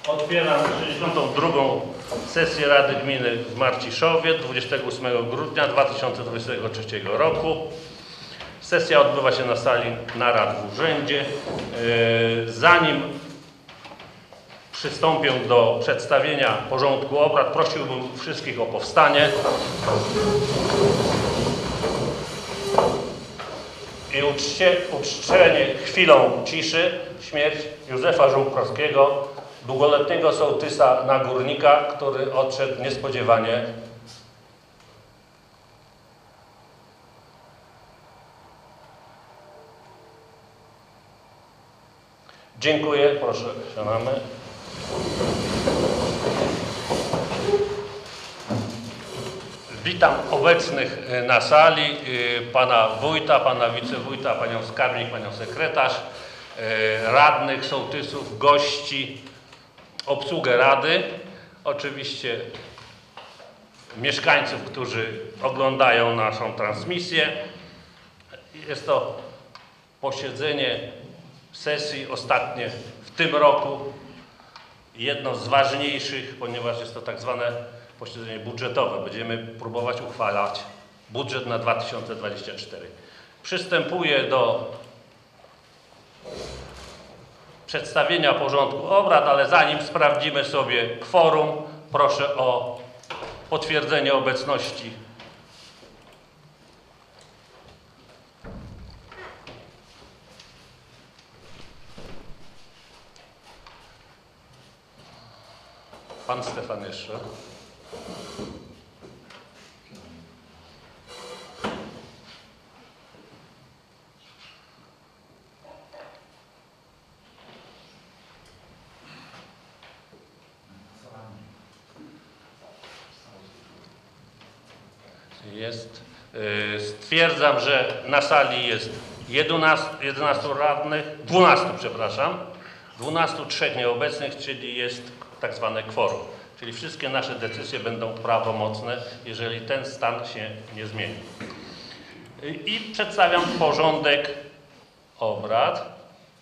Otwieram 62. sesję Rady Gminy w Marciszowie 28 grudnia 2023 roku. Sesja odbywa się na sali narad w urzędzie. Zanim przystąpię do przedstawienia porządku obrad, prosiłbym wszystkich o powstanie i uczczenie chwilą ciszy śmierć Józefa Żółkowskiego, długoletniego sołtysa Nagórnika, który odszedł niespodziewanie. Dziękuję, proszę, siadamy. Witam obecnych na sali, pana wójta, pana wicewójta, panią skarbnik, panią sekretarz, radnych, sołtysów, gości, obsługę rady, oczywiście mieszkańców, którzy oglądają naszą transmisję. Jest to posiedzenie sesji ostatnie w tym roku, jedno z ważniejszych, ponieważ jest to tak zwane posiedzenie budżetowe. Będziemy próbować uchwalać budżet na 2024. Przystępuję do przedstawienia porządku obrad, ale zanim sprawdzimy sobie kworum, proszę o potwierdzenie obecności. Pan Stefan jeszcze. Jest. Stwierdzam, że na sali jest 11 radnych, 12, przepraszam, 12, 3 nieobecnych, czyli jest tak zwane kworum. Czyli wszystkie nasze decyzje będą prawomocne, jeżeli ten stan się nie zmieni. I przedstawiam porządek obrad.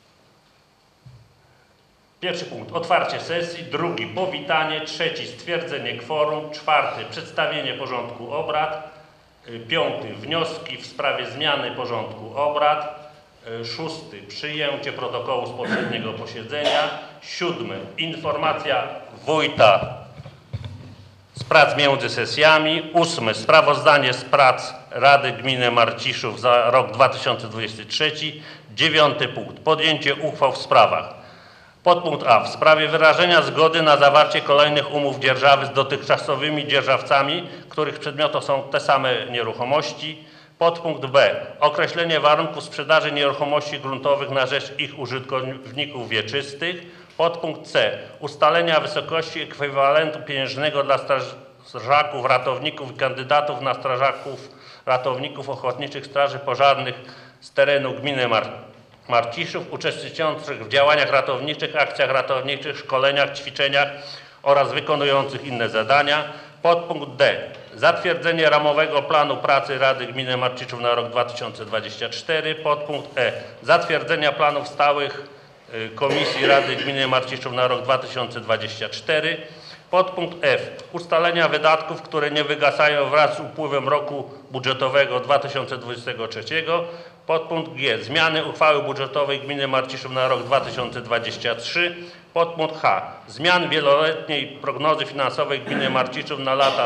Pierwszy punkt, otwarcie sesji. Drugi, powitanie. Trzeci, stwierdzenie kworum. Czwarty, przedstawienie porządku obrad. Piąty, wnioski w sprawie zmiany porządku obrad. Szósty, przyjęcie protokołu z poprzedniego posiedzenia. Siódmy, informacja wójta z prac między sesjami. Ósmy, sprawozdanie z prac Rady Gminy Marciszów za rok 2023. Dziewiąty punkt, podjęcie uchwał w sprawach. Podpunkt A. W sprawie wyrażenia zgody na zawarcie kolejnych umów dzierżawy z dotychczasowymi dzierżawcami, których przedmiotem są te same nieruchomości. Podpunkt B. Określenie warunków sprzedaży nieruchomości gruntowych na rzecz ich użytkowników wieczystych. Podpunkt C. Ustalenia wysokości ekwiwalentu pieniężnego dla strażaków, ratowników i kandydatów na strażaków, ratowników ochotniczych straży pożarnych z terenu gminy Marciszów, uczestniczących w działaniach ratowniczych, akcjach ratowniczych, szkoleniach, ćwiczeniach oraz wykonujących inne zadania. Podpunkt D. Zatwierdzenie ramowego planu pracy Rady Gminy Marciszów na rok 2024. Podpunkt E. Zatwierdzenia planów stałych Komisji Rady Gminy Marciszów na rok 2024. Podpunkt F. Ustalenia wydatków, które nie wygasają wraz z upływem roku budżetowego 2023. Podpunkt G. Zmiany uchwały budżetowej Gminy Marciszów na rok 2023. Podpunkt H. Zmian wieloletniej prognozy finansowej Gminy Marciszów na lata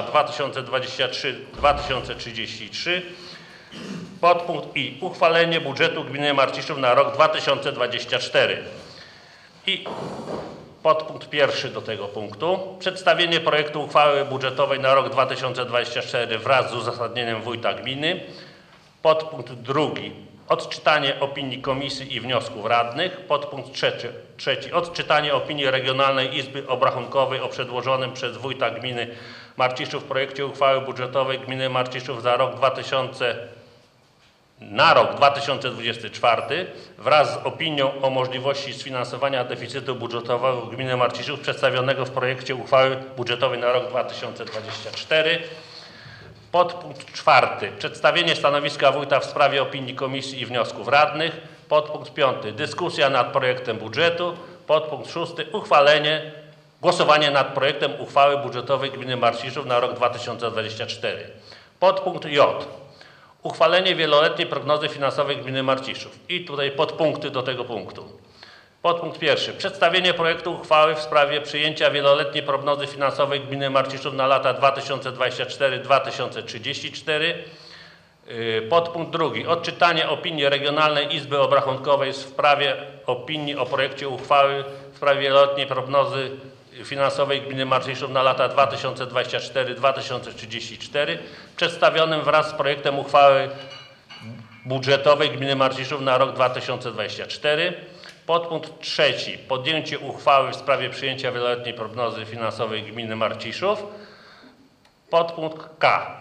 2023-2033. Podpunkt I. Uchwalenie budżetu Gminy Marciszów na rok 2024. I podpunkt pierwszy do tego punktu. Przedstawienie projektu uchwały budżetowej na rok 2024 wraz z uzasadnieniem wójta gminy. Podpunkt drugi. Odczytanie opinii komisji i wniosków radnych. Podpunkt trzeci. Odczytanie opinii Regionalnej Izby Obrachunkowej o przedłożonym przez wójta gminy Marciszów projekcie uchwały budżetowej gminy Marciszów za rok 2024 wraz z opinią o możliwości sfinansowania deficytu budżetowego gminy Marciszów przedstawionego w projekcie uchwały budżetowej na rok 2024. Podpunkt czwarty. Przedstawienie stanowiska wójta w sprawie opinii komisji i wniosków radnych. Podpunkt piąty. Dyskusja nad projektem budżetu. Podpunkt szósty. Uchwalenie Głosowanie nad projektem uchwały budżetowej gminy Marciszów na rok 2024. Podpunkt J. Uchwalenie wieloletniej prognozy finansowej gminy Marciszów. I tutaj podpunkty do tego punktu. Podpunkt pierwszy. Przedstawienie projektu uchwały w sprawie przyjęcia wieloletniej prognozy finansowej gminy Marciszów na lata 2024-2034. Podpunkt drugi. Odczytanie opinii Regionalnej Izby Obrachunkowej w sprawie opinii o projekcie uchwały w sprawie wieloletniej prognozy finansowej gminy Marciszów na lata 2024-2034, przedstawionym wraz z projektem uchwały budżetowej gminy Marciszów na rok 2024. Podpunkt trzeci. Podjęcie uchwały w sprawie przyjęcia wieloletniej prognozy finansowej gminy Marciszów. Podpunkt K.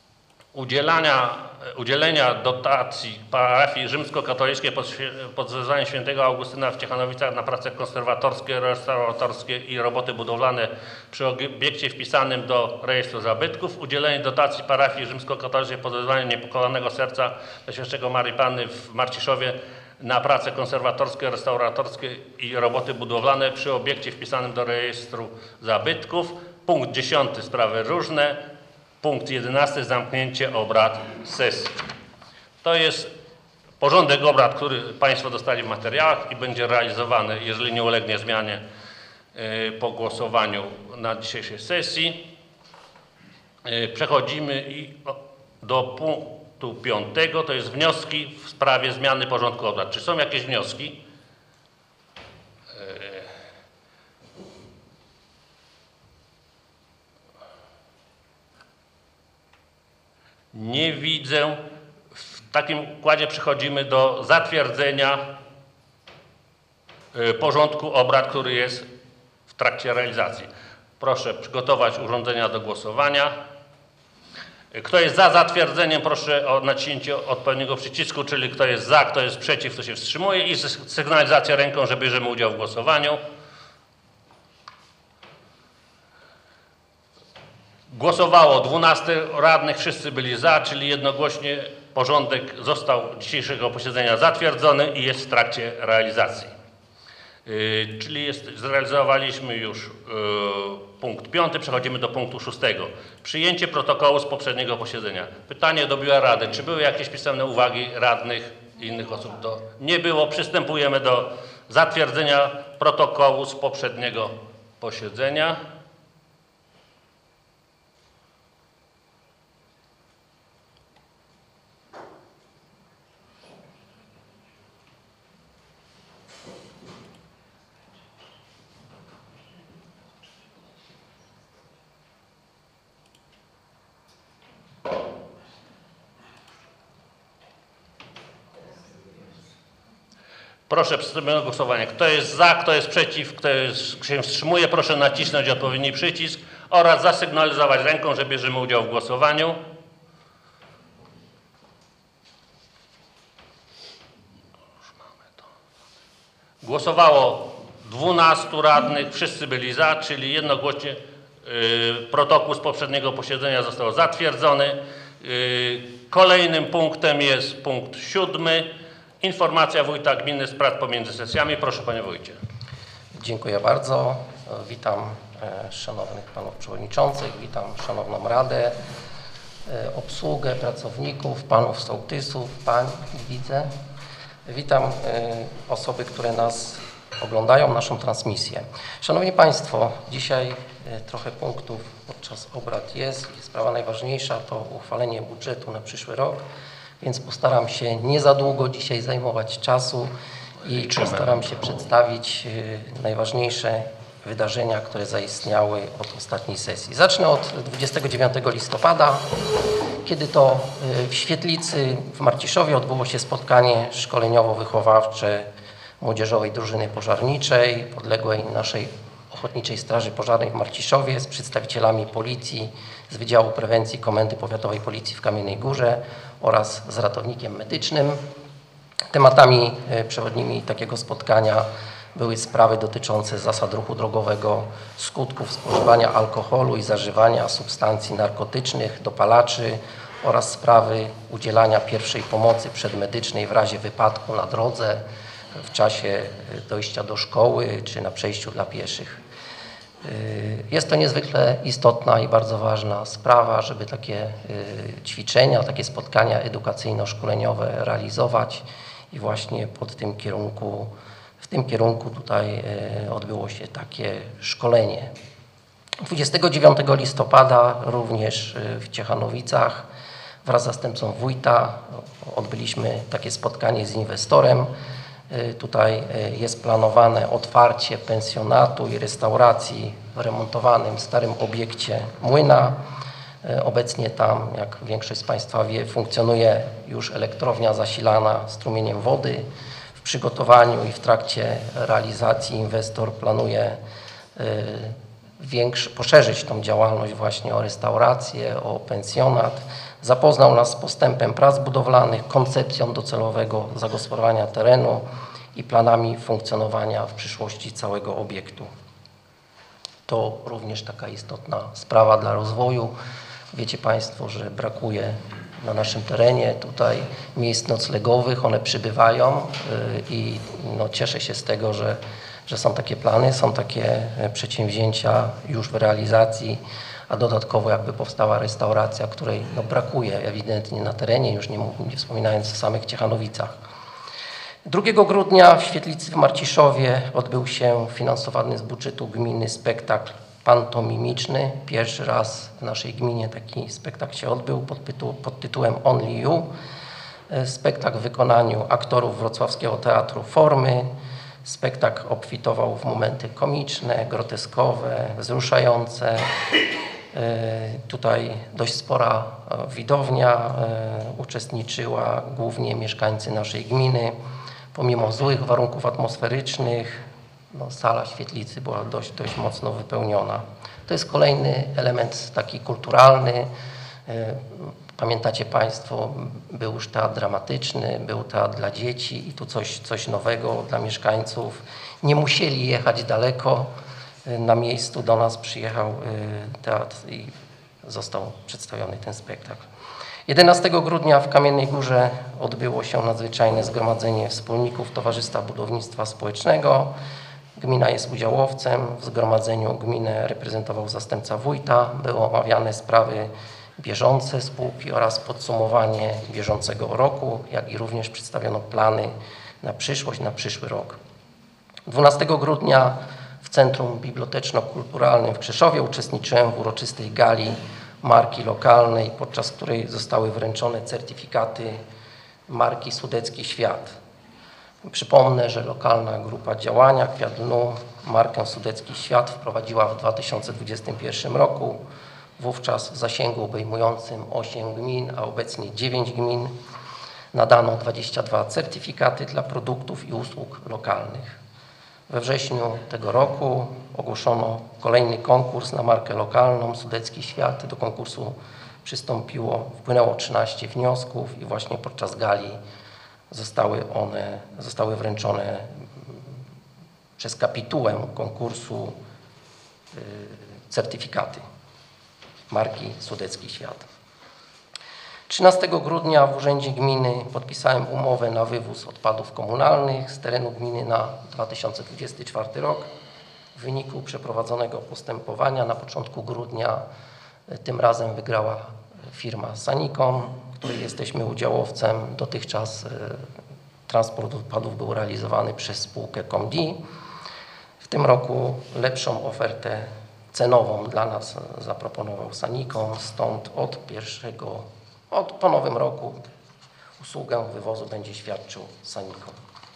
Udzielenia dotacji parafii rzymskokatolickiej pod wezwaniem świętego Augustyna w Ciechanowicach na prace konserwatorskie, restauratorskie i roboty budowlane przy obiekcie wpisanym do rejestru zabytków. Udzielenie dotacji parafii rzymskokatolickiej pod wezwaniem Niepokalanego Serca Najświętszego Maryi Panny w Marciszowie na prace konserwatorskie, restauratorskie i roboty budowlane przy obiekcie wpisanym do rejestru zabytków. Punkt 10. Sprawy różne. Punkt 11. Zamknięcie obrad sesji. To jest porządek obrad, który Państwo dostali w materiałach i będzie realizowany, jeżeli nie ulegnie zmianie po głosowaniu na dzisiejszej sesji. Przechodzimy do punktu 5. To jest wnioski w sprawie zmiany porządku obrad. Czy są jakieś wnioski? Nie widzę. W takim układzie przechodzimy do zatwierdzenia porządku obrad, który jest w trakcie realizacji. Proszę przygotować urządzenia do głosowania. Kto jest za zatwierdzeniem, proszę o naciśnięcie odpowiedniego przycisku, czyli kto jest za, kto jest przeciw, kto się wstrzymuje i sygnalizacja ręką, że bierzemy udział w głosowaniu. Głosowało 12 radnych, wszyscy byli za, czyli jednogłośnie porządek został dzisiejszego posiedzenia zatwierdzony i jest w trakcie realizacji. Czyli zrealizowaliśmy już punkt 5, przechodzimy do punktu 6. Przyjęcie protokołu z poprzedniego posiedzenia. Pytanie do Biura Rady. Czy były jakieś pisemne uwagi radnych i innych osób? Nie było. Przystępujemy do zatwierdzenia protokołu z poprzedniego posiedzenia. Proszę, przystępujemy do głosowania. Kto jest za, kto jest przeciw, kto się wstrzymuje, proszę nacisnąć odpowiedni przycisk oraz zasygnalizować ręką, że bierzemy udział w głosowaniu. Głosowało 12 radnych, wszyscy byli za, czyli jednogłośnie protokół z poprzedniego posiedzenia został zatwierdzony. Kolejnym punktem jest punkt 7. Informacja wójta gminy z prac pomiędzy sesjami. Proszę panie wójcie. Dziękuję bardzo. Witam szanownych panów przewodniczących, witam szanowną radę, obsługę, pracowników, panów sołtysów, pań widzę. Witam osoby, które nas oglądają, naszą transmisję. Szanowni państwo, dzisiaj trochę punktów podczas obrad jest. Sprawa najważniejsza to uchwalenie budżetu na przyszły rok. Więc postaram się nie za długo dzisiaj zajmować czasu i postaram się przedstawić najważniejsze wydarzenia, które zaistniały od ostatniej sesji. Zacznę od 29 listopada, kiedy to w Świetlicy w Marciszowie odbyło się spotkanie szkoleniowo-wychowawcze Młodzieżowej Drużyny Pożarniczej, podległej naszej Ochotniczej Straży Pożarnej w Marciszowie z przedstawicielami policji z Wydziału Prewencji Komendy Powiatowej Policji w Kamiennej Górze oraz z ratownikiem medycznym. Tematami przewodnimi takiego spotkania były sprawy dotyczące zasad ruchu drogowego, skutków spożywania alkoholu i zażywania substancji narkotycznych, dopalaczy oraz sprawy udzielania pierwszej pomocy przedmedycznej w razie wypadku na drodze, w czasie dojścia do szkoły czy na przejściu dla pieszych. Jest to niezwykle istotna i bardzo ważna sprawa, żeby takie ćwiczenia, takie spotkania edukacyjno-szkoleniowe realizować i właśnie w tym kierunku tutaj odbyło się takie szkolenie. 29 listopada również w Ciechanowicach wraz z zastępcą wójta odbyliśmy takie spotkanie z inwestorem. Tutaj jest planowane otwarcie pensjonatu i restauracji w remontowanym starym obiekcie młyna. Obecnie tam, jak większość z Państwa wie, funkcjonuje już elektrownia zasilana strumieniem wody. W przygotowaniu i w trakcie realizacji inwestor planuje poszerzyć tą działalność właśnie o restaurację, o pensjonat. Zapoznał nas z postępem prac budowlanych, koncepcją docelowego zagospodarowania terenu i planami funkcjonowania w przyszłości całego obiektu. To również taka istotna sprawa dla rozwoju. Wiecie Państwo, że brakuje na naszym terenie tutaj miejsc noclegowych, one przybywają i cieszę się z tego, że są takie plany, są takie przedsięwzięcia już w realizacji, a dodatkowo jakby powstała restauracja, której brakuje ewidentnie na terenie, już nie wspominając o samych Ciechanowicach. 2 grudnia w Świetlicy w Marciszowie odbył się finansowany z budżetu gminy spektakl pantomimiczny. Pierwszy raz w naszej gminie taki spektakl się odbył pod tytułem Only You. Spektakl w wykonaniu aktorów Wrocławskiego Teatru Formy. Spektakl obfitował w momenty komiczne, groteskowe, wzruszające. Tutaj dość spora widownia uczestniczyła, głównie mieszkańcy naszej gminy. Pomimo złych warunków atmosferycznych, sala Świetlicy była dość mocno wypełniona. To jest kolejny element taki kulturalny. Pamiętacie Państwo, był już teatr dramatyczny, był teatr dla dzieci i tu coś nowego dla mieszkańców. Nie musieli jechać daleko. Na miejscu do nas przyjechał teatr i został przedstawiony ten spektakl. 11 grudnia w Kamiennej Górze odbyło się nadzwyczajne zgromadzenie wspólników Towarzystwa Budownictwa Społecznego. Gmina jest udziałowcem. W zgromadzeniu gminę reprezentował zastępca wójta. Były omawiane sprawy bieżące spółki oraz podsumowanie bieżącego roku, jak i również przedstawiono plany na przyszłość, na przyszły rok. 12 grudnia w Centrum Biblioteczno-Kulturalnym w Krzeszowie uczestniczyłem w uroczystej gali marki lokalnej, podczas której zostały wręczone certyfikaty marki Sudecki Świat. Przypomnę, że lokalna grupa działania Kwiat Lnu markę Sudecki Świat wprowadziła w 2021 roku. Wówczas w zasięgu obejmującym 8 gmin, a obecnie 9 gmin nadano 22 certyfikaty dla produktów i usług lokalnych. We wrześniu tego roku ogłoszono kolejny konkurs na markę lokalną Sudecki Świat. Do konkursu wpłynęło 13 wniosków i właśnie podczas gali zostały wręczone przez kapitułę konkursu certyfikaty marki Sudecki Świat. 13 grudnia w Urzędzie Gminy podpisałem umowę na wywóz odpadów komunalnych z terenu gminy na 2024 rok. W wyniku przeprowadzonego postępowania na początku grudnia tym razem wygrała firma Sanicom, której jesteśmy udziałowcem. Dotychczas transport odpadów był realizowany przez spółkę Comdi. W tym roku lepszą ofertę cenową dla nas zaproponował Sanicom, stąd po nowym roku usługę wywozu będzie świadczył Sanicom.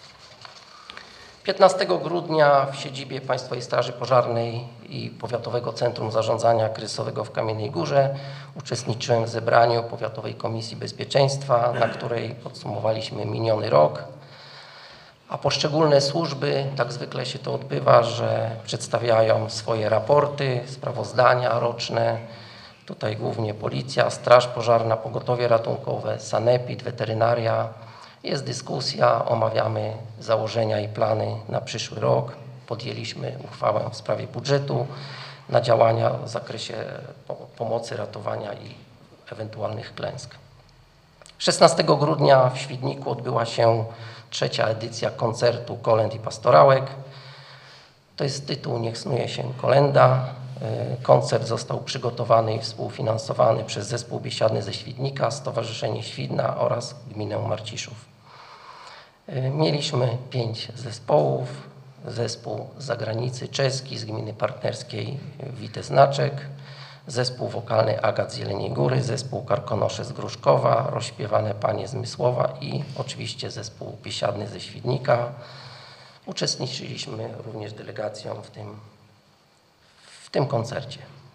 15 grudnia w siedzibie Państwowej Straży Pożarnej i Powiatowego Centrum Zarządzania Kryzysowego w Kamiennej Górze uczestniczyłem w zebraniu Powiatowej Komisji Bezpieczeństwa, na której podsumowaliśmy miniony rok. A poszczególne służby, tak zwykle się to odbywa, że przedstawiają swoje raporty, sprawozdania roczne. Tutaj głównie Policja, Straż Pożarna, Pogotowie Ratunkowe, Sanepid, Weterynaria. Jest dyskusja, omawiamy założenia i plany na przyszły rok. Podjęliśmy uchwałę w sprawie budżetu na działania w zakresie pomocy, ratowania i ewentualnych klęsk. 16 grudnia w Świdniku odbyła się 3. edycja koncertu kolęd i pastorałek. To jest tytuł Niech snuje się kolenda. Koncert został przygotowany i współfinansowany przez Zespół Biesiadny ze Świdnika, Stowarzyszenie Świdna oraz Gminę Marciszów. Mieliśmy 5 zespołów. Zespół z zagranicy czeski, z gminy partnerskiej Witeznaczek, zespół wokalny Agat z Jeleniej Góry, zespół Karkonosze z Gruszkowa, Rozśpiewane Panie z Mysłowa i oczywiście zespół Biesiadny ze Świdnika. Uczestniczyliśmy również delegacją w tym koncercie.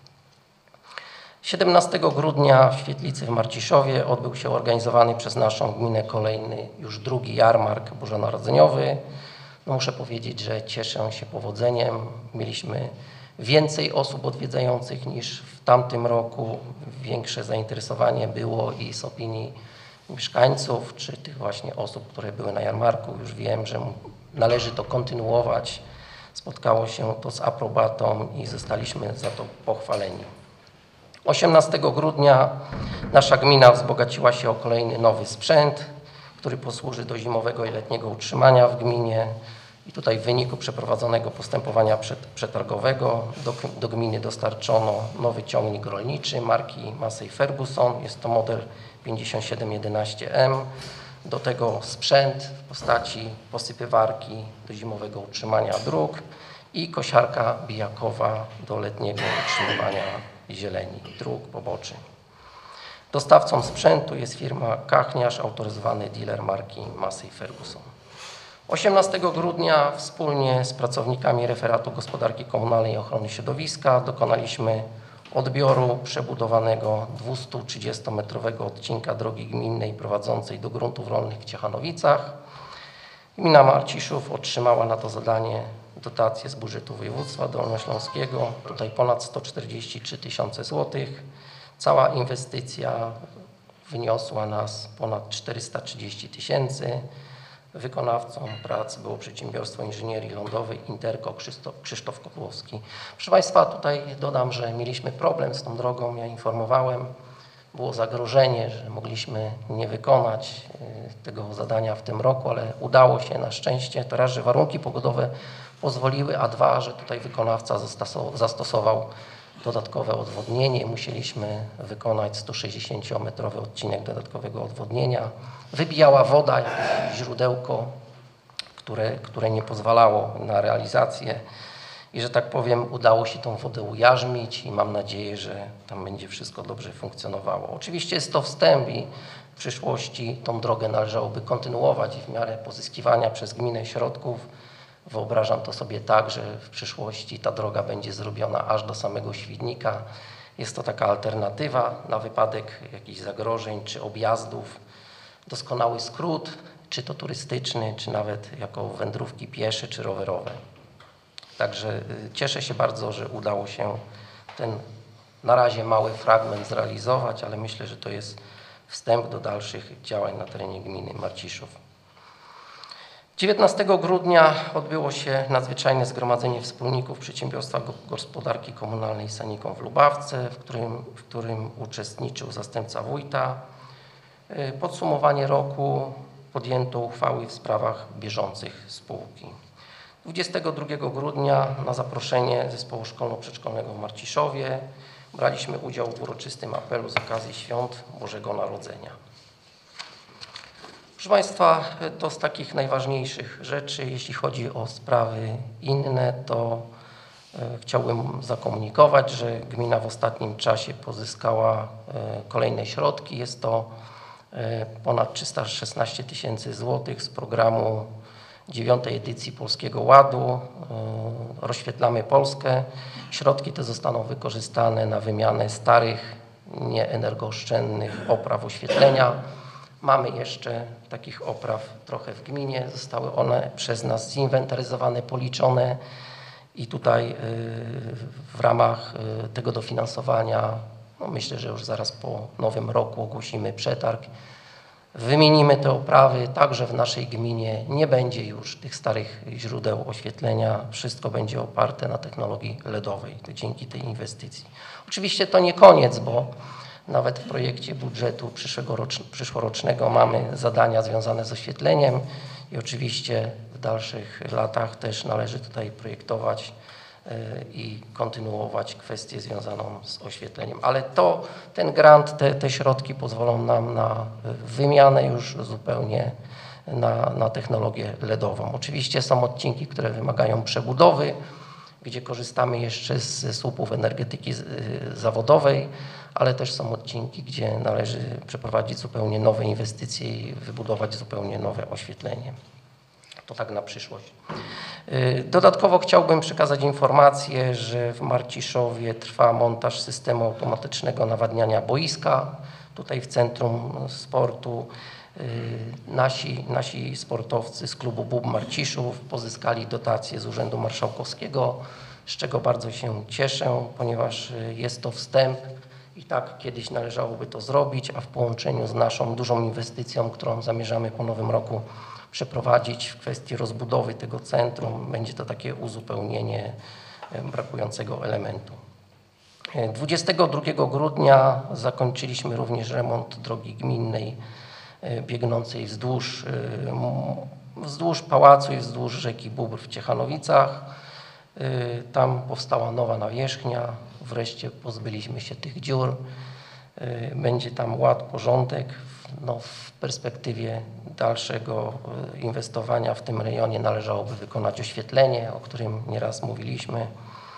17 grudnia w Świetlicy w Marciszowie odbył się organizowany przez naszą gminę kolejny, już drugi jarmark bożonarodzeniowy. No muszę powiedzieć, że cieszę się powodzeniem. Mieliśmy więcej osób odwiedzających niż w tamtym roku. Większe zainteresowanie było i z opinii mieszkańców, czy tych właśnie osób, które były na jarmarku. Już wiem, że należy to kontynuować. Spotkało się to z aprobatą i zostaliśmy za to pochwaleni. 18 grudnia nasza gmina wzbogaciła się o kolejny nowy sprzęt, który posłuży do zimowego i letniego utrzymania w gminie. I tutaj w wyniku przeprowadzonego postępowania przetargowego do gminy dostarczono nowy ciągnik rolniczy marki Massey Ferguson. Jest to model 5711M. Do tego sprzęt w postaci posypywarki do zimowego utrzymania dróg i kosiarka bijakowa do letniego utrzymywania zieleni, dróg, poboczy. Dostawcą sprzętu jest firma Kachniarz, autoryzowany dealer marki Massey Ferguson. 18 grudnia wspólnie z pracownikami Referatu Gospodarki Komunalnej i Ochrony Środowiska dokonaliśmy odbioru przebudowanego 230-metrowego odcinka drogi gminnej prowadzącej do gruntów rolnych w Ciechanowicach. Gmina Marciszów otrzymała na to zadanie dotację z budżetu województwa dolnośląskiego, tutaj ponad 143 000 złotych. Cała inwestycja wyniosła nas ponad 430 000. Wykonawcą prac było Przedsiębiorstwo Inżynierii Lądowej Interco Krzysztof Kotłowski. Proszę Państwa, tutaj dodam, że mieliśmy problem z tą drogą, ja informowałem. Było zagrożenie, że mogliśmy nie wykonać tego zadania w tym roku, ale udało się na szczęście. To raz, że warunki pogodowe pozwoliły, a dwa, że tutaj wykonawca zastosował dodatkowe odwodnienie. Musieliśmy wykonać 160-metrowy odcinek dodatkowego odwodnienia. Wybijała woda, jakieś źródełko, które nie pozwalało na realizację. I że tak powiem, udało się tą wodę ujarzmić i mam nadzieję, że tam będzie wszystko dobrze funkcjonowało. Oczywiście jest to wstęp i w przyszłości tą drogę należałoby kontynuować i w miarę pozyskiwania przez gminę środków. Wyobrażam to sobie tak, że w przyszłości ta droga będzie zrobiona aż do samego Świdnika. Jest to taka alternatywa na wypadek jakichś zagrożeń czy objazdów. Doskonały skrót, czy to turystyczny, czy nawet jako wędrówki piesze czy rowerowe. Także cieszę się bardzo, że udało się ten na razie mały fragment zrealizować, ale myślę, że to jest wstęp do dalszych działań na terenie gminy Marciszów. 19 grudnia odbyło się nadzwyczajne zgromadzenie wspólników Przedsiębiorstwa Gospodarki Komunalnej Sanikom w Lubawce, w którym uczestniczył zastępca wójta. Podsumowanie roku podjęto uchwały w sprawach bieżących spółki. 22 grudnia na zaproszenie Zespołu Szkolno-Przedszkolnego w Marciszowie braliśmy udział w uroczystym apelu z okazji Świąt Bożego Narodzenia. Proszę Państwa, to z takich najważniejszych rzeczy. Jeśli chodzi o sprawy inne, to chciałbym zakomunikować, że gmina w ostatnim czasie pozyskała kolejne środki. Jest to ponad 316 000 złotych z programu 9. edycji Polskiego Ładu. Rozświetlamy Polskę. Środki te zostaną wykorzystane na wymianę starych, nieenergooszczędnych opraw oświetlenia. Mamy jeszcze takich opraw trochę w gminie. Zostały one przez nas zinwentaryzowane, policzone i tutaj w ramach tego dofinansowania, no myślę, że już zaraz po nowym roku ogłosimy przetarg. Wymienimy te oprawy, także w naszej gminie nie będzie już tych starych źródeł oświetlenia. Wszystko będzie oparte na technologii LEDowej dzięki tej inwestycji. Oczywiście to nie koniec, bo nawet w projekcie budżetu przyszłorocznego mamy zadania związane z oświetleniem i oczywiście w dalszych latach też należy tutaj projektować i kontynuować kwestię związaną z oświetleniem. Ale ten grant, te środki pozwolą nam na wymianę już zupełnie na technologię LEDową. Oczywiście są odcinki, które wymagają przebudowy, gdzie korzystamy jeszcze ze słupów energetyki zawodowej, ale też są odcinki, gdzie należy przeprowadzić zupełnie nowe inwestycje i wybudować zupełnie nowe oświetlenie. To tak na przyszłość. Dodatkowo chciałbym przekazać informację, że w Marciszowie trwa montaż systemu automatycznego nawadniania boiska. Tutaj w Centrum Sportu nasi sportowcy z klubu BUB Marciszów pozyskali dotację z Urzędu Marszałkowskiego, z czego bardzo się cieszę, ponieważ jest to wstęp i tak kiedyś należałoby to zrobić, a w połączeniu z naszą dużą inwestycją, którą zamierzamy po nowym roku przeprowadzić w kwestii rozbudowy tego centrum, będzie to takie uzupełnienie brakującego elementu. 22 grudnia zakończyliśmy również remont drogi gminnej biegnącej wzdłuż pałacu i wzdłuż rzeki Bóbr w Ciechanowicach. Tam powstała nowa nawierzchnia, wreszcie pozbyliśmy się tych dziur. Będzie tam ład, porządek. W perspektywie dalszego inwestowania w tym rejonie należałoby wykonać oświetlenie, o którym nieraz mówiliśmy.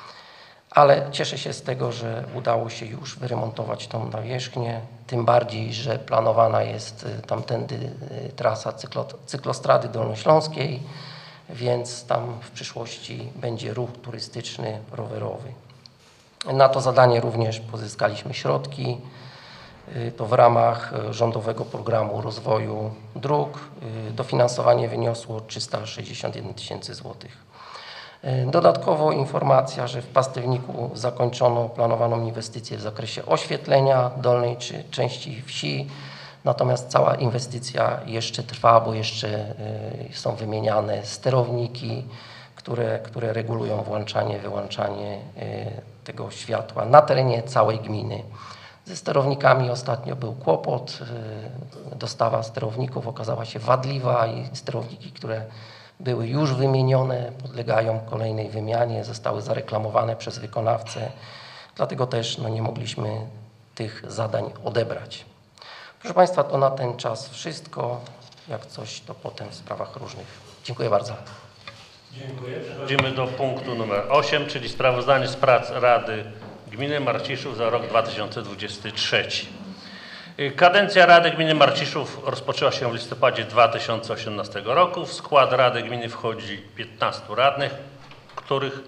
Ale cieszę się z tego, że udało się już wyremontować tą nawierzchnię, tym bardziej, że planowana jest tamtędy trasa cyklostrady dolnośląskiej, więc tam w przyszłości będzie ruch turystyczny, rowerowy. Na to zadanie również pozyskaliśmy środki. To w ramach rządowego programu rozwoju dróg. Dofinansowanie wyniosło 361 000 złotych. Dodatkowo informacja, że w Pastewniku zakończono planowaną inwestycję w zakresie oświetlenia dolnej części wsi, natomiast cała inwestycja jeszcze trwa, bo jeszcze są wymieniane sterowniki, które regulują włączanie, wyłączanie tego światła na terenie całej gminy. Ze sterownikami ostatnio był kłopot, dostawa sterowników okazała się wadliwa i sterowniki, które były już wymienione, podlegają kolejnej wymianie, zostały zareklamowane przez wykonawcę, dlatego też nie mogliśmy tych zadań odebrać. Proszę Państwa, to na ten czas wszystko. Jak coś, to potem w sprawach różnych. Dziękuję bardzo. Dziękuję. Przechodzimy do punktu numer 8, czyli sprawozdanie z prac Rady Gminy Marciszów za rok 2023. Kadencja Rady Gminy Marciszów rozpoczęła się w listopadzie 2018 roku. W skład Rady Gminy wchodzi 15 radnych, których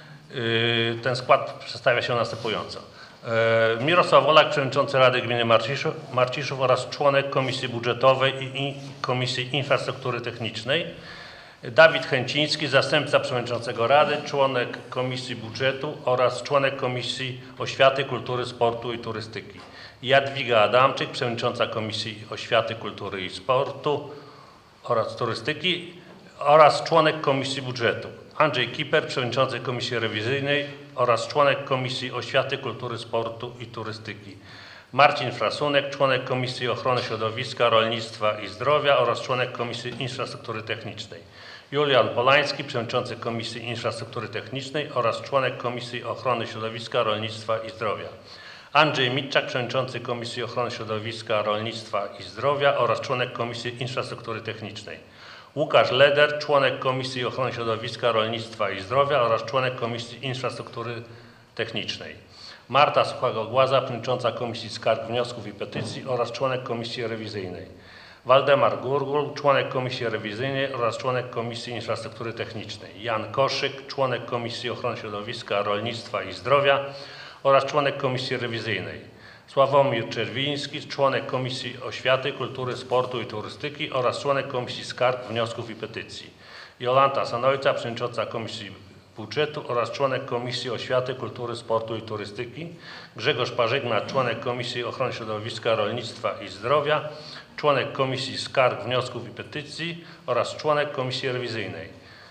ten skład przedstawia się następująco. Mirosław Olak, przewodniczący Rady Gminy Marciszów oraz członek Komisji Budżetowej i Komisji Infrastruktury Technicznej. Dawid Chęciński, zastępca przewodniczącego Rady, członek Komisji Budżetu oraz członek Komisji Oświaty, Kultury, Sportu i Turystyki. Jadwiga Adamczyk, przewodnicząca Komisji Oświaty, Kultury i Sportu oraz Turystyki oraz członek Komisji Budżetu. Andrzej Kiper, przewodniczący Komisji Rewizyjnej oraz członek Komisji Oświaty, Kultury, Sportu i Turystyki. Marcin Frasunek, członek Komisji Ochrony Środowiska, Rolnictwa i Zdrowia oraz członek Komisji Infrastruktury Technicznej. Julian Polański, przewodniczący Komisji Infrastruktury Technicznej oraz członek Komisji Ochrony Środowiska, Rolnictwa i Zdrowia. Andrzej Mitczak, przewodniczący Komisji Ochrony Środowiska, Rolnictwa i Zdrowia oraz członek Komisji Infrastruktury Technicznej. Łukasz Leder, członek Komisji Ochrony Środowiska, Rolnictwa i Zdrowia oraz członek Komisji Infrastruktury Technicznej. Marta Suchego-Głaza, przewodnicząca Komisji Skarg, Wniosków i Petycji oraz członek Komisji Rewizyjnej. Waldemar Gurgul, członek Komisji Rewizyjnej oraz członek Komisji Infrastruktury Technicznej. Jan Koszyk, członek Komisji Ochrony Środowiska, Rolnictwa i Zdrowia oraz członek Komisji Rewizyjnej. Sławomir Czerwiński, członek Komisji Oświaty, Kultury, Sportu i Turystyki oraz członek Komisji Skarg, Wniosków i Petycji. Jolanta Sanojca, przewodnicząca Komisji Budżetu oraz członek Komisji Oświaty, Kultury, Sportu i Turystyki. Grzegorz Parzygna, członek Komisji Ochrony Środowiska, Rolnictwa i Zdrowia, członek Komisji Skarg, Wniosków i Petycji oraz członek Komisji Rewizyjnej.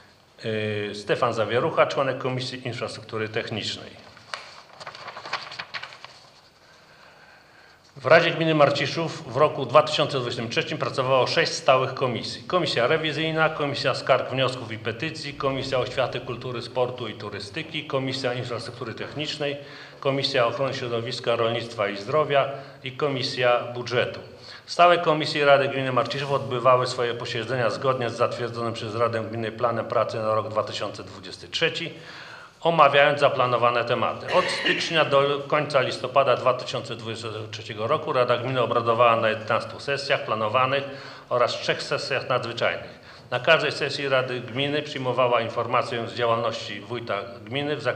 Stefan Zawierucha, członek Komisji Infrastruktury Technicznej. W Radzie Gminy Marciszów w roku 2023 pracowało 6 stałych komisji. Komisja rewizyjna, Komisja Skarg, Wniosków i Petycji, Komisja Oświaty, Kultury, Sportu i Turystyki, Komisja Infrastruktury Technicznej, Komisja Ochrony Środowiska, Rolnictwa i Zdrowia i Komisja Budżetu. Stałe komisje Rady Gminy Marciszów odbywały swoje posiedzenia zgodnie z zatwierdzonym przez Radę Gminy planem pracy na rok 2023, omawiając zaplanowane tematy. Od stycznia do końca listopada 2023 roku Rada Gminy obradowała na 11 sesjach planowanych oraz 3 sesjach nadzwyczajnych. Na każdej sesji Rady Gminy przyjmowała informację z działalności wójta gminy w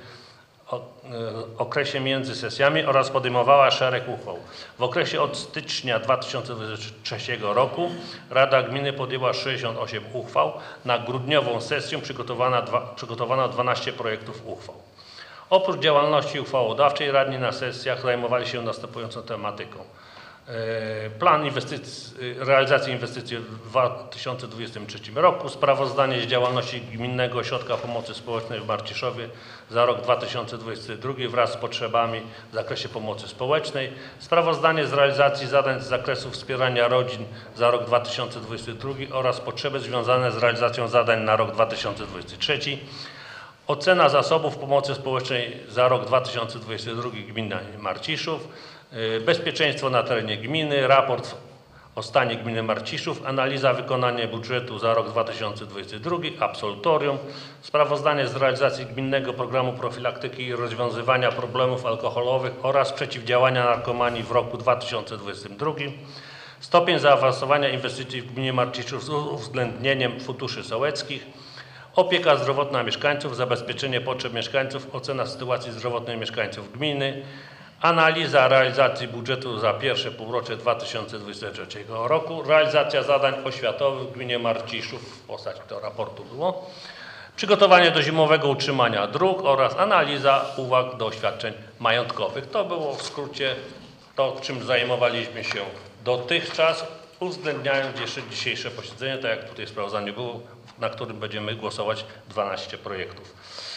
okresie między sesjami oraz podejmowała szereg uchwał. W okresie od stycznia 2023 roku Rada Gminy podjęła 68 uchwał. Na grudniową sesję przygotowano 12 projektów uchwał. Oprócz działalności uchwałodawczej radni na sesjach zajmowali się następującą tematyką. Plan realizacji inwestycji w 2023 roku, sprawozdanie z działalności Gminnego Ośrodka Pomocy Społecznej w Marciszowie za rok 2022 wraz z potrzebami w zakresie pomocy społecznej, sprawozdanie z realizacji zadań z zakresu wspierania rodzin za rok 2022 oraz potrzeby związane z realizacją zadań na rok 2023, ocena zasobów pomocy społecznej za rok 2022 Gmina Marciszów, bezpieczeństwo na terenie gminy, raport o stanie gminy Marciszów, analiza wykonania budżetu za rok 2022, absolutorium, sprawozdanie z realizacji gminnego programu profilaktyki i rozwiązywania problemów alkoholowych oraz przeciwdziałania narkomanii w roku 2022, stopień zaawansowania inwestycji w gminie Marciszów z uwzględnieniem funduszy sołeckich, opieka zdrowotna mieszkańców, zabezpieczenie potrzeb mieszkańców, ocena sytuacji zdrowotnej mieszkańców gminy, analiza realizacji budżetu za pierwsze półrocze 2023 roku, realizacja zadań oświatowych w gminie Marciszów, w postaci tego raportu było, przygotowanie do zimowego utrzymania dróg oraz analiza uwag do oświadczeń majątkowych. To było w skrócie to, czym zajmowaliśmy się dotychczas, uwzględniając jeszcze dzisiejsze posiedzenie, tak jak tutaj w sprawozdaniu było, na którym będziemy głosować 12 projektów.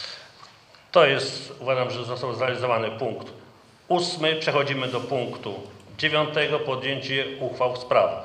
To jest, uważam, że został zrealizowany punkt 8. Przechodzimy do punktu 9. Podjęcie uchwał w sprawach.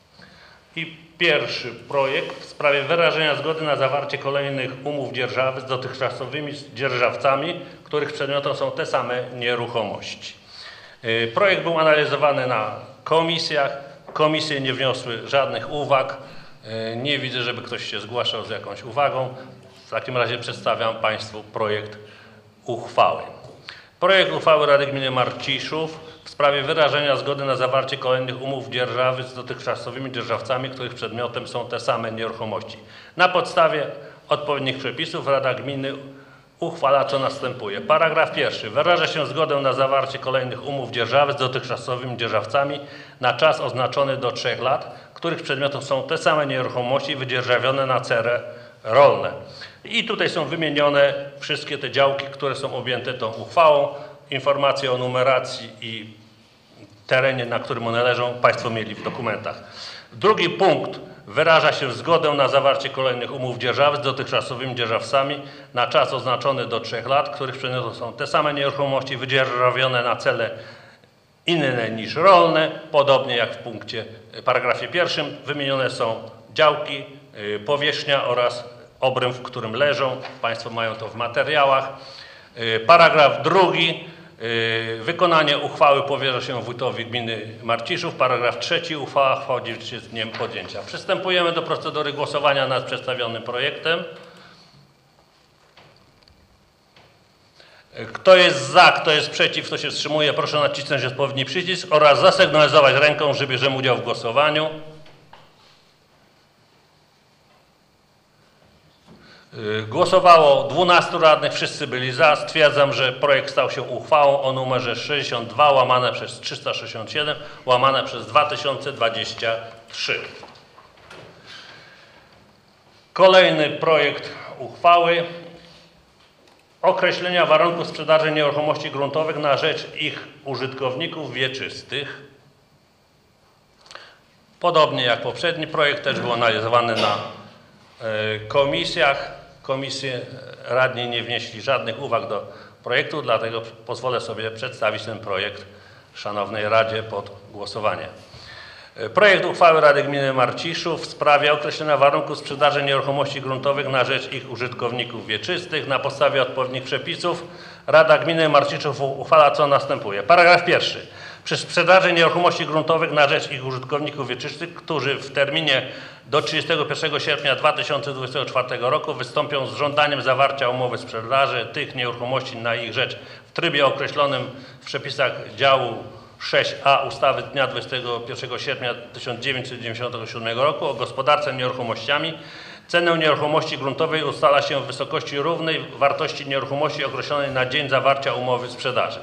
I pierwszy projekt w sprawie wyrażenia zgody na zawarcie kolejnych umów dzierżawy z dotychczasowymi dzierżawcami, których przedmiotem są te same nieruchomości. Projekt był analizowany na komisjach. Komisje nie wniosły żadnych uwag. Nie widzę, żeby ktoś się zgłaszał z jakąś uwagą. W takim razie przedstawiam Państwu projekt uchwały. Projekt uchwały Rady Gminy Marciszów w sprawie wyrażenia zgody na zawarcie kolejnych umów dzierżawy z dotychczasowymi dzierżawcami, których przedmiotem są te same nieruchomości. Na podstawie odpowiednich przepisów Rada Gminy uchwala, co następuje. Paragraf 1. Wyraża się zgodę na zawarcie kolejnych umów dzierżawy z dotychczasowymi dzierżawcami na czas oznaczony do 3 lat, których przedmiotem są te same nieruchomości wydzierżawione na cele rolne. I tutaj są wymienione wszystkie te działki, które są objęte tą uchwałą. Informacje o numeracji i terenie, na którym one leżą, Państwo mieli w dokumentach. Drugi punkt. Wyraża się zgodę na zawarcie kolejnych umów dzierżawy z dotychczasowymi dzierżawcami na czas oznaczony do 3 lat, których przedmiotem są te same nieruchomości wydzierżawione na cele inne niż rolne. Podobnie jak w paragrafie 1 wymienione są działki, powierzchnia oraz obręb, w którym leżą. Państwo mają to w materiałach. Paragraf 2. Wykonanie uchwały powierza się wójtowi gminy Marciszów. Paragraf 3. Uchwała wchodzi w życie z dniem podjęcia. Przystępujemy do procedury głosowania nad przedstawionym projektem. Kto jest za, kto jest przeciw, kto się wstrzymuje, proszę nacisnąć odpowiedni przycisk oraz zasygnalizować ręką, że bierzemy udział w głosowaniu. Głosowało 12 radnych, wszyscy byli za. Stwierdzam, że projekt stał się uchwałą o numerze 62 łamane przez 367 łamane przez 2023. Kolejny projekt uchwały. Określenia warunków sprzedaży nieruchomości gruntowych na rzecz ich użytkowników wieczystych. Podobnie jak poprzedni projekt też był analizowany na komisjach. Komisje radni nie wnieśli żadnych uwag do projektu, dlatego pozwolę sobie przedstawić ten projekt Szanownej Radzie pod głosowanie. Projekt uchwały Rady Gminy Marciszów w sprawie określenia warunków sprzedaży nieruchomości gruntowych na rzecz ich użytkowników wieczystych na podstawie odpowiednich przepisów. Rada Gminy Marciszów uchwala, co następuje. Paragraf pierwszy. Przy sprzedaży nieruchomości gruntowych na rzecz ich użytkowników wieczystych, którzy w terminie do 31 sierpnia 2024 roku wystąpią z żądaniem zawarcia umowy sprzedaży tych nieruchomości na ich rzecz w trybie określonym w przepisach działu 6a ustawy z dnia 21 sierpnia 1997 roku o gospodarce nieruchomościami, cenę nieruchomości gruntowej ustala się w wysokości równej wartości nieruchomości określonej na dzień zawarcia umowy sprzedaży.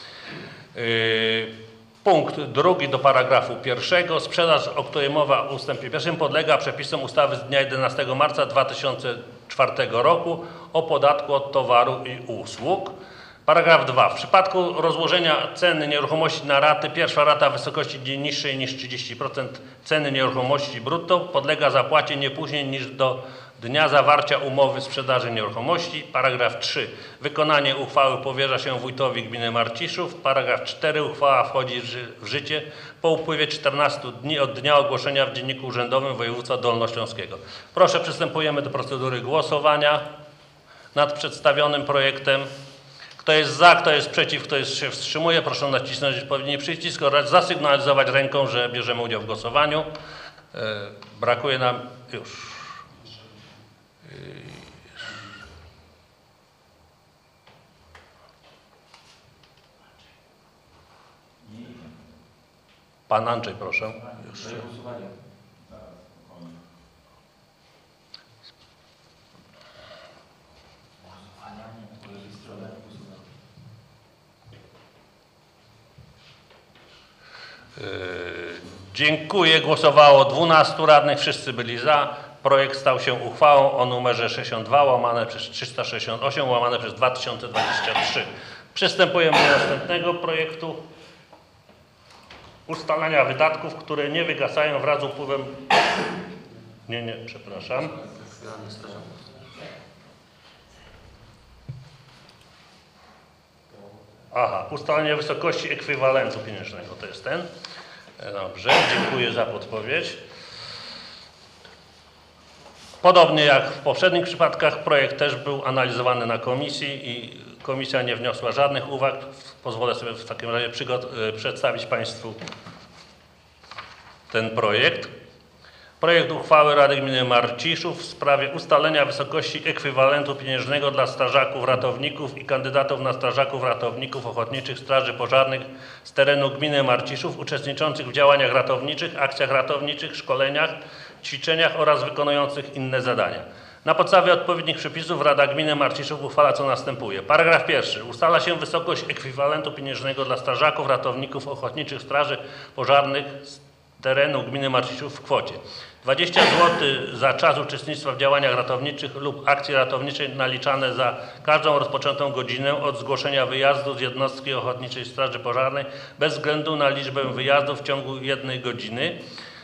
Punkt drugi do paragrafu pierwszego. Sprzedaż, o której mowa w ustępie pierwszym, podlega przepisom ustawy z dnia 11 marca 2004 roku o podatku od towaru i usług. Paragraf 2. W przypadku rozłożenia ceny nieruchomości na raty, pierwsza rata w wysokości nie niższej niż 30% ceny nieruchomości brutto podlega zapłacie nie później niż do dnia zawarcia umowy sprzedaży nieruchomości. Paragraf 3. Wykonanie uchwały powierza się wójtowi gminy Marciszów. Paragraf 4. Uchwała wchodzi w życie po upływie 14 dni od dnia ogłoszenia w Dzienniku Urzędowym Województwa Dolnośląskiego. Proszę, przystępujemy do procedury głosowania nad przedstawionym projektem. Kto jest za, kto jest przeciw, kto się wstrzymuje, proszę nacisnąć odpowiedni przycisk oraz zasygnalizować ręką, że bierzemy udział w głosowaniu. Brakuje nam już. Pan Andrzej, proszę. Już. Dziękuję. Głosowało 12 radnych, wszyscy byli za. Projekt stał się uchwałą o numerze 62 łamane przez 368 łamane przez 2023. Przystępujemy do następnego projektu. Ustalania wydatków, które nie wygasają wraz z upływem... Nie, przepraszam. Aha, ustalenie wysokości ekwiwalentu pieniężnego, to jest ten. Dobrze, dziękuję za podpowiedź. Podobnie jak w poprzednich przypadkach, projekt też był analizowany na komisji i komisja nie wniosła żadnych uwag. Pozwolę sobie w takim razie przedstawić Państwu ten projekt. Projekt uchwały Rady Gminy Marciszów w sprawie ustalenia wysokości ekwiwalentu pieniężnego dla strażaków ratowników i kandydatów na strażaków ratowników ochotniczych straży pożarnych z terenu gminy Marciszów uczestniczących w działaniach ratowniczych, akcjach ratowniczych, szkoleniach, ćwiczeniach oraz wykonujących inne zadania. Na podstawie odpowiednich przepisów Rada Gminy Marciszów uchwala, co następuje. Paragraf pierwszy. Ustala się wysokość ekwiwalentu pieniężnego dla strażaków ratowników ochotniczych straży pożarnych z terenu gminy Marciszów w kwocie 20 zł za czas uczestnictwa w działaniach ratowniczych lub akcji ratowniczej naliczane za każdą rozpoczętą godzinę od zgłoszenia wyjazdu z jednostki Ochotniczej Straży Pożarnej bez względu na liczbę wyjazdów w ciągu 1 godziny.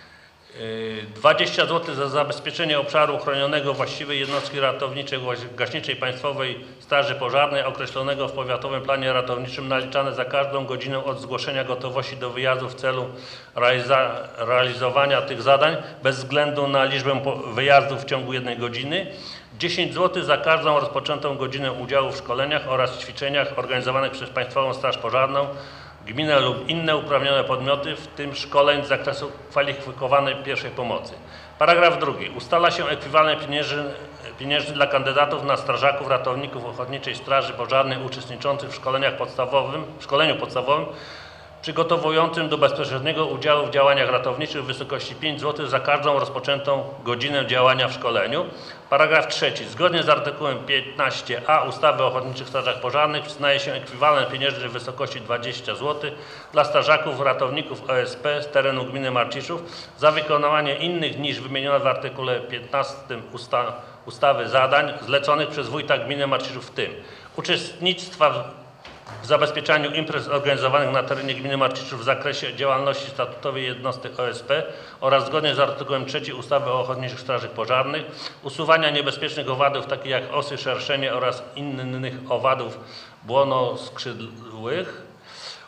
20 zł za zabezpieczenie obszaru chronionego właściwej jednostki ratowniczej Gaśniczej Państwowej Straży Pożarnej określonego w powiatowym planie ratowniczym naliczane za każdą godzinę od zgłoszenia gotowości do wyjazdu w celu realizowania tych zadań bez względu na liczbę wyjazdów w ciągu 1 godziny. 10 zł za każdą rozpoczętą godzinę udziału w szkoleniach oraz ćwiczeniach organizowanych przez Państwową Straż Pożarną, gminę lub inne uprawnione podmioty, w tym szkoleń z zakresu kwalifikowanej pierwszej pomocy. Paragraf drugi. Ustala się ekwiwalent pieniężny dla kandydatów na strażaków ratowników Ochotniczej Straży Pożarnej uczestniczących w szkoleniu podstawowym przygotowującym do bezpośredniego udziału w działaniach ratowniczych w wysokości 5 zł za każdą rozpoczętą godzinę działania w szkoleniu. Paragraf trzeci. Zgodnie z artykułem 15a ustawy o Ochotniczych Strażach Pożarnych przyznaje się ekwiwalent pieniężny w wysokości 20 zł dla strażaków ratowników OSP z terenu gminy Marciszów za wykonywanie innych niż wymienione w artykule 15 ustawy zadań zleconych przez wójta gminy Marciszów, w tym uczestnictwa w zabezpieczaniu imprez organizowanych na terenie gminy Marciszów w zakresie działalności statutowej jednostek OSP oraz zgodnie z artykułem 3 ustawy o Ochotniczych Strażach Pożarnych, usuwania niebezpiecznych owadów takich jak osy, szerszenie oraz innych owadów błonoskrzydłych,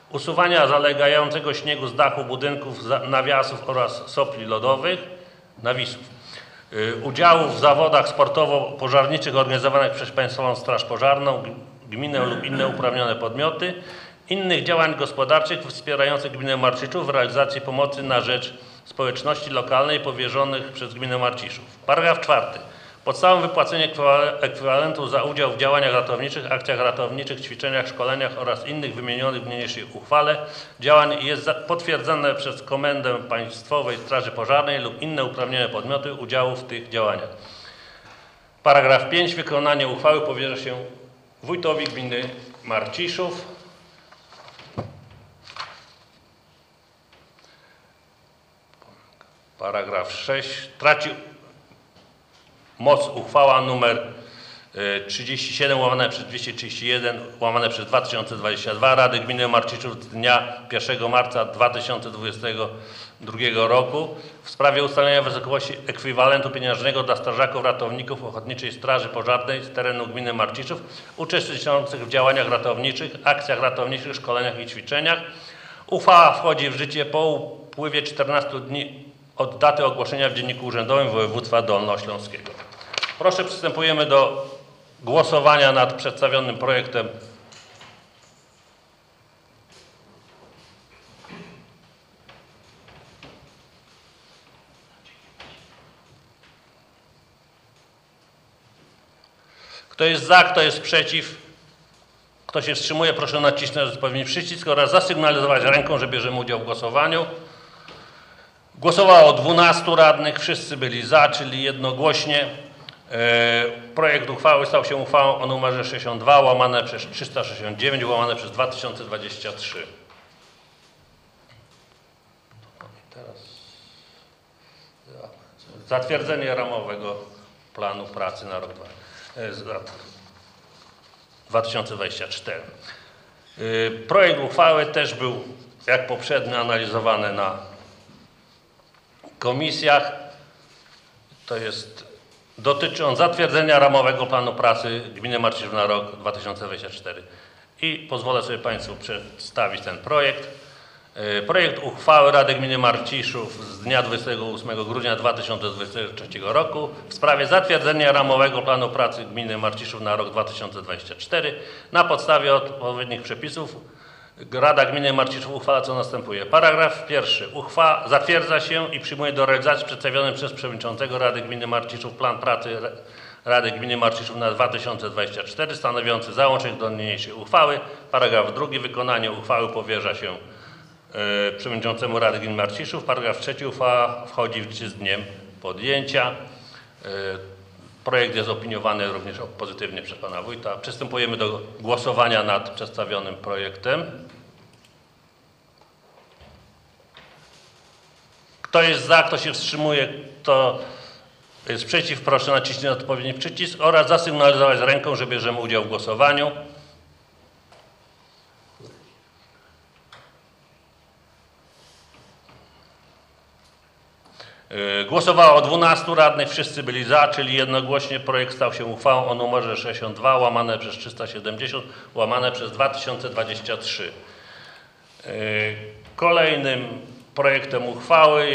usuwania zalegającego śniegu z dachu budynków, nawiasów oraz sopli lodowych, nawisów, udziału w zawodach sportowo-pożarniczych organizowanych przez Państwową Straż Pożarną, gminę lub inne uprawnione podmioty, innych działań gospodarczych wspierających gminę Marciszów w realizacji pomocy na rzecz społeczności lokalnej powierzonych przez gminę Marciszów. Paragraf 4. Podstawą wypłacenia ekwiwalentu za udział w działaniach ratowniczych, akcjach ratowniczych, ćwiczeniach, szkoleniach oraz innych wymienionych w niniejszej uchwale działań jest potwierdzone przez Komendę Państwowej Straży Pożarnej lub inne uprawnione podmioty udziału w tych działaniach. Paragraf 5. Wykonanie uchwały powierza się wójtowi gminy Marciszów. Paragraf 6. Traci moc uchwała nr 37 łamane przez 231 łamane przez 2022 Rady Gminy Marciszów z dnia 1 marca 2022 roku w sprawie ustalenia wysokości ekwiwalentu pieniężnego dla strażaków ratowników Ochotniczej Straży Pożarnej z terenu gminy Marciszów uczestniczących w działaniach ratowniczych, akcjach ratowniczych, szkoleniach i ćwiczeniach. Uchwała wchodzi w życie po upływie 14 dni od daty ogłoszenia w Dzienniku Urzędowym Województwa Dolnośląskiego. Proszę, przystępujemy do głosowania nad przedstawionym projektem. Kto jest za, kto jest przeciw, kto się wstrzymuje, proszę nacisnąć odpowiedni przycisk oraz zasygnalizować ręką, że bierzemy udział w głosowaniu. Głosowało 12 radnych, wszyscy byli za, czyli jednogłośnie. Projekt uchwały stał się uchwałą o numerze 62 łamane przez 369 łamane przez 2023. Teraz zatwierdzenie ramowego planu pracy na rok 2024. Projekt uchwały też był, jak poprzednio, analizowany na komisjach. To jest, dotyczy on zatwierdzenia ramowego planu pracy gminy Marciszów na rok 2024. I pozwolę sobie Państwu przedstawić ten projekt. Projekt uchwały Rady Gminy Marciszów z dnia 28 grudnia 2023 roku w sprawie zatwierdzenia ramowego planu pracy gminy Marciszów na rok 2024. Na podstawie odpowiednich przepisów Rada Gminy Marciszów uchwala, co następuje. Paragraf 1. Uchwała zatwierdza się i przyjmuje do realizacji przedstawiony przez przewodniczącego Rady Gminy Marciszów plan pracy Rady Gminy Marciszów na 2024 stanowiący załącznik do niniejszej uchwały. Paragraf 2. Wykonanie uchwały powierza się przewodniczącemu Rady Gminy Marciszów. Paragraf 3. Uchwała wchodzi w życie z dniem podjęcia. Projekt jest opiniowany również pozytywnie przez pana wójta. Przystępujemy do głosowania nad przedstawionym projektem. Kto jest za, kto się wstrzymuje, kto jest przeciw, proszę nacisnąć odpowiedni przycisk oraz zasygnalizować ręką, że bierzemy udział w głosowaniu. Głosowało 12 radnych, wszyscy byli za, czyli jednogłośnie projekt stał się uchwałą o numerze 62 łamane przez 370 łamane przez 2023. Kolejnym projektem uchwały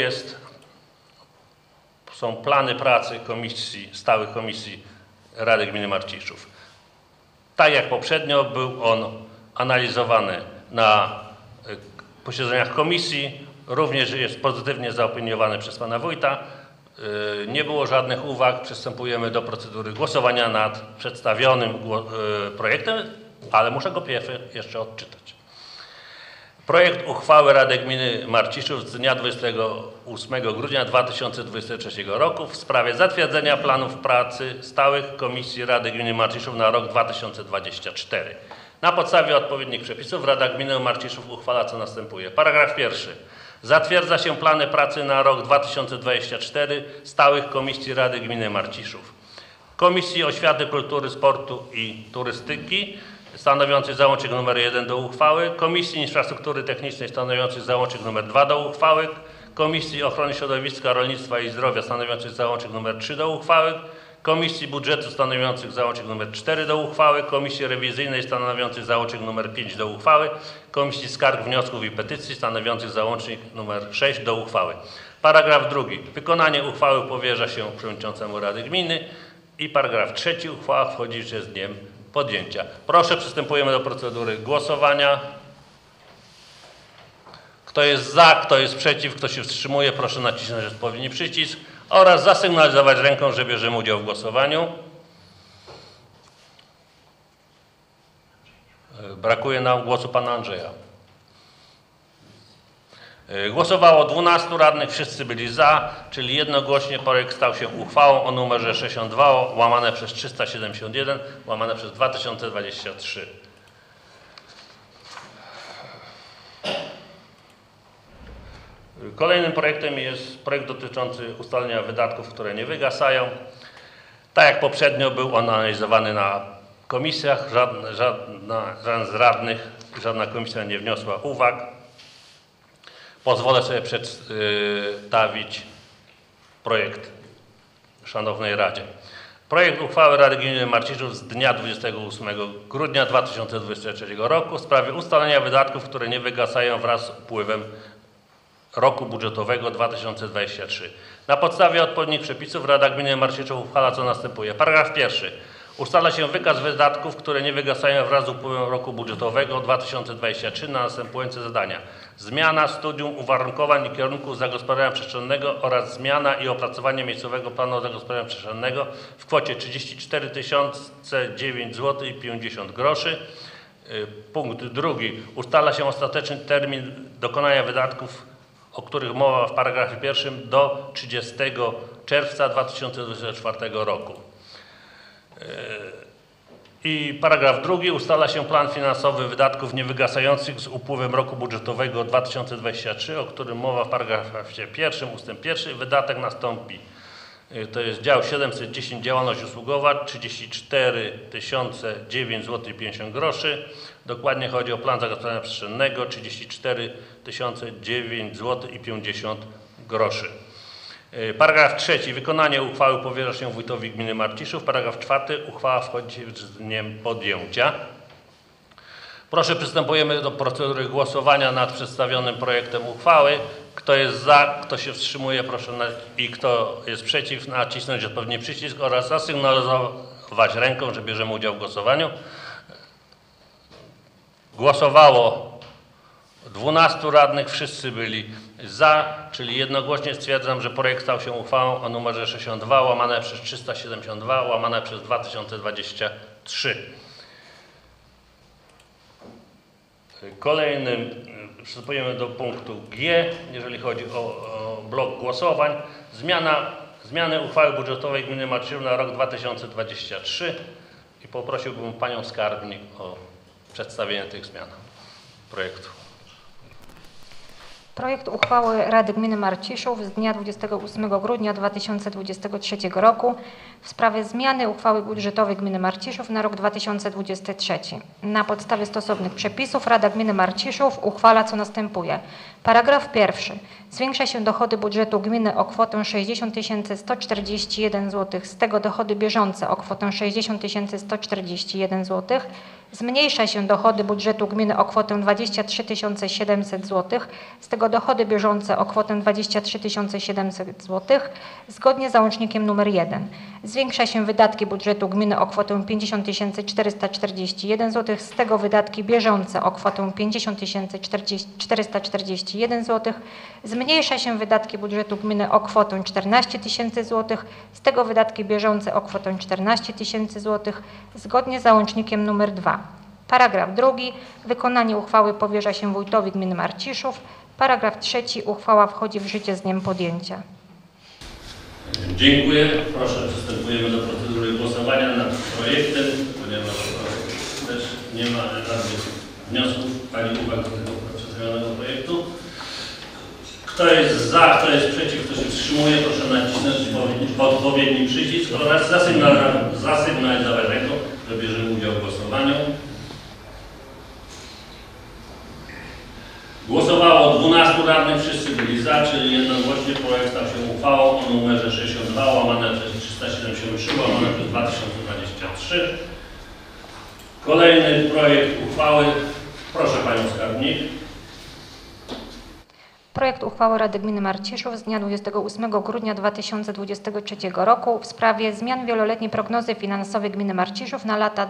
są plany pracy stałych komisji Rady Gminy Marciszów. Tak jak poprzednio był on analizowany na posiedzeniach komisji. Również jest pozytywnie zaopiniowany przez pana wójta. Nie było żadnych uwag. Przystępujemy do procedury głosowania nad przedstawionym projektem, ale muszę go jeszcze odczytać. Projekt uchwały Rady Gminy Marciszów z dnia 28 grudnia 2023 roku w sprawie zatwierdzenia planów pracy stałych komisji Rady Gminy Marciszów na rok 2024. Na podstawie odpowiednich przepisów Rada Gminy Marciszów uchwala, co następuje. Paragraf 1. Zatwierdza się plany pracy na rok 2024 stałych komisji Rady Gminy Marciszów. Komisji Oświaty, Kultury, Sportu i Turystyki stanowiącej załącznik nr 1 do uchwały, Komisji Infrastruktury Technicznej stanowiącej załącznik nr 2 do uchwały, Komisji Ochrony Środowiska, Rolnictwa i Zdrowia stanowiącej załącznik nr 3 do uchwały, Komisji Budżetu stanowiących załącznik nr 4 do uchwały, Komisji Rewizyjnej stanowiących załącznik nr 5 do uchwały, Komisji Skarg, Wniosków i Petycji stanowiących załącznik nr 6 do uchwały. Paragraf 2. Wykonanie uchwały powierza się przewodniczącemu Rady Gminy i paragraf 3. Uchwała wchodzi w życie z dniem podjęcia. Proszę, przystępujemy do procedury głosowania. Kto jest za, kto jest przeciw, kto się wstrzymuje, proszę nacisnąć odpowiedni przycisk oraz zasygnalizować ręką, że bierzemy udział w głosowaniu. Brakuje nam głosu pana Andrzeja. Głosowało 12 radnych, wszyscy byli za, czyli jednogłośnie projekt stał się uchwałą o numerze 62 łamane przez 371 łamane przez 2023. Kolejnym projektem jest projekt dotyczący ustalenia wydatków, które nie wygasają. Tak jak poprzednio był on analizowany na komisjach, żaden z radnych, żadna komisja nie wniosła uwag. Pozwolę sobie przedstawić projekt Szanownej Radzie. Projekt uchwały Rady Gminy Marciszów z dnia 28 grudnia 2023 roku w sprawie ustalenia wydatków, które nie wygasają wraz z upływem roku budżetowego 2023. Na podstawie odpowiednich przepisów Rada Gminy Marciszów uchwala co następuje. Paragraf 1. Ustala się wykaz wydatków, które nie wygasają wraz z upływem roku budżetowego 2023 na następujące zadania. Zmiana studium uwarunkowań i kierunków zagospodarowania przestrzennego oraz zmiana i opracowanie miejscowego planu zagospodarowania przestrzennego w kwocie 34 009 zł i 50 groszy. Punkt 2. Ustala się ostateczny termin dokonania wydatków, o których mowa w paragrafie 1 do 30 czerwca 2024 roku. I paragraf 2. Ustala się plan finansowy wydatków niewygasających z upływem roku budżetowego 2023, o którym mowa w paragrafie 1 ustęp 1. Wydatek nastąpi. To jest dział 710 działalność usługowa 34 009 zł i 50 groszy. Dokładnie chodzi o plan zagospodarowania przestrzennego 34 009 zł i 50 groszy. Paragraf 3. Wykonanie uchwały powierza się wójtowi gminy Marciszów. Paragraf 4. Uchwała wchodzi z dniem podjęcia. Proszę, przystępujemy do procedury głosowania nad przedstawionym projektem uchwały. Kto jest za, kto się wstrzymuje, proszę i kto jest przeciw, nacisnąć odpowiedni przycisk oraz zasygnalizować ręką, że bierzemy udział w głosowaniu. Głosowało 12 radnych, wszyscy byli za, czyli jednogłośnie stwierdzam, że projekt stał się uchwałą o numerze 62 łamane przez 372 łamane przez 2023. Kolejnym przystępujemy do punktu G, jeżeli chodzi o blok głosowań. Zmiany uchwały budżetowej gminy Marciszów na rok 2023 i poprosiłbym panią skarbnik o przedstawienie tych zmian projektu. Projekt uchwały Rady Gminy Marciszów z dnia 28 grudnia 2023 roku w sprawie zmiany uchwały budżetowej Gminy Marciszów na rok 2023. Na podstawie stosownych przepisów Rada Gminy Marciszów uchwala co następuje. Paragraf 1. Zwiększa się dochody budżetu gminy o kwotę 60 141 zł, z tego dochody bieżące o kwotę 60 141 zł. Zmniejsza się dochody budżetu gminy o kwotę 23 700 zł, z tego dochody bieżące o kwotę 23 700 zł, zgodnie z załącznikiem nr 1. Zwiększa się wydatki budżetu gminy o kwotę 50 441 zł, z tego wydatki bieżące o kwotę 50 441 zł. Zmniejsza się wydatki budżetu gminy o kwotę 14 000 zł, z tego wydatki bieżące o kwotę 14 000 zł, zgodnie z załącznikiem nr 2. Paragraf 2. Wykonanie uchwały powierza się wójtowi gminy Marciszów. Paragraf 3. Uchwała wchodzi w życie z dniem podjęcia. Dziękuję. Proszę, przystępujemy do procedury głosowania nad projektem, ponieważ też nie ma żadnych wniosków ani uwag do tego przedstawionego projektu. Kto jest za, kto jest przeciw, kto się wstrzymuje, proszę nacisnąć odpowiedni przycisk oraz zasygnalizować ręką, że bierzemy udział w głosowaniu. Głosowało 12 radnych, wszyscy byli za, czyli jednogłośnie projekt stał się uchwałą o numerze 62 łamane przez 373 łamane przez 2023. Kolejny projekt uchwały. Proszę Panią Skarbnik. Projekt uchwały Rady Gminy Marciszów z dnia 28 grudnia 2023 roku w sprawie zmian wieloletniej prognozy finansowej Gminy Marciszów na lata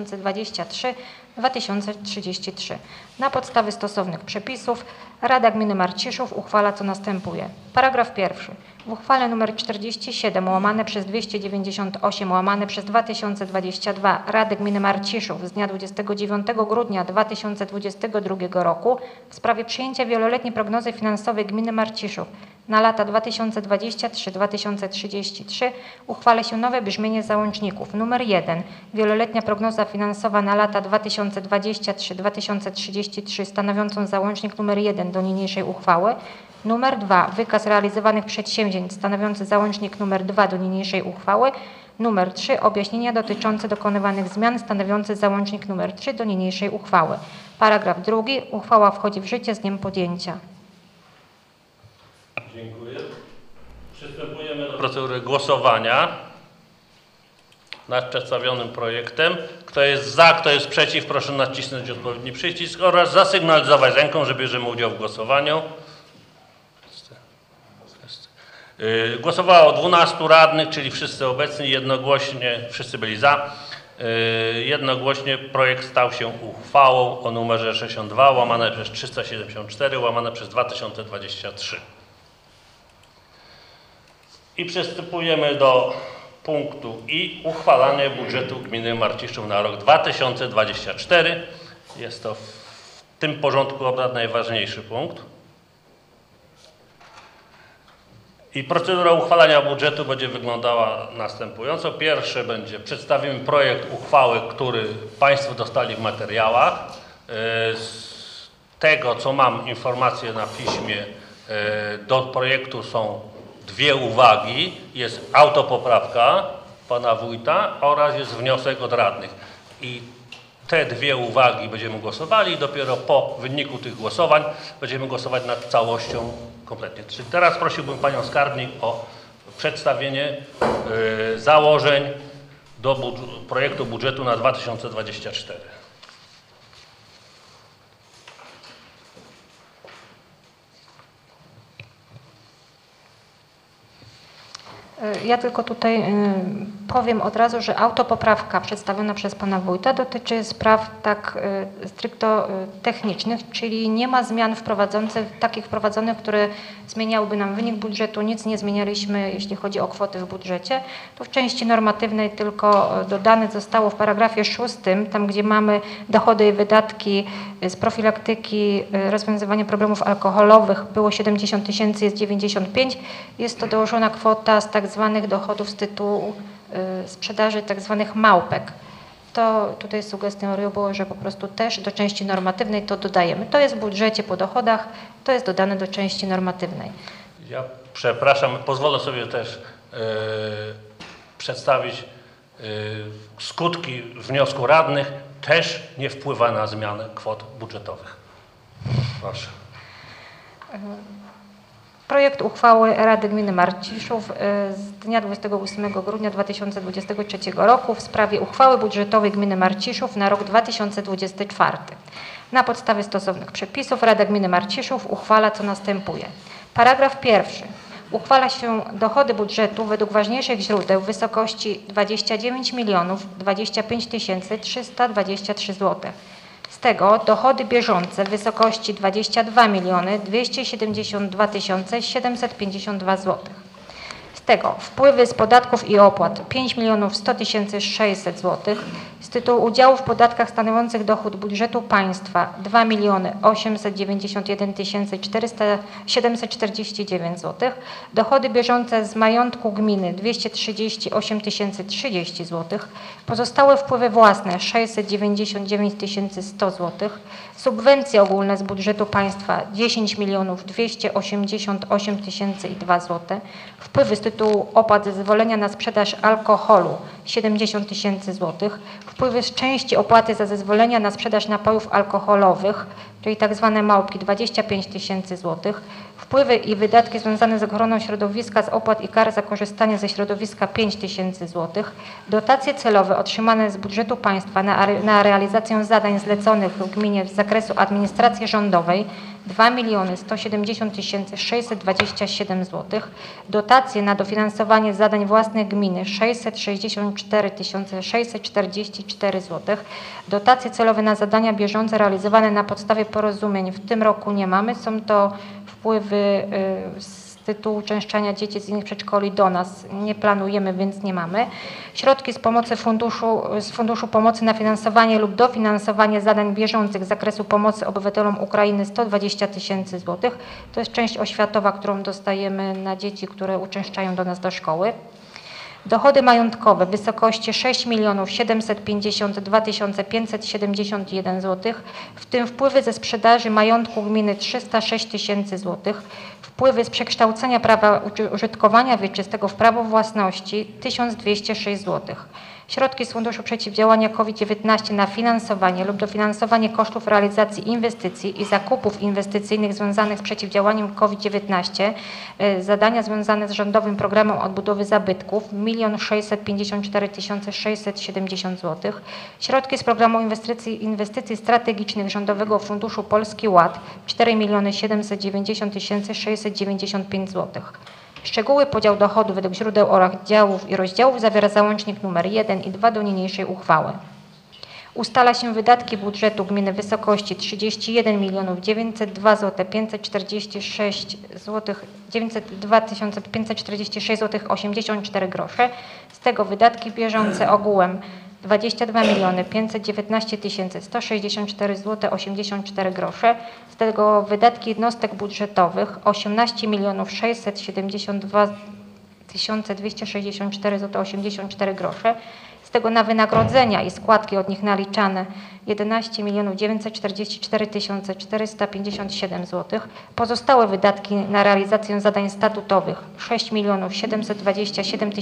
2023-2033. Na podstawie stosownych przepisów Rada Gminy Marciszów uchwala co następuje. Paragraf pierwszy. W uchwale nr 47 łamane przez 298 łamane przez 2022 Rady Gminy Marciszów z dnia 29 grudnia 2022 roku w sprawie przyjęcia wieloletniej prognozy finansowej Gminy Marciszów na lata 2023-2033 uchwala się nowe brzmienie załączników. Numer 1. Wieloletnia prognoza finansowa na lata 2023-2033 stanowiącą załącznik numer 1 do niniejszej uchwały. Numer 2. Wykaz realizowanych przedsięwzięć stanowiący załącznik numer 2 do niniejszej uchwały. Numer 3. Objaśnienia dotyczące dokonywanych zmian stanowiący załącznik numer 3 do niniejszej uchwały. Paragraf 2. Uchwała wchodzi w życie z dniem podjęcia. Dziękuję. Przystępujemy do procedury głosowania nad przedstawionym projektem. Kto jest za, kto jest przeciw, proszę nacisnąć odpowiedni przycisk oraz zasygnalizować ręką, że bierzemy udział w głosowaniu. Głosowało 12 radnych, czyli wszyscy obecni, jednogłośnie, wszyscy byli za. Jednogłośnie projekt stał się uchwałą o numerze 62 łamane przez 374 łamane przez 2023. I przystępujemy do punktu I. Uchwalanie budżetu gminy Marciszów na rok 2024. Jest to w tym porządku obrad najważniejszy punkt. I procedura uchwalania budżetu będzie wyglądała następująco. Pierwsze będzie, przedstawimy projekt uchwały, który Państwo dostali w materiałach. Z tego, co mam informację na piśmie, do projektu są dwie uwagi. Jest autopoprawka Pana Wójta oraz jest wniosek od radnych. I te dwie uwagi będziemy głosowali i dopiero po wyniku tych głosowań będziemy głosować nad całością kompletnie. Czyli teraz prosiłbym Panią Skarbnik o przedstawienie założeń do projektu budżetu na 2024. Ja tylko tutaj powiem od razu, że autopoprawka przedstawiona przez Pana Wójta dotyczy spraw tak stricto technicznych, czyli nie ma zmian takich wprowadzonych, które zmieniałyby nam wynik budżetu, nic nie zmienialiśmy, jeśli chodzi o kwoty w budżecie. To w części normatywnej tylko dodane zostało w paragrafie 6, tam gdzie mamy dochody i wydatki z profilaktyki, rozwiązywania problemów alkoholowych, było 70 000, jest 95 000. Jest to dołożona kwota z tak zwanych dochodów z tytułu sprzedaży tak zwanych małpek. To tutaj sugestią było, że po prostu też do części normatywnej to dodajemy. To jest w budżecie po dochodach, to jest dodane do części normatywnej. Ja przepraszam, pozwolę sobie też przedstawić skutki wniosku radnych. Też nie wpływa na zmianę kwot budżetowych. Proszę. Projekt uchwały Rady Gminy Marciszów z dnia 28 grudnia 2023 roku w sprawie uchwały budżetowej Gminy Marciszów na rok 2024. Na podstawie stosownych przepisów Rada Gminy Marciszów uchwala co następuje. Paragraf pierwszy. Uchwala się dochody budżetu według ważniejszych źródeł w wysokości 29 025 323 zł. Z tego dochody bieżące w wysokości 22 272 752 zł. Z tego wpływy z podatków i opłat 5 100 600 zł. Z tytułu udziału w podatkach stanowiących dochód budżetu państwa 2 891 749 zł. Dochody bieżące z majątku gminy 238 030 zł. Pozostałe wpływy własne 699 100 zł. Subwencje ogólne z budżetu państwa 10 288 002 zł. Wpływy z tytułu opłat zezwolenia na sprzedaż alkoholu 70 000 zł. Wpływy z części opłaty za zezwolenia na sprzedaż napojów alkoholowych czyli tak zwane małpki 25 tysięcy złotych, wpływy i wydatki związane z ochroną środowiska z opłat i kar za korzystanie ze środowiska 5 tysięcy złotych, dotacje celowe otrzymane z budżetu państwa na realizację zadań zleconych w gminie z zakresu administracji rządowej 2 170 627 zł, dotacje na dofinansowanie zadań własnych gminy 664 644 zł, dotacje celowe na zadania bieżące realizowane na podstawie porozumień w tym roku nie mamy, są to wpływy z tytułu uczęszczania dzieci z innych przedszkoli do nas. Nie planujemy, więc nie mamy. Środki z Funduszu Pomocy na finansowanie lub dofinansowanie zadań bieżących z zakresu pomocy obywatelom Ukrainy 120 tysięcy złotych. To jest część oświatowa, którą dostajemy na dzieci, które uczęszczają do nas do szkoły. Dochody majątkowe w wysokości 6 752 571 zł, w tym wpływy ze sprzedaży majątku gminy 306 tysięcy złotych, wpływy z przekształcenia prawa użytkowania wieczystego w prawo własności 1206 zł. Środki z Funduszu Przeciwdziałania COVID-19 na finansowanie lub dofinansowanie kosztów realizacji inwestycji i zakupów inwestycyjnych związanych z przeciwdziałaniem COVID-19, zadania związane z rządowym programem odbudowy zabytków 1 654 670 zł. Środki z programu inwestycji strategicznych Rządowego Funduszu Polski Ład 4 790 695 zł. Szczegóły podziału dochodów według źródeł oraz działów i rozdziałów zawiera załącznik nr 1 i 2 do niniejszej uchwały. Ustala się wydatki budżetu gminy w wysokości 31 902 546 zł 546,84 zł. Z tego wydatki bieżące ogółem 22 519 164 zł 84 grosze, z tego wydatki jednostek budżetowych 18 672 264 zł 84 grosze, z tego na wynagrodzenia i składki od nich naliczane 11 944 457 zł, pozostałe wydatki na realizację zadań statutowych 6 727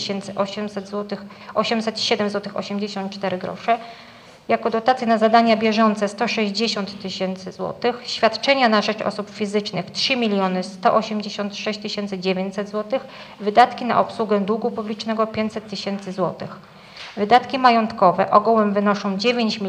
807 zł 84 grosze, jako dotacje na zadania bieżące 160 tysięcy złotych, świadczenia na rzecz osób fizycznych 3 186 900 zł, wydatki na obsługę długu publicznego 500 tysięcy złotych. Wydatki majątkowe ogółem wynoszą 9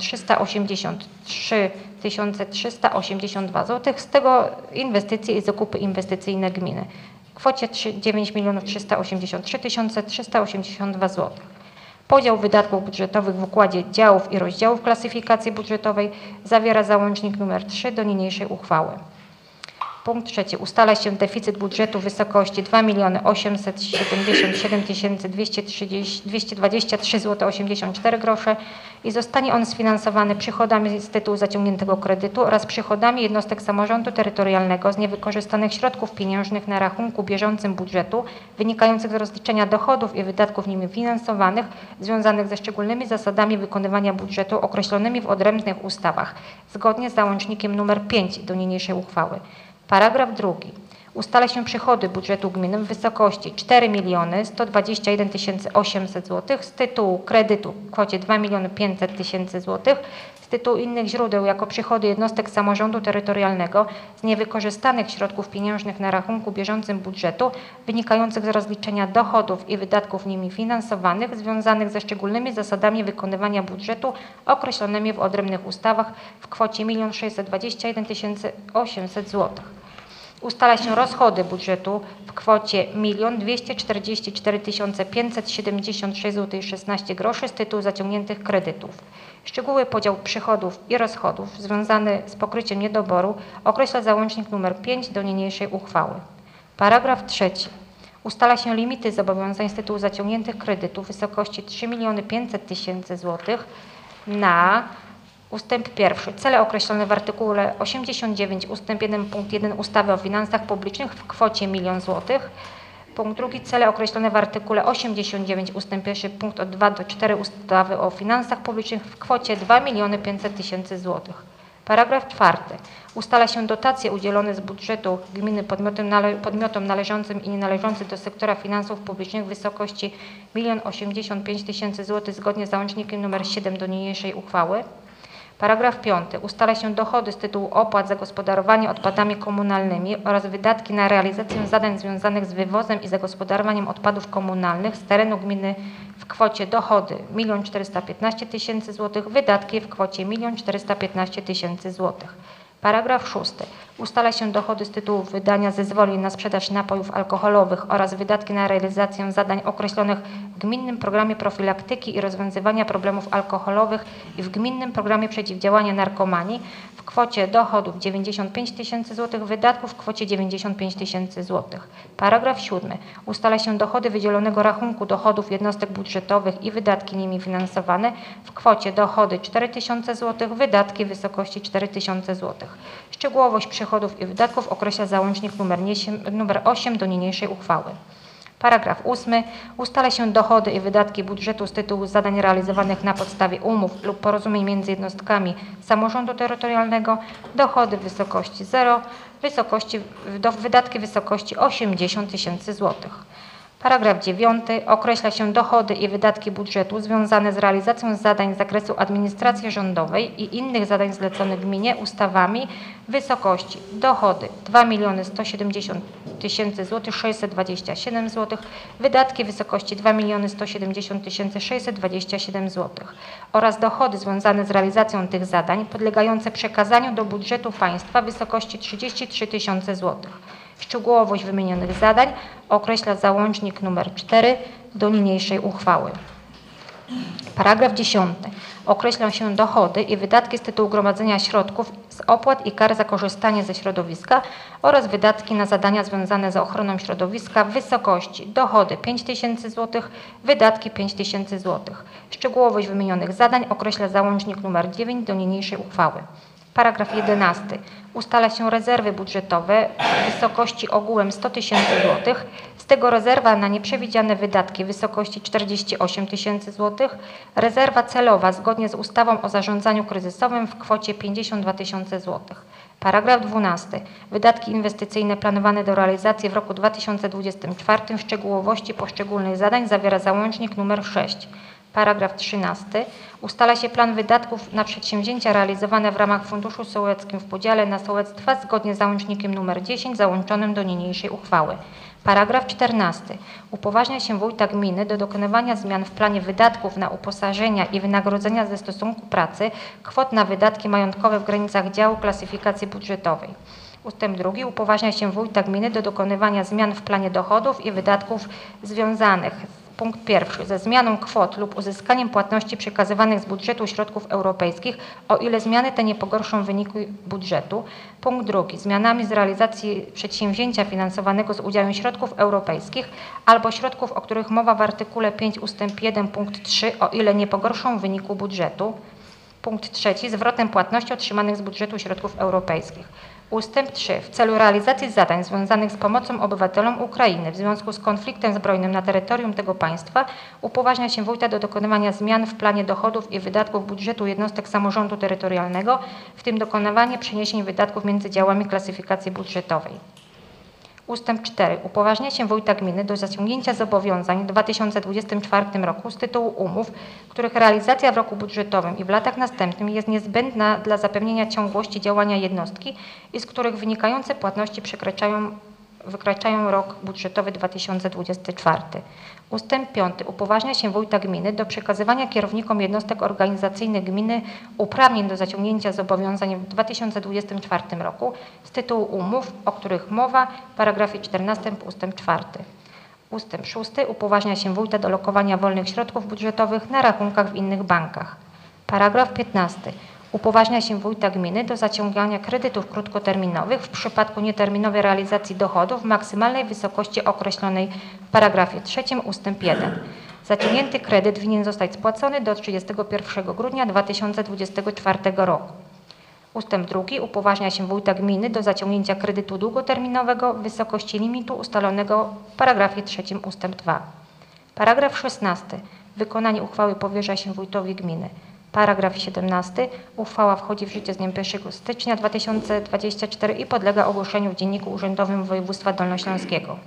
383 382 zł, z tego inwestycje i zakupy inwestycyjne gminy w kwocie 9 383 382 zł. Podział wydatków budżetowych w układzie działów i rozdziałów klasyfikacji budżetowej zawiera załącznik nr 3 do niniejszej uchwały. Punkt 3. Ustala się deficyt budżetu w wysokości 2 877 223 zł 84 grosze i zostanie on sfinansowany przychodami z tytułu zaciągniętego kredytu oraz przychodami jednostek samorządu terytorialnego z niewykorzystanych środków pieniężnych na rachunku bieżącym budżetu wynikających z rozliczenia dochodów i wydatków nimi finansowanych związanych ze szczególnymi zasadami wykonywania budżetu określonymi w odrębnych ustawach, zgodnie z załącznikiem nr 5 do niniejszej uchwały. Paragraf 2. Ustala się przychody budżetu gminy w wysokości 4 121 800 zł z tytułu kredytu w kwocie 2 500 tysięcy zł, z tytułu innych źródeł jako przychody jednostek samorządu terytorialnego z niewykorzystanych środków pieniężnych na rachunku bieżącym budżetu wynikających z rozliczenia dochodów i wydatków nimi finansowanych związanych ze szczególnymi zasadami wykonywania budżetu określonymi w odrębnych ustawach w kwocie 1 621 800 zł. Ustala się rozchody budżetu w kwocie 1 244 576 zł 16 groszy z tytułu zaciągniętych kredytów. Szczegóły podziału przychodów i rozchodów związane z pokryciem niedoboru określa załącznik nr 5 do niniejszej uchwały. Paragraf 3. Ustala się limity zobowiązań z tytułu zaciągniętych kredytów w wysokości 3 500 tysięcy złotych na ustęp 1. Cele określone w artykule 89 ustęp 1 punkt 1 ustawy o finansach publicznych w kwocie 1 000 000 zł. Punkt 2. Cele określone w artykule 89 ustęp 1 punkt od 2 do 4 ustawy o finansach publicznych w kwocie 2 500 tysięcy złotych. Paragraf 4. Ustala się dotacje udzielone z budżetu gminy podmiotom należącym i nienależącym do sektora finansów publicznych w wysokości 1 085 tysięcy złotych zgodnie z załącznikiem nr 7 do niniejszej uchwały. Paragraf 5. Ustala się dochody z tytułu opłat za gospodarowanie odpadami komunalnymi oraz wydatki na realizację zadań związanych z wywozem i zagospodarowaniem odpadów komunalnych z terenu gminy w kwocie dochody 1 415 000 zł, wydatki w kwocie 1 415 000 zł. Paragraf 6. Ustala się dochody z tytułu wydania zezwoleń na sprzedaż napojów alkoholowych oraz wydatki na realizację zadań określonych w Gminnym Programie Profilaktyki i Rozwiązywania Problemów Alkoholowych i w Gminnym Programie Przeciwdziałania Narkomanii w kwocie dochodów 95 000 zł, wydatków w kwocie 95 000 zł. Paragraf 7. Ustala się dochody wydzielonego rachunku dochodów jednostek budżetowych i wydatki nimi finansowane w kwocie dochody 4 000 zł, wydatki w wysokości 4 000 zł. Szczegółowość przychodów i wydatków określa załącznik nr 8 do niniejszej uchwały. Paragraf 8. Ustala się dochody i wydatki budżetu z tytułu zadań realizowanych na podstawie umów lub porozumień między jednostkami samorządu terytorialnego, dochody w wysokości 0, wydatki w wysokości 80 000 zł. Paragraf 9. Określa się dochody i wydatki budżetu związane z realizacją zadań z zakresu administracji rządowej i innych zadań zleconych gminie ustawami w wysokości dochody 2 170 627 zł, wydatki w wysokości 2 170 627 zł oraz dochody związane z realizacją tych zadań podlegające przekazaniu do budżetu państwa w wysokości 33 000 zł. Szczegółowość wymienionych zadań określa załącznik nr 4 do niniejszej uchwały. Paragraf 10. Określą się dochody i wydatki z tytułu gromadzenia środków z opłat i kar za korzystanie ze środowiska oraz wydatki na zadania związane z ochroną środowiska w wysokości dochody 5 000 zł, wydatki 5 000 zł. Szczegółowość wymienionych zadań określa załącznik nr 9 do niniejszej uchwały. Paragraf 11. Ustala się rezerwy budżetowe w wysokości ogółem 100 000 zł, z tego rezerwa na nieprzewidziane wydatki w wysokości 48 000 zł, rezerwa celowa zgodnie z ustawą o zarządzaniu kryzysowym w kwocie 52 000 zł. Paragraf 12. Wydatki inwestycyjne planowane do realizacji w roku 2024 w szczegółowości poszczególnych zadań zawiera załącznik nr 6. Paragraf 13. Ustala się plan wydatków na przedsięwzięcia realizowane w ramach Funduszu Sołeckim w podziale na sołectwa zgodnie z załącznikiem nr 10 załączonym do niniejszej uchwały. Paragraf 14. Upoważnia się wójta gminy do dokonywania zmian w planie wydatków na uposażenia i wynagrodzenia ze stosunku pracy kwot na wydatki majątkowe w granicach działu klasyfikacji budżetowej. Ustęp 2. Upoważnia się wójta gminy do dokonywania zmian w planie dochodów i wydatków związanych punkt 1. Ze zmianą kwot lub uzyskaniem płatności przekazywanych z budżetu środków europejskich, o ile zmiany te nie pogorszą wyniku budżetu. Punkt 2. Zmianami z realizacji przedsięwzięcia finansowanego z udziałem środków europejskich albo środków, o których mowa w artykule 5 ustęp 1 punkt 3, o ile nie pogorszą wyniku budżetu. Punkt 3. Zwrotem płatności otrzymanych z budżetu środków europejskich. Ustęp 3. W celu realizacji zadań związanych z pomocą obywatelom Ukrainy w związku z konfliktem zbrojnym na terytorium tego państwa upoważnia się wójta do dokonywania zmian w planie dochodów i wydatków budżetu jednostek samorządu terytorialnego, w tym dokonywanie przeniesień wydatków między działami klasyfikacji budżetowej. Ustęp 4. Upoważnia się wójta gminy do zaciągnięcia zobowiązań w 2024 roku z tytułu umów, których realizacja w roku budżetowym i w latach następnych jest niezbędna dla zapewnienia ciągłości działania jednostki i z których wynikające płatności wykraczają rok budżetowy 2024. Ustęp 5. Upoważnia się wójta gminy do przekazywania kierownikom jednostek organizacyjnych gminy uprawnień do zaciągnięcia zobowiązań w 2024 roku z tytułu umów, o których mowa w paragrafie 14 ustęp 4. Ustęp 6. Upoważnia się wójta do lokowania wolnych środków budżetowych na rachunkach w innych bankach. Paragraf 15. Upoważnia się wójta gminy do zaciągania kredytów krótkoterminowych w przypadku nieterminowej realizacji dochodów w maksymalnej wysokości określonej w paragrafie 3 ustęp 1. Zaciągnięty kredyt winien zostać spłacony do 31 grudnia 2024 roku. Ustęp 2. Upoważnia się wójta gminy do zaciągnięcia kredytu długoterminowego w wysokości limitu ustalonego w paragrafie 3 ustęp 2. Paragraf 16. Wykonanie uchwały powierza się wójtowi gminy. Paragraf 17. Uchwała wchodzi w życie z dniem 1 stycznia 2024 i podlega ogłoszeniu w Dzienniku Urzędowym Województwa Dolnośląskiego.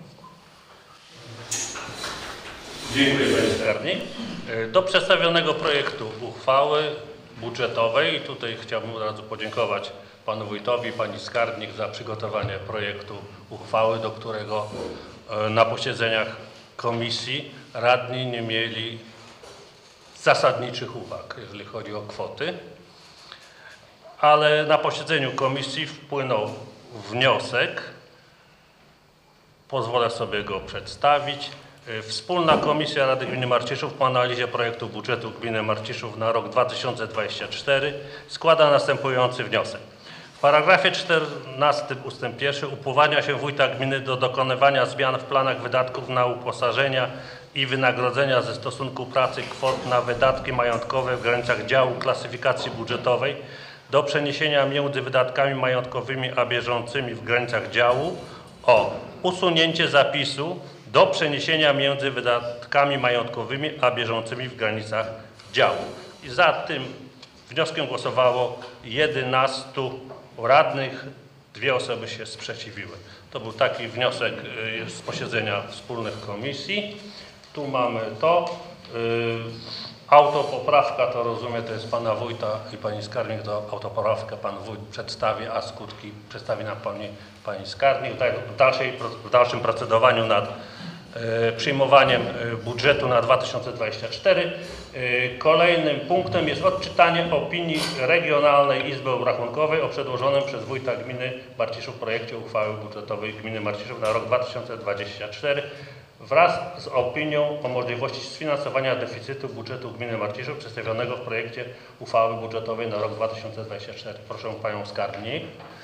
Dziękuję Pani Skarbnik. Do przedstawionego projektu uchwały budżetowej. I tutaj chciałbym od razu podziękować panu wójtowi, pani skarbnik za przygotowanie projektu uchwały, do którego na posiedzeniach komisji radni nie mieli zasadniczych uwag, jeżeli chodzi o kwoty. Ale na posiedzeniu komisji wpłynął wniosek, pozwolę sobie go przedstawić. Wspólna Komisja Rady Gminy Marciszów po analizie projektu budżetu Gminy Marciszów na rok 2024 składa następujący wniosek. W paragrafie 14 ust. 1 upoważnia się wójta gminy do dokonywania zmian w planach wydatków na uposażenia i wynagrodzenia ze stosunku pracy kwot na wydatki majątkowe w granicach działu klasyfikacji budżetowej do przeniesienia między wydatkami majątkowymi a bieżącymi w granicach działu o usunięcie zapisu do przeniesienia między wydatkami majątkowymi a bieżącymi w granicach działu. I za tym wnioskiem głosowało 11 radnych, 2 osoby się sprzeciwiły. To był taki wniosek z posiedzenia wspólnych komisji. Tu mamy to. Autopoprawka to rozumiem, to jest pana wójta i pani skarbnik, to autopoprawkę pan wójt przedstawi, a skutki przedstawi nam pani skarbnik. Tak, w dalszym procedowaniu nad przyjmowaniem budżetu na 2024. Kolejnym punktem jest odczytanie opinii Regionalnej Izby Obrachunkowej o przedłożonym przez wójta gminy Marciszów projekcie uchwały budżetowej gminy Marciszów na rok 2024 wraz z opinią o możliwości sfinansowania deficytu budżetu gminy Marciszów przedstawionego w projekcie uchwały budżetowej na rok 2024. Proszę panią skarbnik.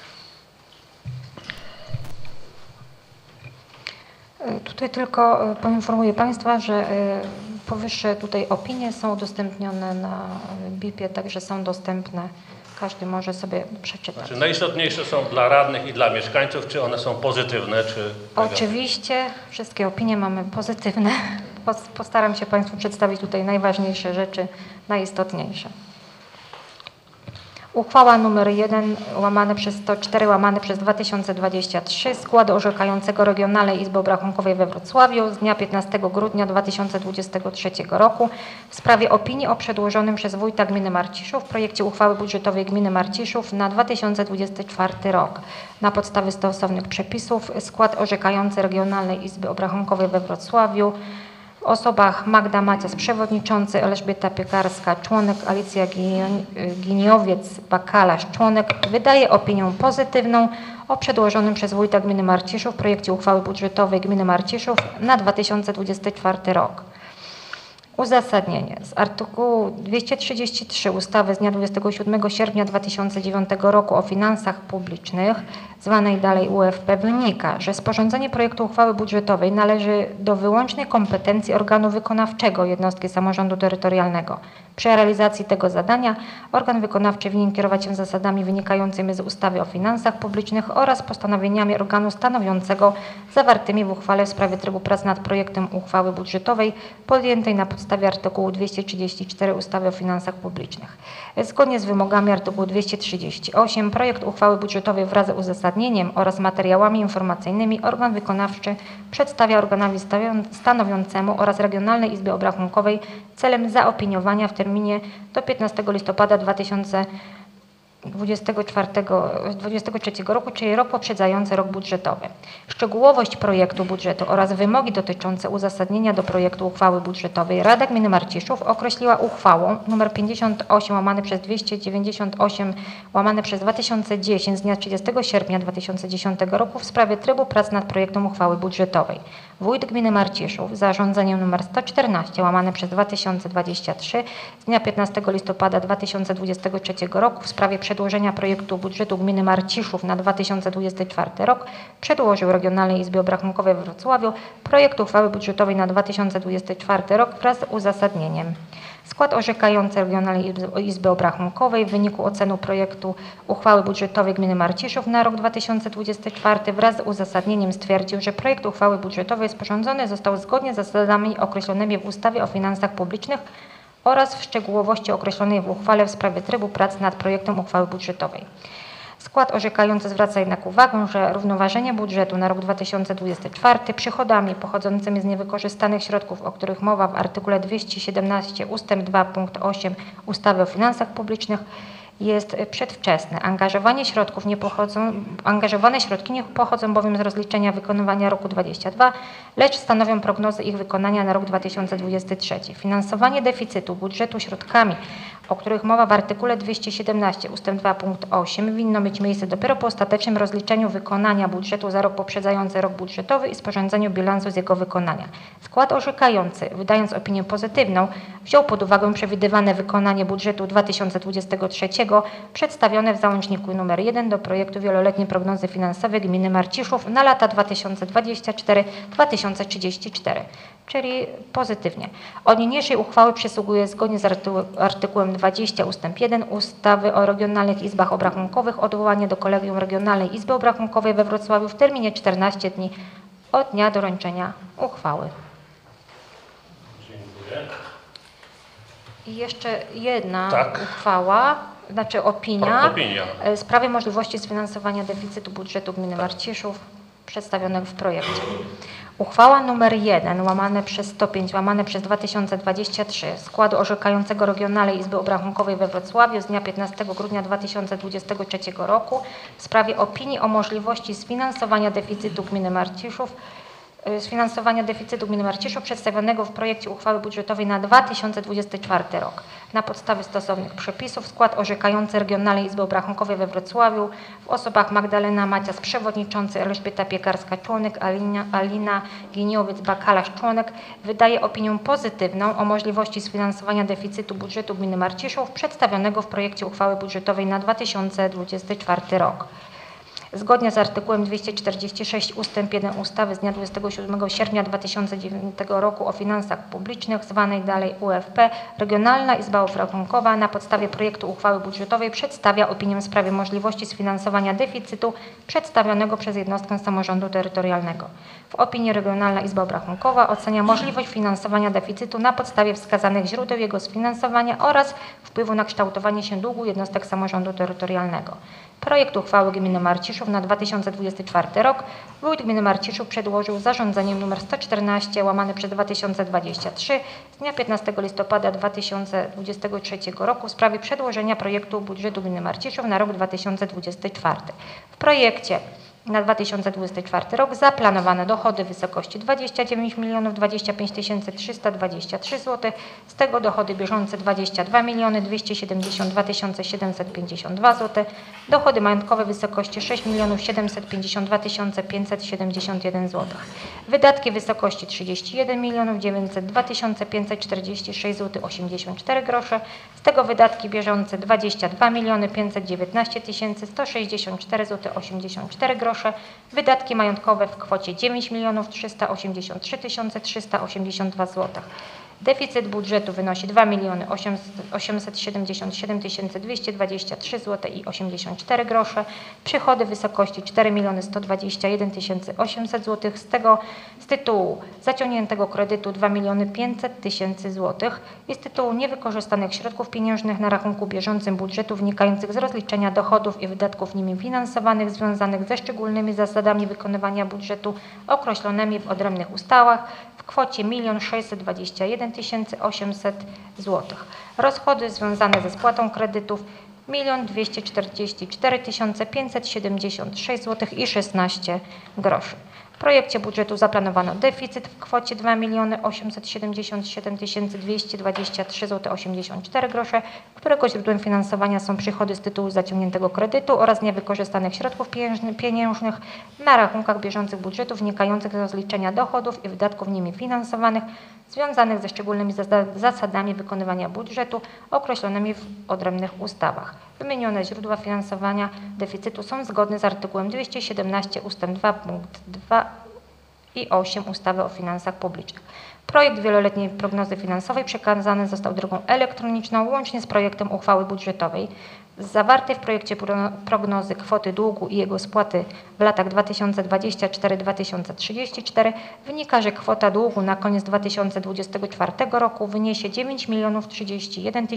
Tutaj tylko poinformuję Państwa, że powyższe tutaj opinie są udostępnione na BIP-ie, także są dostępne. Każdy może sobie przeczytać. Znaczy, najistotniejsze są dla radnych i dla mieszkańców, czy one są pozytywne, czy... Oczywiście wszystkie opinie mamy pozytywne. Postaram się Państwu przedstawić tutaj najważniejsze rzeczy, najistotniejsze. Uchwała nr 1/104/2023 składu orzekającego Regionalnej Izby Obrachunkowej we Wrocławiu z dnia 15 grudnia 2023 roku w sprawie opinii o przedłożonym przez wójta gminy Marciszów projekcie uchwały budżetowej gminy Marciszów na 2024 rok. Na podstawie stosownych przepisów skład orzekający Regionalnej Izby Obrachunkowej we Wrocławiu w osobach Magda Macias, przewodniczący, Elżbieta Piekarska, członek, Alicja Giniowiec-Bakalarz, członek, wydaje opinię pozytywną o przedłożonym przez wójta gminy Marciszów projekcie uchwały budżetowej gminy Marciszów na 2024 rok. Uzasadnienie. Z artykułu 233 ustawy z dnia 27 sierpnia 2009 roku o finansach publicznych, zwanej dalej UFP, wynika, że sporządzenie projektu uchwały budżetowej należy do wyłącznej kompetencji organu wykonawczego jednostki samorządu terytorialnego. Przy realizacji tego zadania organ wykonawczy winien kierować się zasadami wynikającymi z ustawy o finansach publicznych oraz postanowieniami organu stanowiącego zawartymi w uchwale w sprawie trybu prac nad projektem uchwały budżetowej podjętej na podstawie artykułu 234 ustawy o finansach publicznych. Zgodnie z wymogami artykułu 238 projekt uchwały budżetowej wraz z uzasadnieniem oraz materiałami informacyjnymi organ wykonawczy przedstawia organowi stanowiącemu oraz Regionalnej Izbie Obrachunkowej celem zaopiniowania w terminie do 15 listopada 2023 roku, czyli rok poprzedzający rok budżetowy. Szczegółowość projektu budżetu oraz wymogi dotyczące uzasadnienia do projektu uchwały budżetowej Rada Gminy Marciszów określiła uchwałą nr 58/298/2010 z dnia 30 sierpnia 2010 roku w sprawie trybu prac nad projektem uchwały budżetowej. Wójt Gminy Marciszów zarządzeniem nr 114/2023 z dnia 15 listopada 2023 roku w sprawie przedłożenia projektu budżetu gminy Marciszów na 2024 rok przedłożył Regionalnej Izbie Obrachunkowej w Wrocławiu projekt uchwały budżetowej na 2024 rok wraz z uzasadnieniem. Skład orzekający Regionalnej Izby Obrachunkowej w wyniku oceny projektu uchwały budżetowej gminy Marciszów na rok 2024 wraz z uzasadnieniem stwierdził, że projekt uchwały budżetowej sporządzony został zgodnie z zasadami określonymi w ustawie o finansach publicznych oraz w szczegółowości określonej w uchwale w sprawie trybu prac nad projektem uchwały budżetowej. Skład orzekający zwraca jednak uwagę, że równoważenie budżetu na rok 2024 przychodami pochodzącymi z niewykorzystanych środków, o których mowa w artykule 217 ust. 2 punkt 8 ustawy o finansach publicznych, jest przedwczesne. Angażowane środki nie pochodzą bowiem z rozliczenia wykonywania roku 2022, lecz stanowią prognozy ich wykonania na rok 2023. Finansowanie deficytu budżetu środkami, o których mowa w artykule 217 ust. 2 punkt 8 winno mieć miejsce dopiero po ostatecznym rozliczeniu wykonania budżetu za rok poprzedzający rok budżetowy i sporządzeniu bilansu z jego wykonania. Skład orzekający, wydając opinię pozytywną, wziął pod uwagę przewidywane wykonanie budżetu 2023 przedstawione w załączniku nr 1 do projektu wieloletniej prognozy finansowej gminy Marciszów na lata 2024-2034, czyli pozytywnie. Od niniejszej uchwały przysługuje zgodnie z artykułem 20 ust. 1 ustawy o regionalnych izbach obrachunkowych odwołanie do Kolegium Regionalnej Izby Obrachunkowej we Wrocławiu w terminie 14 dni od dnia doręczenia uchwały. Dziękuję. I jeszcze jedna Tak. uchwała, znaczy opinia Opinia. w sprawie możliwości sfinansowania deficytu budżetu gminy Marciszów przedstawionego w projekcie. Uchwała nr 1 łamane przez 105 łamane przez 2023 składu orzekającego Regionalnej Izby Obrachunkowej we Wrocławiu z dnia 15 grudnia 2023 roku w sprawie opinii o możliwości sfinansowania deficytu gminy Marciszów przedstawionego w projekcie uchwały budżetowej na 2024 rok. Na podstawie stosownych przepisów skład orzekający Regionalnej Izby Obrachunkowej we Wrocławiu w osobach Magdalena Macias, przewodniczący, Elżbieta Piekarska, członek, Alina Giniowiec-Bakalarz, członek, wydaje opinię pozytywną o możliwości sfinansowania deficytu budżetu gminy Marciszów przedstawionego w projekcie uchwały budżetowej na 2024 rok. Zgodnie z artykułem 246 ust. 1 ustawy z dnia 27 sierpnia 2009 roku o finansach publicznych, zwanej dalej UFP, Regionalna Izba Obrachunkowa na podstawie projektu uchwały budżetowej przedstawia opinię w sprawie możliwości sfinansowania deficytu przedstawionego przez jednostkę samorządu terytorialnego. W opinii Regionalna Izba Obrachunkowa ocenia możliwość finansowania deficytu na podstawie wskazanych źródeł jego sfinansowania oraz wpływu na kształtowanie się długu jednostek samorządu terytorialnego. Projekt uchwały gminy Marciszów na 2024 rok wójt gminy Marciszów przedłożył zarządzeniem nr 114 łamane przez 2023 z dnia 15 listopada 2023 roku w sprawie przedłożenia projektu budżetu gminy Marciszów na rok 2024. W projekcie na 2024 rok zaplanowano dochody w wysokości 29 025 323 zł, z tego dochody bieżące 22 272 752 zł, dochody majątkowe w wysokości 6 752 571 zł, wydatki w wysokości 31 902 546 zł 84 grosze, z tego wydatki bieżące 22 519 164 zł 84 grosze, wydatki majątkowe w kwocie 9 383 382 zł. Deficyt budżetu wynosi 2 877 223 zł i 84 grosze. Przychody w wysokości 4 121 800 zł. Z tytułu zaciągniętego kredytu 2 500 000 zł i z tytułu niewykorzystanych środków pieniężnych na rachunku bieżącym budżetu wynikających z rozliczenia dochodów i wydatków nimi finansowanych związanych ze szczególnymi zasadami wykonywania budżetu określonymi w odrębnych ustawach w kwocie 1 621 800 zł. Rozchody związane ze spłatą kredytów 1 244 576 zł i 16 groszy. W projekcie budżetu zaplanowano deficyt w kwocie 2 877 223 zł 84 grosze, którego źródłem finansowania są przychody z tytułu zaciągniętego kredytu oraz niewykorzystanych środków pieniężnych na rachunkach bieżących budżetu wynikających z rozliczenia dochodów i wydatków nimi finansowanych związanych ze szczególnymi zasadami wykonywania budżetu określonymi w odrębnych ustawach. Wymienione źródła finansowania deficytu są zgodne z artykułem 217 ust. 2 punkt 2 i 8 ustawy o finansach publicznych. Projekt wieloletniej prognozy finansowej przekazany został drogą elektroniczną łącznie z projektem uchwały budżetowej Z zawartej w projekcie prognozy kwoty długu i jego spłaty w latach 2024-2034 wynika, że kwota długu na koniec 2024 roku wyniesie 9 031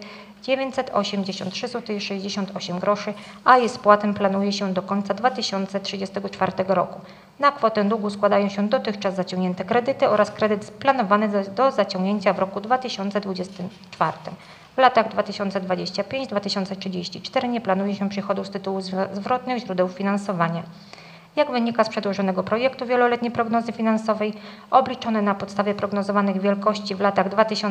983,68 zł, a jej spłatę planuje się do końca 2034 roku. Na kwotę długu składają się dotychczas zaciągnięte kredyty oraz kredyt planowany do zaciągnięcia w roku 2024. W latach 2025-2034 nie planuje się przychodów z tytułu zwrotnych źródeł finansowania. Jak wynika z przedłożonego projektu wieloletniej prognozy finansowej, obliczone na podstawie prognozowanych wielkości w latach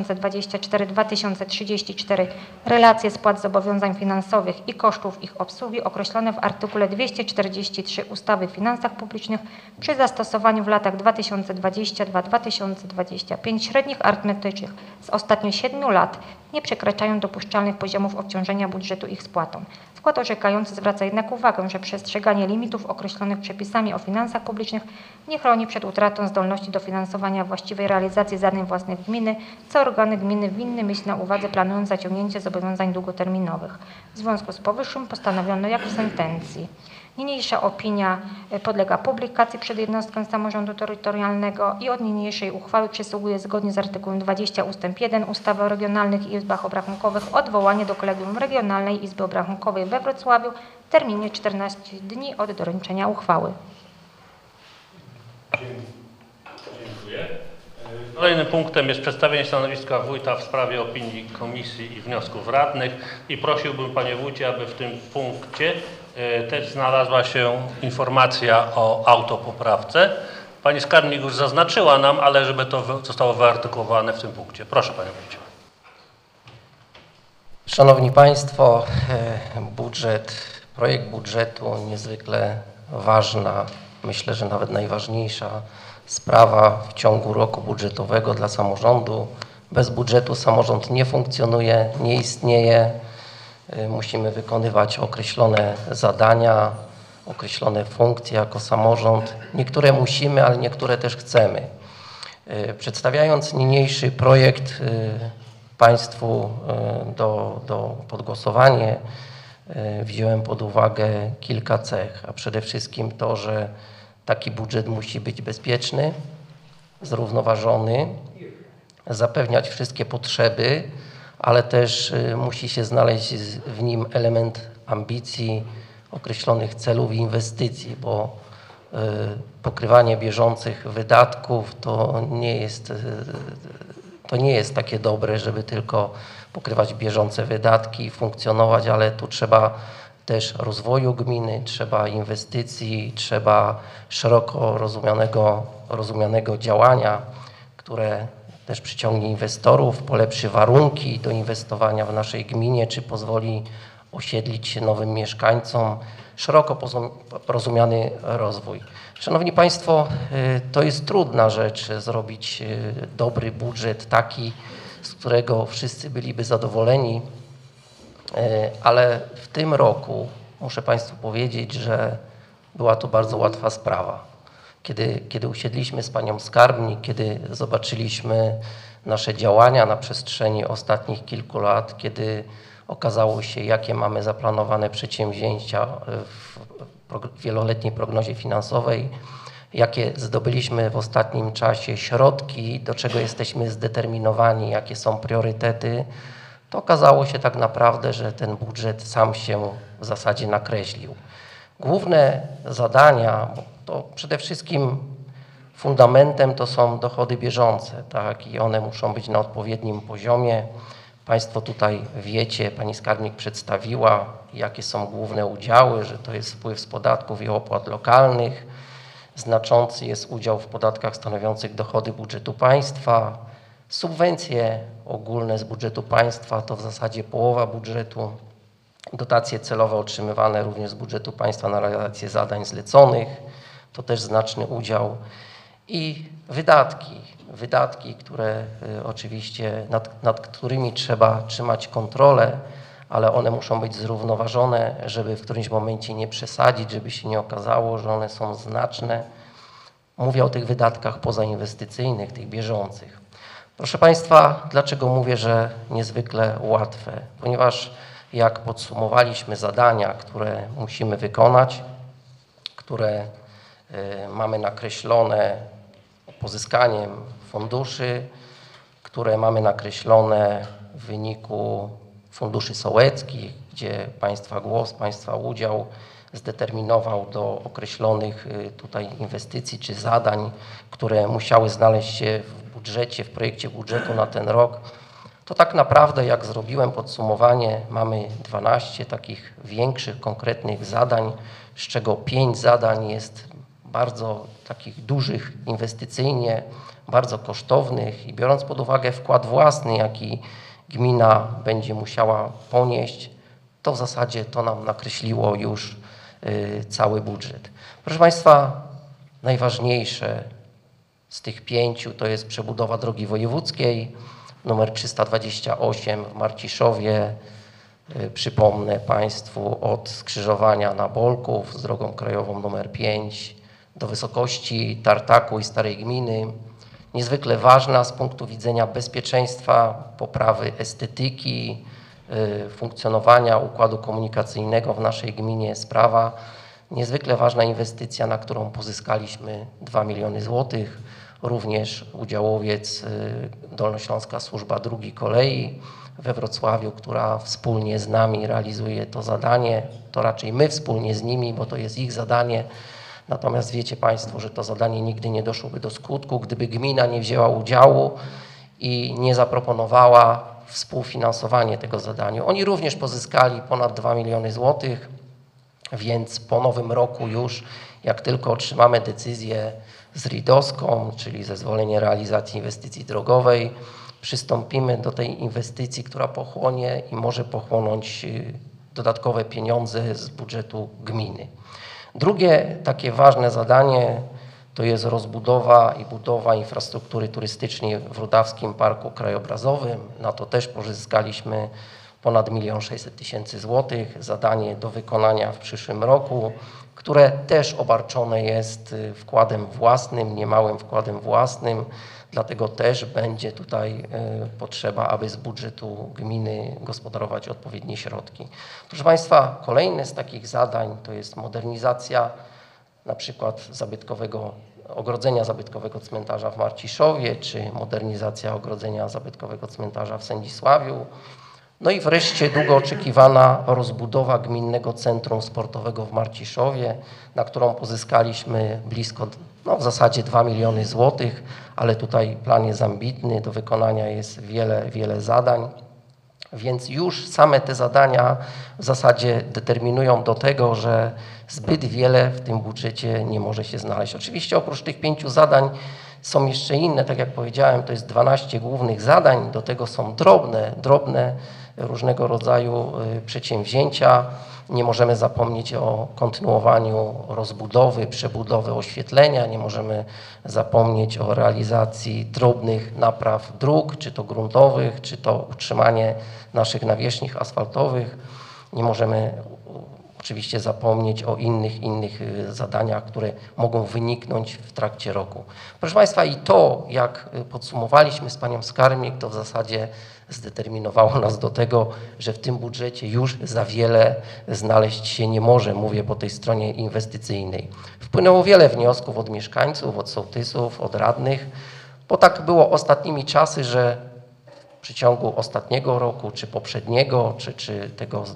2024-2034 relacje spłat zobowiązań finansowych i kosztów ich obsługi określone w artykule 243 ustawy o finansach publicznych przy zastosowaniu w latach 2022-2025 średnich arytmetycznych z ostatnich 7 lat nie przekraczają dopuszczalnych poziomów obciążenia budżetu ich spłatą. Skład orzekający zwraca jednak uwagę, że przestrzeganie limitów określonych przepisami o finansach publicznych nie chroni przed utratą zdolności do finansowania właściwej realizacji zadań własnych gminy, co organy gminy winny mieć na uwadze, planując zaciągnięcie zobowiązań długoterminowych. W związku z powyższym postanowiono, jak w sentencji. Niniejsza opinia podlega publikacji przed jednostką samorządu terytorialnego i od niniejszej uchwały przysługuje zgodnie z artykułem 20 ust. 1 ustawy o regionalnych izbach obrachunkowych odwołanie do Kolegium Regionalnej Izby Obrachunkowej we Wrocławiu w terminie 14 dni od doręczenia uchwały. Dziękuję. Kolejnym punktem jest przedstawienie stanowiska wójta w sprawie opinii komisji i wniosków radnych i prosiłbym, panie wójcie, aby w tym punkcie też znalazła się informacja o autopoprawce. Pani skarbnik już zaznaczyła nam, ale żeby to zostało wyartykułowane w tym punkcie. Proszę, panie wójcie. Szanowni Państwo, projekt budżetu niezwykle ważna, myślę, że nawet najważniejsza sprawa w ciągu roku budżetowego dla samorządu. Bez budżetu samorząd nie funkcjonuje, nie istnieje. Musimy wykonywać określone zadania, określone funkcje jako samorząd. Niektóre musimy, ale niektóre też chcemy. Przedstawiając niniejszy projekt Państwu do podgłosowania, wziąłem pod uwagę kilka cech, a przede wszystkim to, że taki budżet musi być bezpieczny, zrównoważony, zapewniać wszystkie potrzeby, ale też musi się znaleźć w nim element ambicji, określonych celów i inwestycji, bo pokrywanie bieżących wydatków to nie jest takie dobre, żeby tylko pokrywać bieżące wydatki i funkcjonować, ale tu trzeba też rozwoju gminy, trzeba inwestycji, trzeba szeroko rozumianego działania, które też przyciągnie inwestorów, polepszy warunki do inwestowania w naszej gminie, czy pozwoli osiedlić się nowym mieszkańcom, szeroko rozumiany rozwój. Szanowni Państwo, to jest trudna rzecz zrobić dobry budżet, taki, z którego wszyscy byliby zadowoleni, ale w tym roku muszę Państwu powiedzieć, że była to bardzo łatwa sprawa. Kiedy usiedliśmy z panią skarbnik, kiedy zobaczyliśmy nasze działania na przestrzeni ostatnich kilku lat, kiedy okazało się, jakie mamy zaplanowane przedsięwzięcia w wieloletniej prognozie finansowej, jakie zdobyliśmy w ostatnim czasie środki, do czego jesteśmy zdeterminowani, jakie są priorytety, to okazało się tak naprawdę, że ten budżet sam się w zasadzie nakreślił. Główne zadania, to przede wszystkim fundamentem to są dochody bieżące, tak, i one muszą być na odpowiednim poziomie. Państwo tutaj wiecie, pani skarbnik przedstawiła, jakie są główne udziały, że to jest wpływ z podatków i opłat lokalnych, znaczący jest udział w podatkach stanowiących dochody budżetu państwa, subwencje ogólne z budżetu państwa to w zasadzie połowa budżetu, dotacje celowe otrzymywane również z budżetu państwa na realizację zadań zleconych, to też znaczny udział i wydatki, które oczywiście nad którymi trzeba trzymać kontrolę, ale one muszą być zrównoważone, żeby w którymś momencie nie przesadzić, żeby się nie okazało, że one są znaczne. Mówię o tych wydatkach pozainwestycyjnych, tych bieżących. Proszę Państwa, dlaczego mówię, że niezwykle łatwe? Ponieważ jak podsumowaliśmy zadania, które musimy wykonać, które mamy nakreślone pozyskaniem funduszy, które mamy nakreślone w wyniku funduszy sołeckich, gdzie Państwa głos, Państwa udział zdeterminował do określonych tutaj inwestycji czy zadań, które musiały znaleźć się w budżecie, w projekcie budżetu na ten rok, to tak naprawdę jak zrobiłem podsumowanie, mamy 12 takich większych, konkretnych zadań, z czego 5 zadań jest bardzo takich dużych inwestycyjnie, bardzo kosztownych i biorąc pod uwagę wkład własny, jaki gmina będzie musiała ponieść, to w zasadzie to nam nakreśliło już cały budżet. Proszę Państwa, najważniejsze z tych 5 to jest przebudowa drogi wojewódzkiej numer 328 w Marciszowie. Przypomnę Państwu od skrzyżowania na Bolków z drogą krajową numer 5 do wysokości Tartaku i Starej Gminy. Niezwykle ważna z punktu widzenia bezpieczeństwa, poprawy estetyki, funkcjonowania układu komunikacyjnego w naszej gminie sprawa. Niezwykle ważna inwestycja, na którą pozyskaliśmy 2 miliony złotych. Również udziałowiec Dolnośląska Służba Dróg Kolei we Wrocławiu, która wspólnie z nami realizuje to zadanie. To raczej my wspólnie z nimi, bo to jest ich zadanie. Natomiast wiecie Państwo, że to zadanie nigdy nie doszłoby do skutku, gdyby gmina nie wzięła udziału i nie zaproponowała współfinansowanie tego zadania. Oni również pozyskali ponad 2 miliony złotych, więc po nowym roku już, jak tylko otrzymamy decyzję z RIDOSką, czyli zezwolenie realizacji inwestycji drogowej, przystąpimy do tej inwestycji, która pochłonie i może pochłonąć dodatkowe pieniądze z budżetu gminy. Drugie takie ważne zadanie to jest rozbudowa i budowa infrastruktury turystycznej w Rudawskim Parku Krajobrazowym. Na to też pozyskaliśmy ponad 1 600 000 złotych. Zadanie do wykonania w przyszłym roku, które też obarczone jest wkładem własnym, niemałym wkładem własnym. Dlatego też będzie tutaj potrzeba, aby z budżetu gminy gospodarować odpowiednie środki. Proszę Państwa, kolejne z takich zadań to jest modernizacja na przykład ogrodzenia zabytkowego cmentarza w Marciszowie, czy modernizacja ogrodzenia zabytkowego cmentarza w Sędzisławiu. No i wreszcie długo oczekiwana rozbudowa Gminnego Centrum Sportowego w Marciszowie, na którą pozyskaliśmy blisko, w zasadzie 2 miliony złotych, ale tutaj plan jest ambitny, do wykonania jest wiele zadań, więc już same te zadania w zasadzie determinują do tego, że zbyt wiele w tym budżecie nie może się znaleźć. Oczywiście oprócz tych 5 zadań są jeszcze inne, tak jak powiedziałem, to jest 12 głównych zadań, do tego są drobne różnego rodzaju przedsięwzięcia. Nie możemy zapomnieć o kontynuowaniu rozbudowy, przebudowy oświetlenia, nie możemy zapomnieć o realizacji drobnych napraw dróg, czy to gruntowych, czy to utrzymanie naszych nawierzchni asfaltowych. Nie możemy oczywiście zapomnieć o innych zadaniach, które mogą wyniknąć w trakcie roku. Proszę Państwa, i to, jak podsumowaliśmy z Panią Skarbnik, to w zasadzie zdeterminowało nas do tego, że w tym budżecie już za wiele znaleźć się nie może, mówię po tej stronie inwestycyjnej. Wpłynęło wiele wniosków od mieszkańców, od sołtysów, od radnych, bo tak było ostatnimi czasy, że w przeciągu ostatniego roku, czy poprzedniego, czy tego z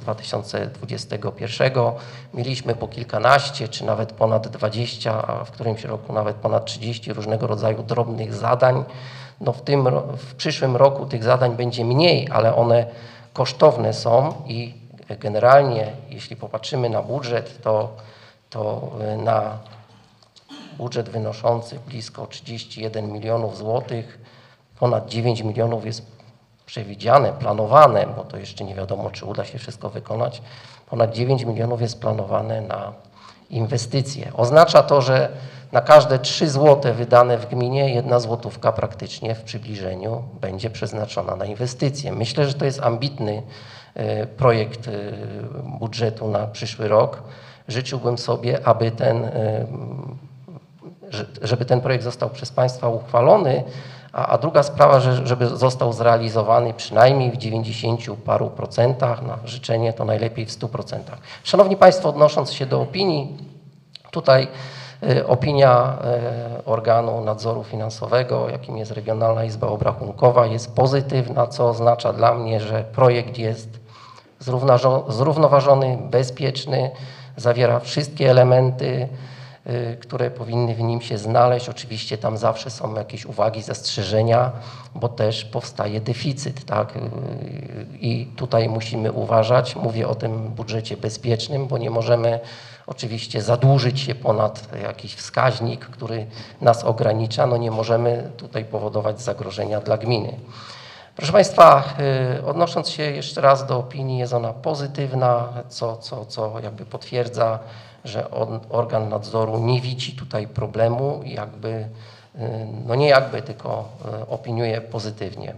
2021 mieliśmy po kilkanaście, czy nawet ponad 20, a w którymś roku nawet ponad 30 różnego rodzaju drobnych zadań. No w przyszłym roku tych zadań będzie mniej, ale one kosztowne są i generalnie, jeśli popatrzymy na budżet, to na budżet wynoszący blisko 31 milionów złotych, ponad 9 milionów jest przewidziane, planowane, bo to jeszcze nie wiadomo, czy uda się wszystko wykonać, ponad 9 milionów jest planowane na inwestycje. Oznacza to, że na każde 3 zł wydane w gminie 1 złotówka praktycznie w przybliżeniu będzie przeznaczona na inwestycje. Myślę, że to jest ambitny projekt budżetu na przyszły rok. Życzyłbym sobie, żeby ten projekt został przez Państwa uchwalony, A druga sprawa, żeby został zrealizowany przynajmniej w 90 paru procentach, na życzenie to najlepiej w 100%. Szanowni Państwo, odnosząc się do opinii, tutaj opinia organu nadzoru finansowego, jakim jest Regionalna Izba Obrachunkowa, jest pozytywna, co oznacza dla mnie, że projekt jest zrównoważony, bezpieczny, zawiera wszystkie elementy, które powinny w nim się znaleźć. Oczywiście tam zawsze są jakieś uwagi, zastrzeżenia, bo też powstaje deficyt, tak? I tutaj musimy uważać, mówię o tym budżecie bezpiecznym, bo nie możemy oczywiście zadłużyć się ponad jakiś wskaźnik, który nas ogranicza, no nie możemy tutaj powodować zagrożenia dla gminy. Proszę Państwa, odnosząc się jeszcze raz do opinii, jest ona pozytywna, co jakby potwierdza, że organ nadzoru nie widzi tutaj problemu i jakby, no nie jakby, tylko opiniuje pozytywnie.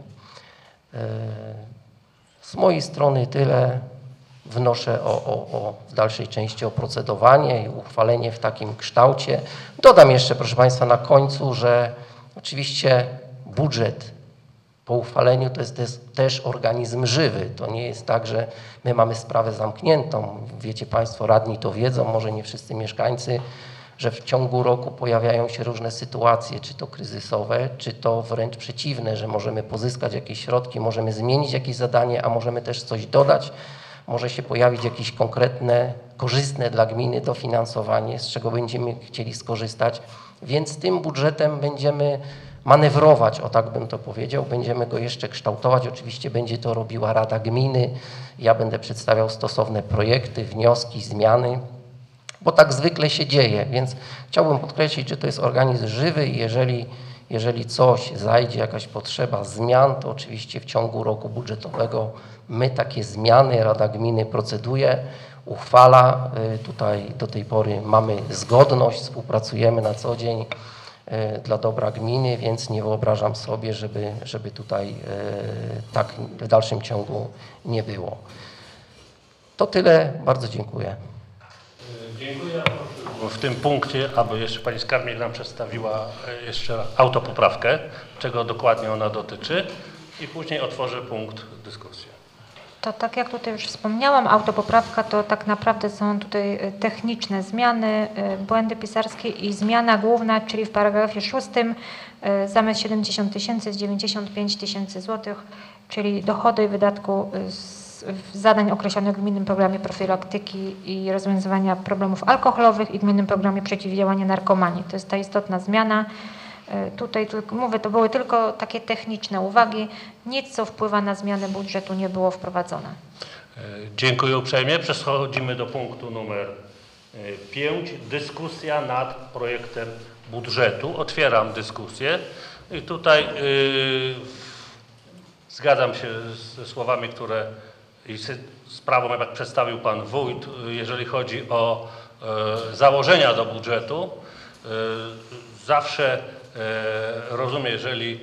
Z mojej strony tyle. Wnoszę w dalszej części o procedowanie i uchwalenie w takim kształcie. Dodam jeszcze, proszę Państwa, na końcu, że oczywiście budżet po uchwaleniu to jest też organizm żywy. To nie jest tak, że my mamy sprawę zamkniętą. Wiecie Państwo, radni to wiedzą, może nie wszyscy mieszkańcy, że w ciągu roku pojawiają się różne sytuacje, czy to kryzysowe, czy to wręcz przeciwne, że możemy pozyskać jakieś środki, możemy zmienić jakieś zadanie, a możemy też coś dodać. Może się pojawić jakieś konkretne, korzystne dla gminy dofinansowanie, z czego będziemy chcieli skorzystać. Więc tym budżetem będziemy manewrować, o tak bym to powiedział, będziemy go jeszcze kształtować. Oczywiście będzie to robiła Rada Gminy. Ja będę przedstawiał stosowne projekty, wnioski, zmiany, bo tak zwykle się dzieje. Więc chciałbym podkreślić, że to jest organizm żywy i jeżeli coś zajdzie, jakaś potrzeba zmian, to oczywiście w ciągu roku budżetowego my takie zmiany, Rada Gminy proceduje, uchwala. Tutaj do tej pory mamy zgodność, współpracujemy na co dzień dla dobra gminy, więc nie wyobrażam sobie, żeby tutaj tak w dalszym ciągu nie było. To tyle. Bardzo dziękuję. Dziękuję. W tym punkcie, aby jeszcze Pani Skarbnik nam przedstawiła jeszcze raz autopoprawkę, czego dokładnie ona dotyczy i później otworzę punkt dyskusji. To tak jak tutaj już wspomniałam, autopoprawka to tak naprawdę są tutaj techniczne zmiany, błędy pisarskie i zmiana główna, czyli w paragrafie 6 zamiast 70 000 jest 95 000 złotych, czyli dochody i wydatku z zadań określonych w gminnym programie profilaktyki i rozwiązywania problemów alkoholowych i gminnym programie przeciwdziałania narkomanii. To jest ta istotna zmiana. Tutaj tylko mówię, to były tylko takie techniczne uwagi. Nic, co wpływa na zmianę budżetu, nie było wprowadzone. Dziękuję uprzejmie. Przechodzimy do punktu numer 5. Dyskusja nad projektem budżetu. Otwieram dyskusję i tutaj zgadzam się ze słowami, które i sprawą, jak przedstawił Pan Wójt, jeżeli chodzi o założenia do budżetu. Zawsze rozumiem, jeżeli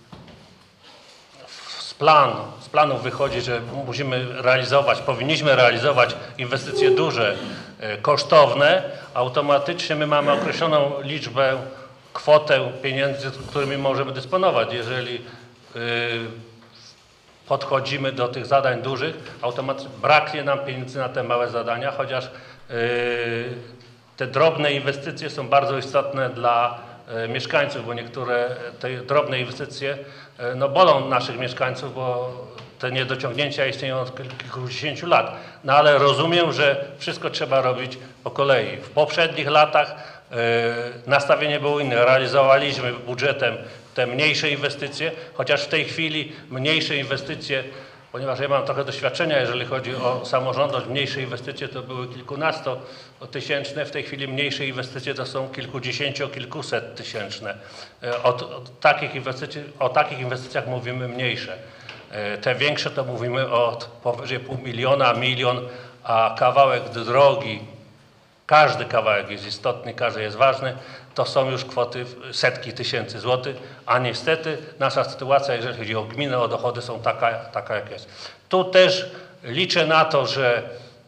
z planu wychodzi, że powinniśmy realizować inwestycje duże, kosztowne, automatycznie my mamy określoną liczbę, kwotę pieniędzy, którymi możemy dysponować. Jeżeli podchodzimy do tych zadań dużych, automatycznie braknie nam pieniędzy na te małe zadania, chociaż te drobne inwestycje są bardzo istotne dla mieszkańców, bo niektóre te drobne inwestycje no, bolą naszych mieszkańców, bo te niedociągnięcia istnieją od kilkudziesięciu lat. No ale rozumiem, że wszystko trzeba robić po kolei. W poprzednich latach nastawienie było inne. Realizowaliśmy budżetem te mniejsze inwestycje, chociaż w tej chwili mniejsze inwestycje, ponieważ ja mam trochę doświadczenia, jeżeli chodzi o samorządność, mniejsze inwestycje to były kilkunastotysięczne, w tej chwili mniejsze inwestycje to są kilkudziesięcio, kilkusettysięczne. O takich inwestycjach mówimy mniejsze. Te większe to mówimy o powyżej 500 000, 1 000 000, a kawałek drogi, każdy kawałek jest istotny, każdy jest ważny, to są już kwoty setki tysięcy złotych, a niestety nasza sytuacja, jeżeli chodzi o gminę, o dochody są taka jak jest. Tu też liczę na to, że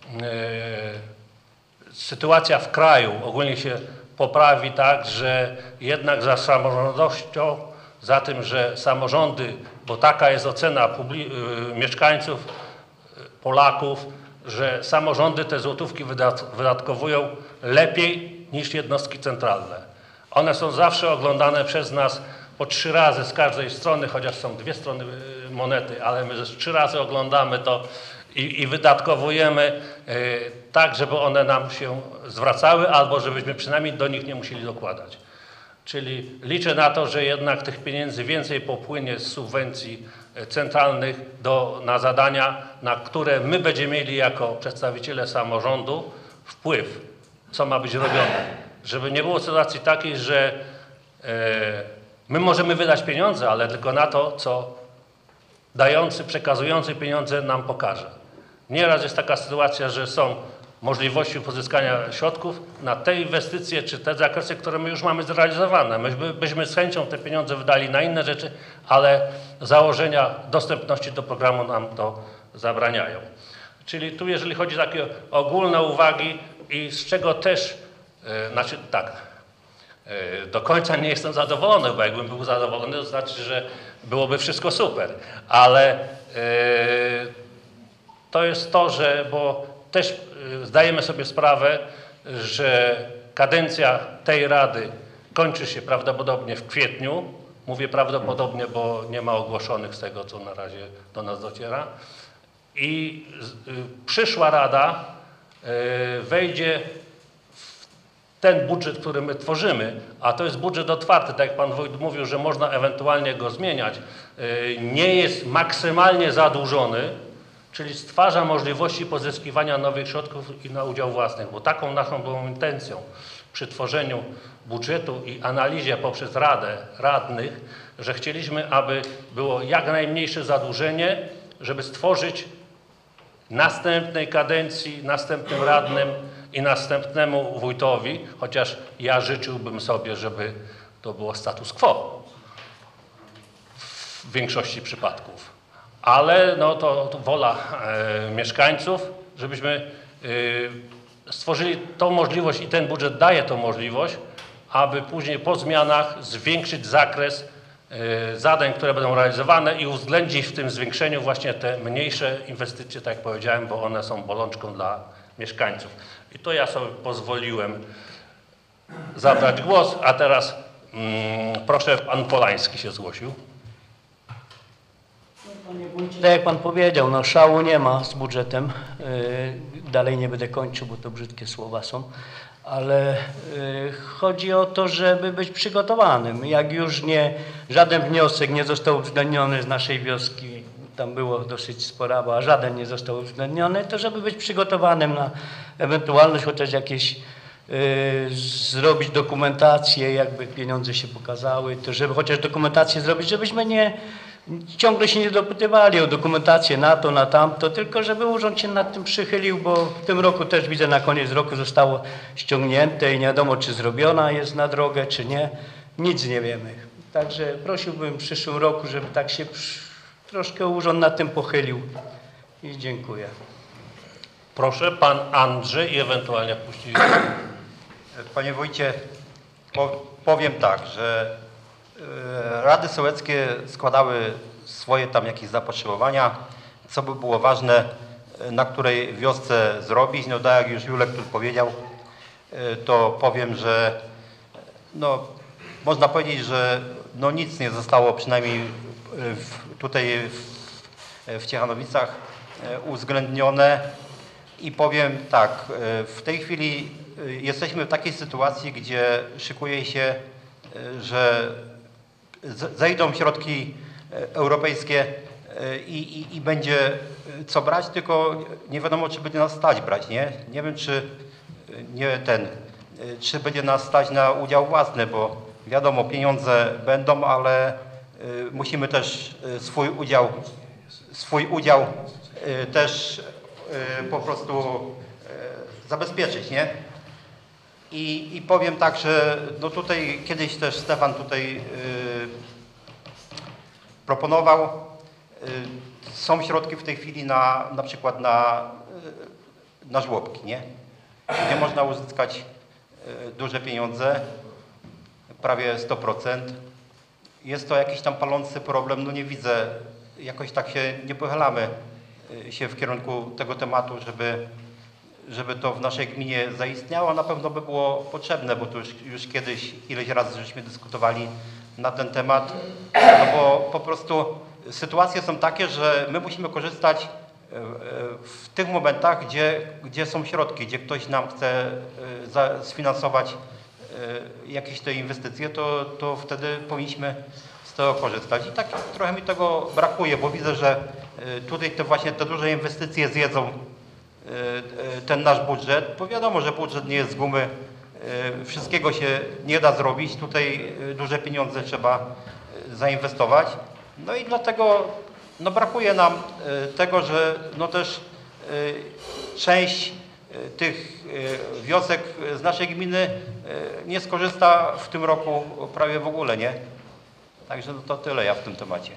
sytuacja w kraju ogólnie się poprawi tak, że jednak za samorządnością za tym, że samorządy, bo taka jest ocena mieszkańców, Polaków, że samorządy te złotówki wydatkowują lepiej niż jednostki centralne. One są zawsze oglądane przez nas po 3 razy z każdej strony, chociaż są 2 strony monety, ale my 3 razy oglądamy to i wydatkowujemy tak, żeby one nam się zwracały, albo żebyśmy przynajmniej do nich nie musieli dokładać. Czyli liczę na to, że jednak tych pieniędzy więcej popłynie z subwencji centralnych na zadania, na które my będziemy mieli jako przedstawiciele samorządu wpływ, co ma być robione. Żeby nie było sytuacji takiej, że my możemy wydać pieniądze, ale tylko na to, co dający, przekazujący pieniądze nam pokaże. Nieraz jest taka sytuacja, że są możliwości pozyskania środków na te inwestycje, czy te zakresy, które my już mamy zrealizowane. My byśmy z chęcią te pieniądze wydali na inne rzeczy, ale założenia dostępności do programu nam to zabraniają. Czyli tu, jeżeli chodzi o takie ogólne uwagi i z czego też, do końca nie jestem zadowolony, bo jakbym był zadowolony, to znaczy, że byłoby wszystko super, ale to jest to, że bo też zdajemy sobie sprawę, że kadencja tej Rady kończy się prawdopodobnie w kwietniu. Mówię prawdopodobnie, bo nie ma ogłoszonych z tego, co na razie do nas dociera. I przyszła Rada wejdzie w ten budżet, który my tworzymy, a to jest budżet otwarty, tak jak pan wójt mówił, że można ewentualnie go zmieniać, nie jest maksymalnie zadłużony, czyli stwarza możliwości pozyskiwania nowych środków i na udział własny, bo taką naszą była intencją przy tworzeniu budżetu i analizie poprzez Radę radnych, że chcieliśmy, aby było jak najmniejsze zadłużenie, żeby stworzyć następnej kadencji, następnym radnym i następnemu wójtowi, chociaż ja życzyłbym sobie, żeby to było status quo w większości przypadków. Ale no to wola mieszkańców, żebyśmy stworzyli tą możliwość i ten budżet daje tą możliwość, aby później po zmianach zwiększyć zakres zadań, które będą realizowane i uwzględnić w tym zwiększeniu właśnie te mniejsze inwestycje, tak jak powiedziałem, bo one są bolączką dla mieszkańców. I to ja sobie pozwoliłem zabrać głos, a teraz proszę, pan Polański się zgłosił. Panie wójcie, tak jak pan powiedział, no szału nie ma z budżetem. Dalej nie będę kończył, bo to brzydkie słowa są. Ale chodzi o to, żeby być przygotowanym. Jak już żaden wniosek nie został uwzględniony z naszej wioski, tam było dosyć spora, a żaden nie został uwzględniony, to żeby być przygotowanym na ewentualność chociaż jakieś zrobić dokumentację, jakby pieniądze się pokazały, to żeby chociaż dokumentację zrobić, żebyśmy ciągle się nie dopytywali o dokumentację na to, na tamto, tylko żeby urząd się nad tym przychylił, bo w tym roku też widzę, na koniec roku zostało ściągnięte i nie wiadomo, czy zrobiona jest na drogę, czy nie. Nic nie wiemy. Także prosiłbym w przyszłym roku, żeby tak się troszkę urząd nad tym pochylił. I dziękuję. Proszę, pan Andrzej i ewentualnie puścić. Panie wójcie, powiem tak, że rady sołeckie składały swoje tam jakieś zapotrzebowania, co by było ważne, na której wiosce zrobić. No tak jak już Julek tu powiedział, to powiem, że no, można powiedzieć, że no nic nie zostało przynajmniej tutaj w Ciechanowicach uwzględnione. I powiem tak, w tej chwili jesteśmy w takiej sytuacji, gdzie szykuje się, że zejdą środki europejskie i będzie co brać, tylko nie wiadomo, czy będzie nas stać brać, nie? Nie wiem, czy będzie nas stać na udział własny, bo wiadomo, pieniądze będą, ale musimy też swój udział też po prostu zabezpieczyć, nie? I powiem tak, że no tutaj kiedyś też Stefan tutaj proponował, są środki w tej chwili na przykład na żłobki, nie? Gdzie można uzyskać duże pieniądze, prawie 100%. jest to jakiś tam palący problem, no nie widzę, jakoś tak się nie pochylamy się w kierunku tego tematu, żeby to w naszej gminie zaistniało. Na pewno by było potrzebne, bo to już kiedyś ileś razy żeśmy dyskutowali na ten temat, no bo po prostu sytuacje są takie, że my musimy korzystać w tych momentach, gdzie są środki, gdzie ktoś nam chce sfinansować jakieś te inwestycje, to wtedy powinniśmy z tego korzystać. I tak trochę mi tego brakuje, bo widzę, że tutaj właśnie te duże inwestycje zjedzą ten nasz budżet, bo wiadomo, że budżet nie jest z gumy, wszystkiego się nie da zrobić, tutaj duże pieniądze trzeba zainwestować. No i dlatego no brakuje nam tego, że no też część tych wiosek z naszej gminy nie skorzysta w tym roku prawie w ogóle, nie? Także no to tyle ja w tym temacie.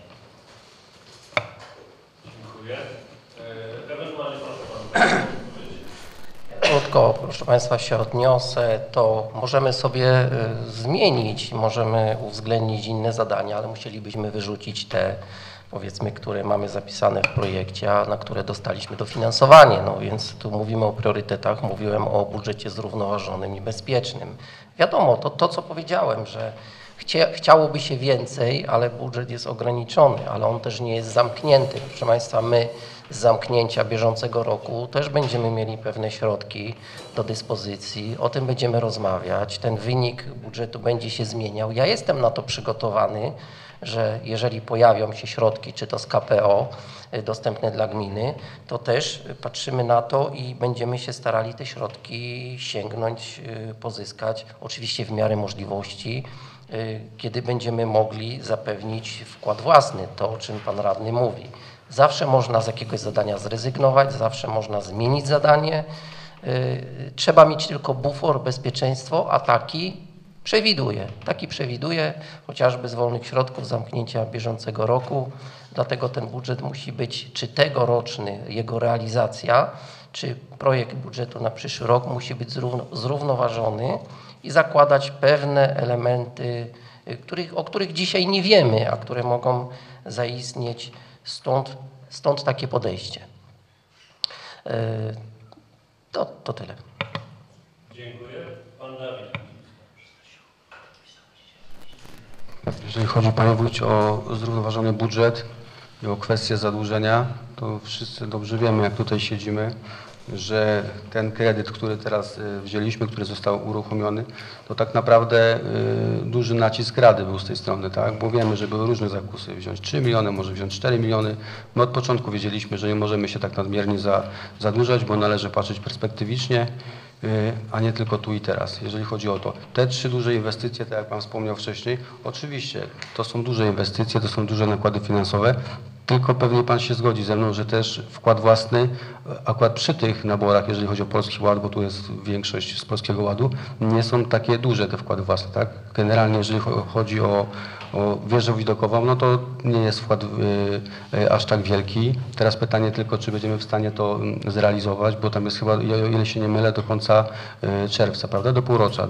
Dziękuję. Ewentualnie proszę Pan. Krótko, proszę Państwa, się odniosę, to możemy sobie zmienić, możemy uwzględnić inne zadania, ale musielibyśmy wyrzucić te, powiedzmy, które mamy zapisane w projekcie, a na które dostaliśmy dofinansowanie. No więc tu mówimy o priorytetach, mówiłem o budżecie zrównoważonym i bezpiecznym. Wiadomo, to co powiedziałem, że chciałoby się więcej, ale budżet jest ograniczony, ale on też nie jest zamknięty. Proszę Państwa, my z zamknięcia bieżącego roku też będziemy mieli pewne środki do dyspozycji, o tym będziemy rozmawiać, ten wynik budżetu będzie się zmieniał. Ja jestem na to przygotowany, że jeżeli pojawią się środki, czy to z KPO dostępne dla gminy, to też patrzymy na to i będziemy się starali te środki sięgnąć, pozyskać, oczywiście w miarę możliwości, kiedy będziemy mogli zapewnić wkład własny, to o czym Pan Radny mówi. Zawsze można z jakiegoś zadania zrezygnować, zawsze można zmienić zadanie. Trzeba mieć tylko bufor, bezpieczeństwo, a taki przewiduje chociażby z wolnych środków zamknięcia bieżącego roku. Dlatego ten budżet musi być, czy tegoroczny, jego realizacja, czy projekt budżetu na przyszły rok musi być zrównoważony i zakładać pewne elementy, o których dzisiaj nie wiemy, a które mogą zaistnieć. Stąd takie podejście. To tyle. Dziękuję. Pan Dawid. Jeżeli chodzi, Panie Wójcie, o zrównoważony budżet i o kwestię zadłużenia, to wszyscy dobrze wiemy, jak tutaj siedzimy, że ten kredyt, który teraz wzięliśmy, który został uruchomiony, to tak naprawdę duży nacisk Rady był z tej strony, tak? Bo wiemy, że były różne zakusy, wziąć 3 miliony, może wziąć 4 miliony. My od początku wiedzieliśmy, że nie możemy się tak nadmiernie zadłużać, bo należy patrzeć perspektywicznie, a nie tylko tu i teraz, jeżeli chodzi o to. Te 3 duże inwestycje, tak jak Pan wspomniał wcześniej, oczywiście to są duże inwestycje, to są duże nakłady finansowe, tylko pewnie Pan się zgodzi ze mną, że też wkład własny, akurat przy tych naborach, jeżeli chodzi o Polski Ład, bo tu jest większość z Polskiego Ładu, nie są takie duże te wkłady własne, tak? Generalnie jeżeli chodzi o wieżę widokową, no to nie jest wkład aż tak wielki. Teraz pytanie tylko, czy będziemy w stanie to zrealizować, bo tam jest chyba, o ile się nie mylę, do końca czerwca, prawda? Do półrocza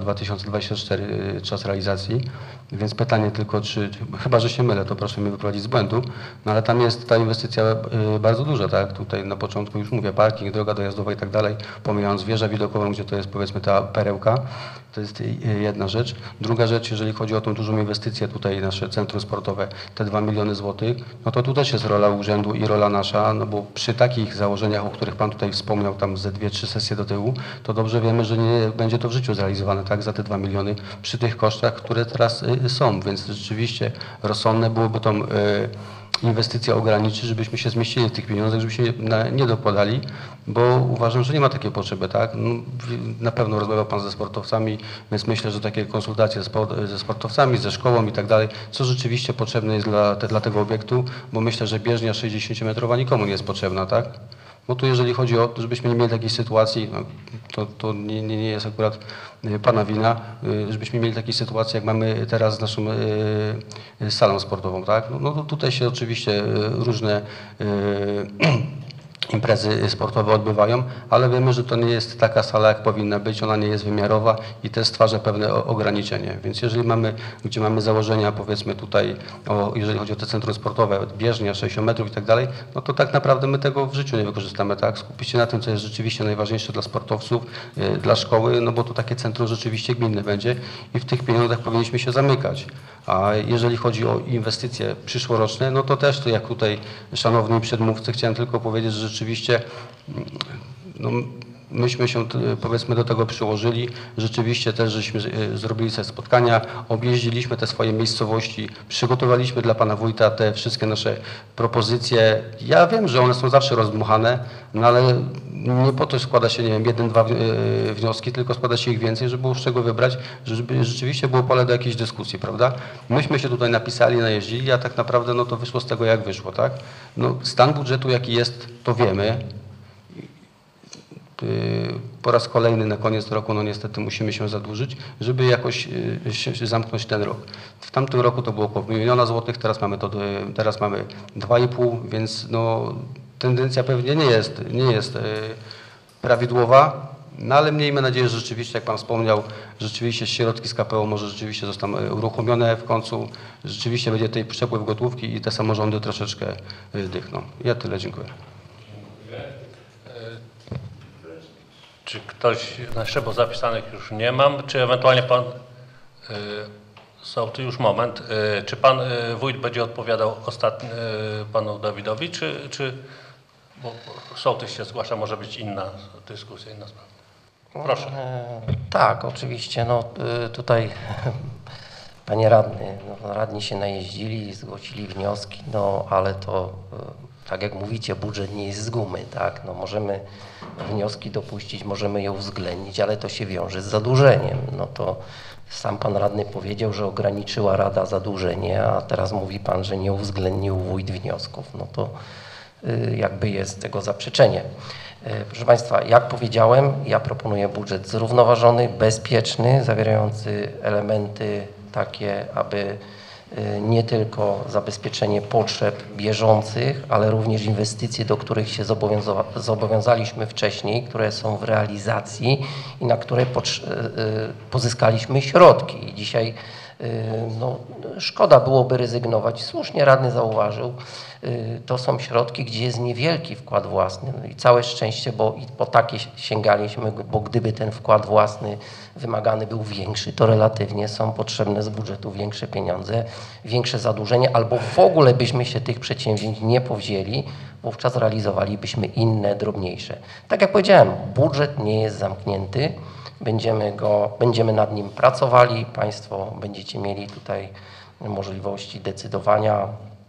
2024 czas realizacji. Więc pytanie tylko, chyba że się mylę, to proszę mnie wyprowadzić z błędu, no ale tam jest ta inwestycja bardzo duża, tak? Tutaj na początku już mówię, parking, droga dojazdowa i tak dalej, pomijając wieżę widokową, gdzie to jest powiedzmy ta perełka. To jest jedna rzecz. Druga rzecz, jeżeli chodzi o tą dużą inwestycję, tutaj nasze centrum sportowe, te 2 miliony złotych, no to tu też jest rola urzędu i rola nasza, no bo przy takich założeniach, o których Pan tutaj wspomniał, tam ze 2-3 sesje do tyłu, to dobrze wiemy, że nie będzie to w życiu zrealizowane, tak, za te 2 miliony przy tych kosztach, które teraz są, więc rzeczywiście rozsądne byłoby tą inwestycje ograniczyć, żebyśmy się zmieścili w tych pieniądzach, żebyśmy nie dokładali, bo uważam, że nie ma takiej potrzeby, tak? No, na pewno rozmawiał Pan ze sportowcami, więc myślę, że takie konsultacje ze sportowcami, ze szkołą i tak dalej, co rzeczywiście potrzebne jest dla tego obiektu, bo myślę, że bieżnia 60-metrowa nikomu nie jest potrzebna, tak? Bo tu jeżeli chodzi o to, żebyśmy nie mieli takiej sytuacji, no, to nie jest akurat Pana wina, żebyśmy mieli takiej sytuacji, jak mamy teraz z naszą salą sportową, tak? No to tutaj się oczywiście różne imprezy sportowe odbywają, ale wiemy, że to nie jest taka sala, jak powinna być, ona nie jest wymiarowa i też stwarza pewne ograniczenie. Więc jeżeli gdzie mamy założenia, powiedzmy tutaj, jeżeli chodzi o te centrum sportowe, bieżnia, 60 metrów i tak dalej, no to tak naprawdę my tego w życiu nie wykorzystamy, tak? Skupić się na tym, co jest rzeczywiście najważniejsze dla sportowców, dla szkoły, no bo to takie centrum rzeczywiście gminne będzie i w tych pieniądzach powinniśmy się zamykać. A jeżeli chodzi o inwestycje przyszłoroczne, no to też, to jak tutaj szanowni przedmówcy, chciałem tylko powiedzieć, że rzeczywiście no, myśmy się powiedzmy do tego przyłożyli, rzeczywiście też żeśmy zrobili sobie spotkania, objeździliśmy te swoje miejscowości, przygotowaliśmy dla pana wójta te wszystkie nasze propozycje. Ja wiem, że one są zawsze rozdmuchane, no ale nie po to składa się, nie wiem, 1-2 wnioski, tylko składa się ich więcej, żeby było z czego wybrać, żeby rzeczywiście było pole do jakiejś dyskusji, prawda? Myśmy się tutaj napisali, najeździli, a tak naprawdę no to wyszło z tego, jak wyszło, tak? No, stan budżetu, jaki jest, to wiemy. Po raz kolejny na koniec roku, no niestety musimy się zadłużyć, żeby jakoś zamknąć ten rok. W tamtym roku to było około 1 miliona złotych, teraz mamy 2,5, więc no tendencja pewnie nie jest prawidłowa, no ale miejmy nadzieję, że rzeczywiście, jak pan wspomniał, rzeczywiście środki z KPO może rzeczywiście zostaną uruchomione w końcu, rzeczywiście będzie tutaj przepływ gotówki i te samorządy troszeczkę dychną. Ja tyle, dziękuję. Czy ktoś jeszcze, bo zapisanych już nie mam, czy ewentualnie pan sołtys, już moment, czy pan wójt będzie odpowiadał panu Dawidowi, czy bo sołtys się zgłasza, może być inna dyskusja, inna sprawa. Proszę. Tak, oczywiście. No, tutaj panie radny, no, radni się najeździli, zgłosili wnioski, no ale to tak jak mówicie, budżet nie jest z gumy, tak? No, możemy wnioski dopuścić, możemy je uwzględnić, ale to się wiąże z zadłużeniem. No to sam pan radny powiedział, że ograniczyła rada zadłużenie, a teraz mówi pan, że nie uwzględnił wójt wniosków. No to jakby jest tego zaprzeczenie. Proszę państwa, jak powiedziałem, ja proponuję budżet zrównoważony, bezpieczny, zawierający elementy takie, aby nie tylko zabezpieczenie potrzeb bieżących, ale również inwestycje, do których się zobowiązaliśmy wcześniej, które są w realizacji i na które pozyskaliśmy środki. I dzisiaj no, szkoda byłoby rezygnować. Słusznie radny zauważył, to są środki, gdzie jest niewielki wkład własny. No i całe szczęście, bo i po takie sięgaliśmy, bo gdyby ten wkład własny wymagany był większy, to relatywnie są potrzebne z budżetu większe pieniądze, większe zadłużenie, albo w ogóle byśmy się tych przedsięwzięć nie powzięli, wówczas realizowalibyśmy inne, drobniejsze. Tak jak powiedziałem, budżet nie jest zamknięty. Będziemy nad nim pracowali, państwo będziecie mieli tutaj możliwości decydowania.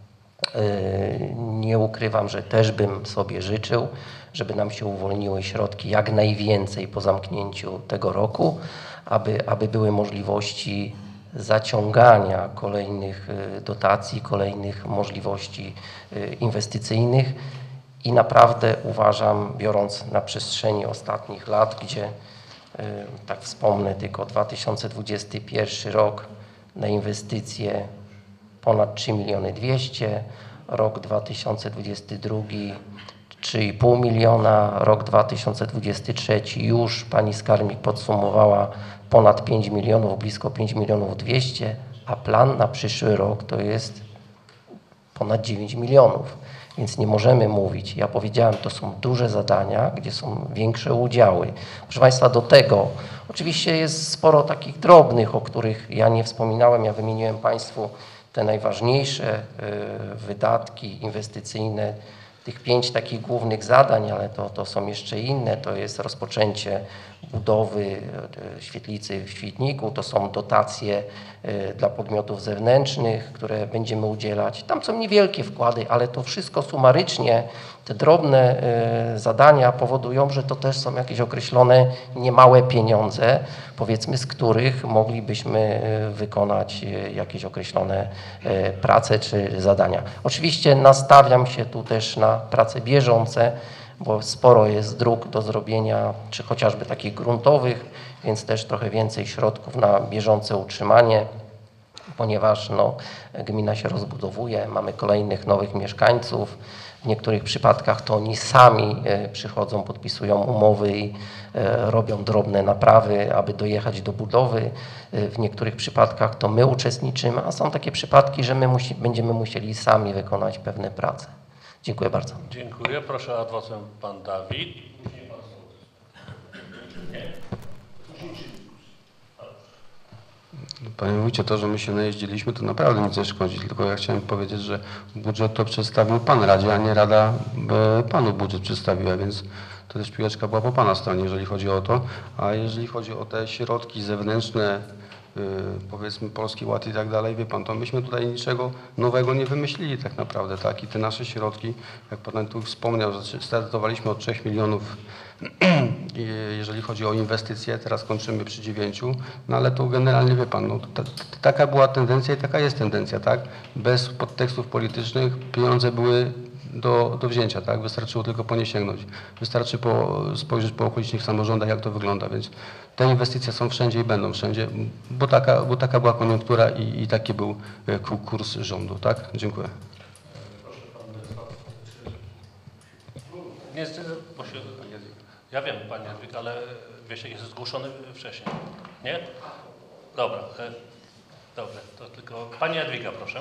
Nie ukrywam, że też bym sobie życzył, żeby nam się uwolniły środki jak najwięcej po zamknięciu tego roku, aby były możliwości zaciągania kolejnych dotacji, kolejnych możliwości inwestycyjnych i naprawdę uważam, biorąc na przestrzeni ostatnich lat, gdzie tak wspomnę tylko 2021 rok na inwestycje ponad 3 200 000, rok 2022 3,5 miliona, rok 2023 już pani skarbnik podsumowała ponad 5 milionów, blisko 5 200 000, a plan na przyszły rok to jest ponad 9 milionów. Więc nie możemy mówić, ja powiedziałem, to są duże zadania, gdzie są większe udziały. Proszę państwa, do tego oczywiście jest sporo takich drobnych, o których ja nie wspominałem, ja wymieniłem państwu te najważniejsze wydatki inwestycyjne, tych 5 takich głównych zadań, ale to są jeszcze inne, to jest rozpoczęcie budowy świetlicy w Świdniku, to są dotacje dla podmiotów zewnętrznych, które będziemy udzielać. Tam są niewielkie wkłady, ale to wszystko sumarycznie, te drobne zadania powodują, że to też są jakieś określone niemałe pieniądze, powiedzmy, z których moglibyśmy wykonać jakieś określone prace czy zadania. Oczywiście nastawiam się tu też na prace bieżące, bo sporo jest dróg do zrobienia, czy chociażby takich gruntowych, więc też trochę więcej środków na bieżące utrzymanie, ponieważ no, gmina się rozbudowuje, mamy kolejnych nowych mieszkańców, W niektórych przypadkach to oni sami przychodzą, podpisują umowy i robią drobne naprawy, aby dojechać do budowy. W niektórych przypadkach to my uczestniczymy, a są takie przypadki, że my będziemy musieli sami wykonać pewne prace. Dziękuję bardzo. Dziękuję. Proszę adwocem pan Dawid. Panie wójcie, to, że my się najeździliśmy, to naprawdę nic nie szkodzi, tylko ja chciałem powiedzieć, że budżet to przedstawił pan Radzie, a nie Rada panu budżet przedstawiła, więc to też piłeczka była po pana stronie, jeżeli chodzi o to. A jeżeli chodzi o te środki zewnętrzne, powiedzmy Polski Ład i tak dalej, wie pan, to myśmy tutaj niczego nowego nie wymyślili tak naprawdę, tak? I te nasze środki, jak pan tu wspomniał, że startowaliśmy od 3 milionów, jeżeli chodzi o inwestycje, teraz kończymy przy 9, no ale to generalnie wie pan, no, taka była tendencja i taka jest tendencja, tak? Bez podtekstów politycznych pieniądze były do wzięcia, tak? Wystarczyło tylko po nie sięgnąć. Wystarczy spojrzeć po okolicznych samorządach, jak to wygląda, więc te inwestycje są wszędzie i będą wszędzie, bo taka była koniunktura i taki był kurs rządu, tak? Dziękuję. Nie, bo się, ja wiem, panie Jadwiga, ale wiesz, jest zgłoszony wcześniej. Nie? Dobra. Dobra, to tylko pani Jadwiga, proszę.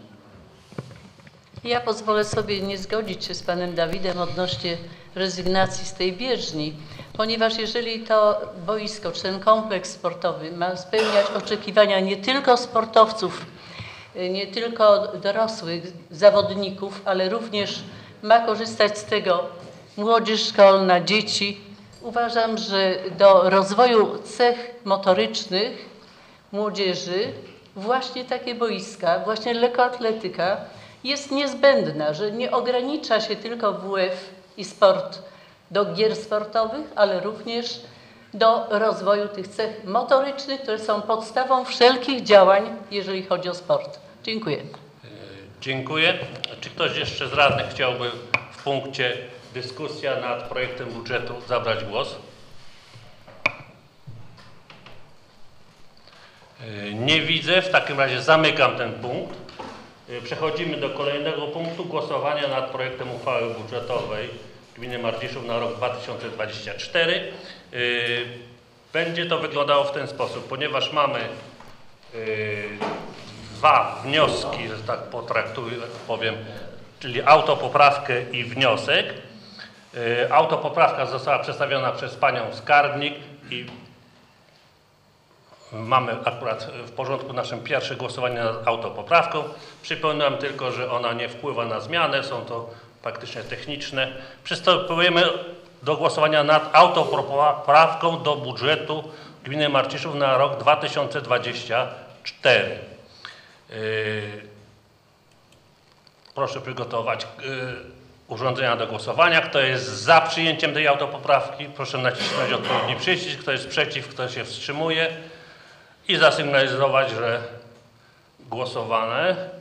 Ja pozwolę sobie nie zgodzić się z panem Dawidem odnośnie rezygnacji z tej bieżni, ponieważ jeżeli to boisko czy ten kompleks sportowy ma spełniać oczekiwania nie tylko sportowców, nie tylko dorosłych zawodników, ale również ma korzystać z tego młodzież szkolna, dzieci, uważam, że do rozwoju cech motorycznych młodzieży właśnie takie boiska, właśnie lekkoatletyka jest niezbędna, że nie ogranicza się tylko WF i sport do gier sportowych, ale również do rozwoju tych cech motorycznych, które są podstawą wszelkich działań, jeżeli chodzi o sport. Dziękuję. Dziękuję. Czy ktoś jeszcze z radnych chciałby w punkcie dyskusja nad projektem budżetu zabrać głos? Nie widzę. W takim razie zamykam ten punkt. Przechodzimy do kolejnego punktu, głosowania nad projektem uchwały budżetowej Gminy Marciszów na rok 2024. Będzie to wyglądało w ten sposób, ponieważ mamy dwa wnioski, że tak powiem, czyli autopoprawkę i wniosek. Autopoprawka została przedstawiona przez panią skarbnik i mamy akurat w porządku naszym pierwsze głosowanie nad autopoprawką. Przypominam tylko, że ona nie wpływa na zmianę, są to praktycznie techniczne. Przystępujemy do głosowania nad autopoprawką do budżetu Gminy Marciszów na rok 2024. Proszę przygotować urządzenia do głosowania. Kto jest za przyjęciem tej autopoprawki, proszę nacisnąć odpowiedni przycisk. Kto jest przeciw, kto się wstrzymuje i zasygnalizować, że głosowane.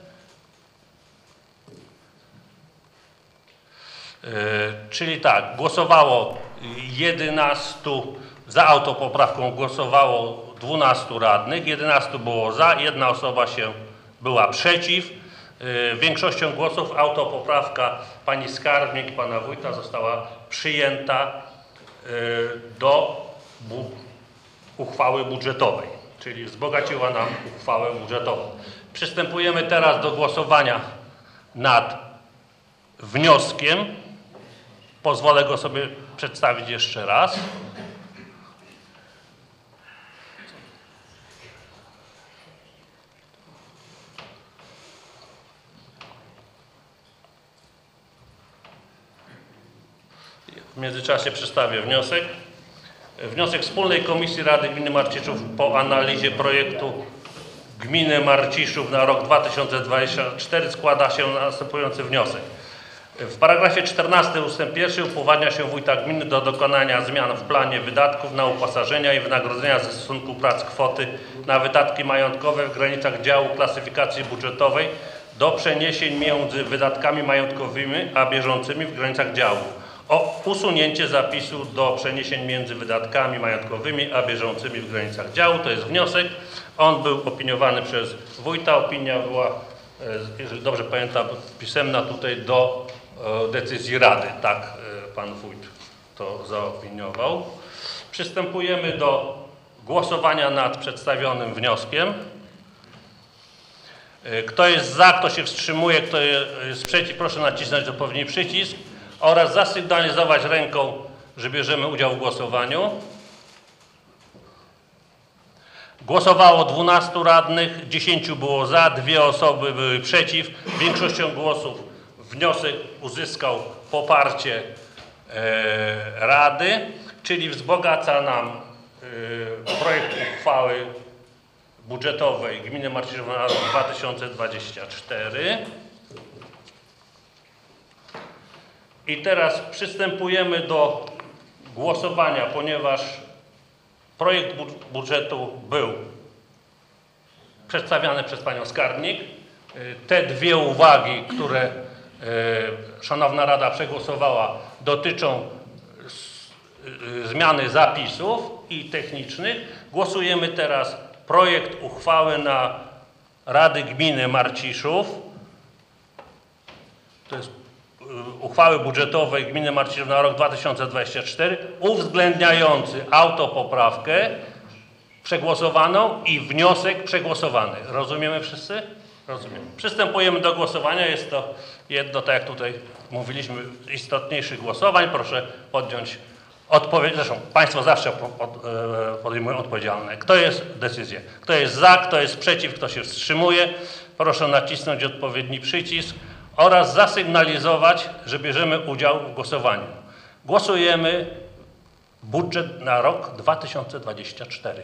Czyli tak, głosowało 11, za autopoprawką głosowało 12 radnych, 11 było za, 1 osoba była przeciw. Większością głosów autopoprawka pani skarbnik, pana wójta została przyjęta do uchwały budżetowej, czyli wzbogaciła nam uchwałę budżetową. Przystępujemy teraz do głosowania nad wnioskiem. Pozwolę go sobie przedstawić jeszcze raz. W międzyczasie przedstawię wniosek. Wniosek Wspólnej Komisji Rady Gminy Marciszów po analizie projektu Gminy Marciszów na rok 2024 składa się na następujący wniosek. W paragrafie 14 ust. 1 upoważnia się wójta gminy do dokonania zmian w planie wydatków na uposażenia i wynagrodzenia ze stosunku prac kwoty na wydatki majątkowe w granicach działu klasyfikacji budżetowej do przeniesień między wydatkami majątkowymi a bieżącymi w granicach działu. O usunięcie zapisu do przeniesień między wydatkami majątkowymi a bieżącymi w granicach działu. To jest wniosek. On był opiniowany przez wójta. Opinia była, jeżeli dobrze pamiętam, pisemna tutaj do decyzji Rady. Tak pan wójt to zaopiniował. Przystępujemy do głosowania nad przedstawionym wnioskiem. Kto jest za, kto się wstrzymuje, kto jest przeciw, proszę nacisnąć odpowiedni przycisk oraz zasygnalizować ręką, że bierzemy udział w głosowaniu. Głosowało 12 radnych, 10 było za, 2 osoby były przeciw. Większością głosów wniosek uzyskał poparcie Rady, czyli wzbogaca nam projekt uchwały budżetowej Gminy Marciszów na rok 2024. I teraz przystępujemy do głosowania, ponieważ projekt budżetu był przedstawiany przez panią skarbnik. Te 2 uwagi, które Szanowna Rada przegłosowała, dotyczą zmiany zapisów i technicznych. Głosujemy teraz projekt uchwały na Rady Gminy Marciszów. To jest uchwały budżetowej Gminy Marciszów na rok 2024, uwzględniający autopoprawkę przegłosowaną i wniosek przegłosowany. Rozumiemy wszyscy? Rozumiemy. Przystępujemy do głosowania. Jest to jedno, tak jak tutaj mówiliśmy, istotniejszych głosowań. Proszę podjąć odpowiedź. Zresztą państwo zawsze podejmują odpowiedzialne. Kto jest decyzję? Kto jest za, kto jest przeciw, kto się wstrzymuje? Proszę nacisnąć odpowiedni przycisk oraz zasygnalizować, że bierzemy udział w głosowaniu. Głosujemy budżet na rok 2024.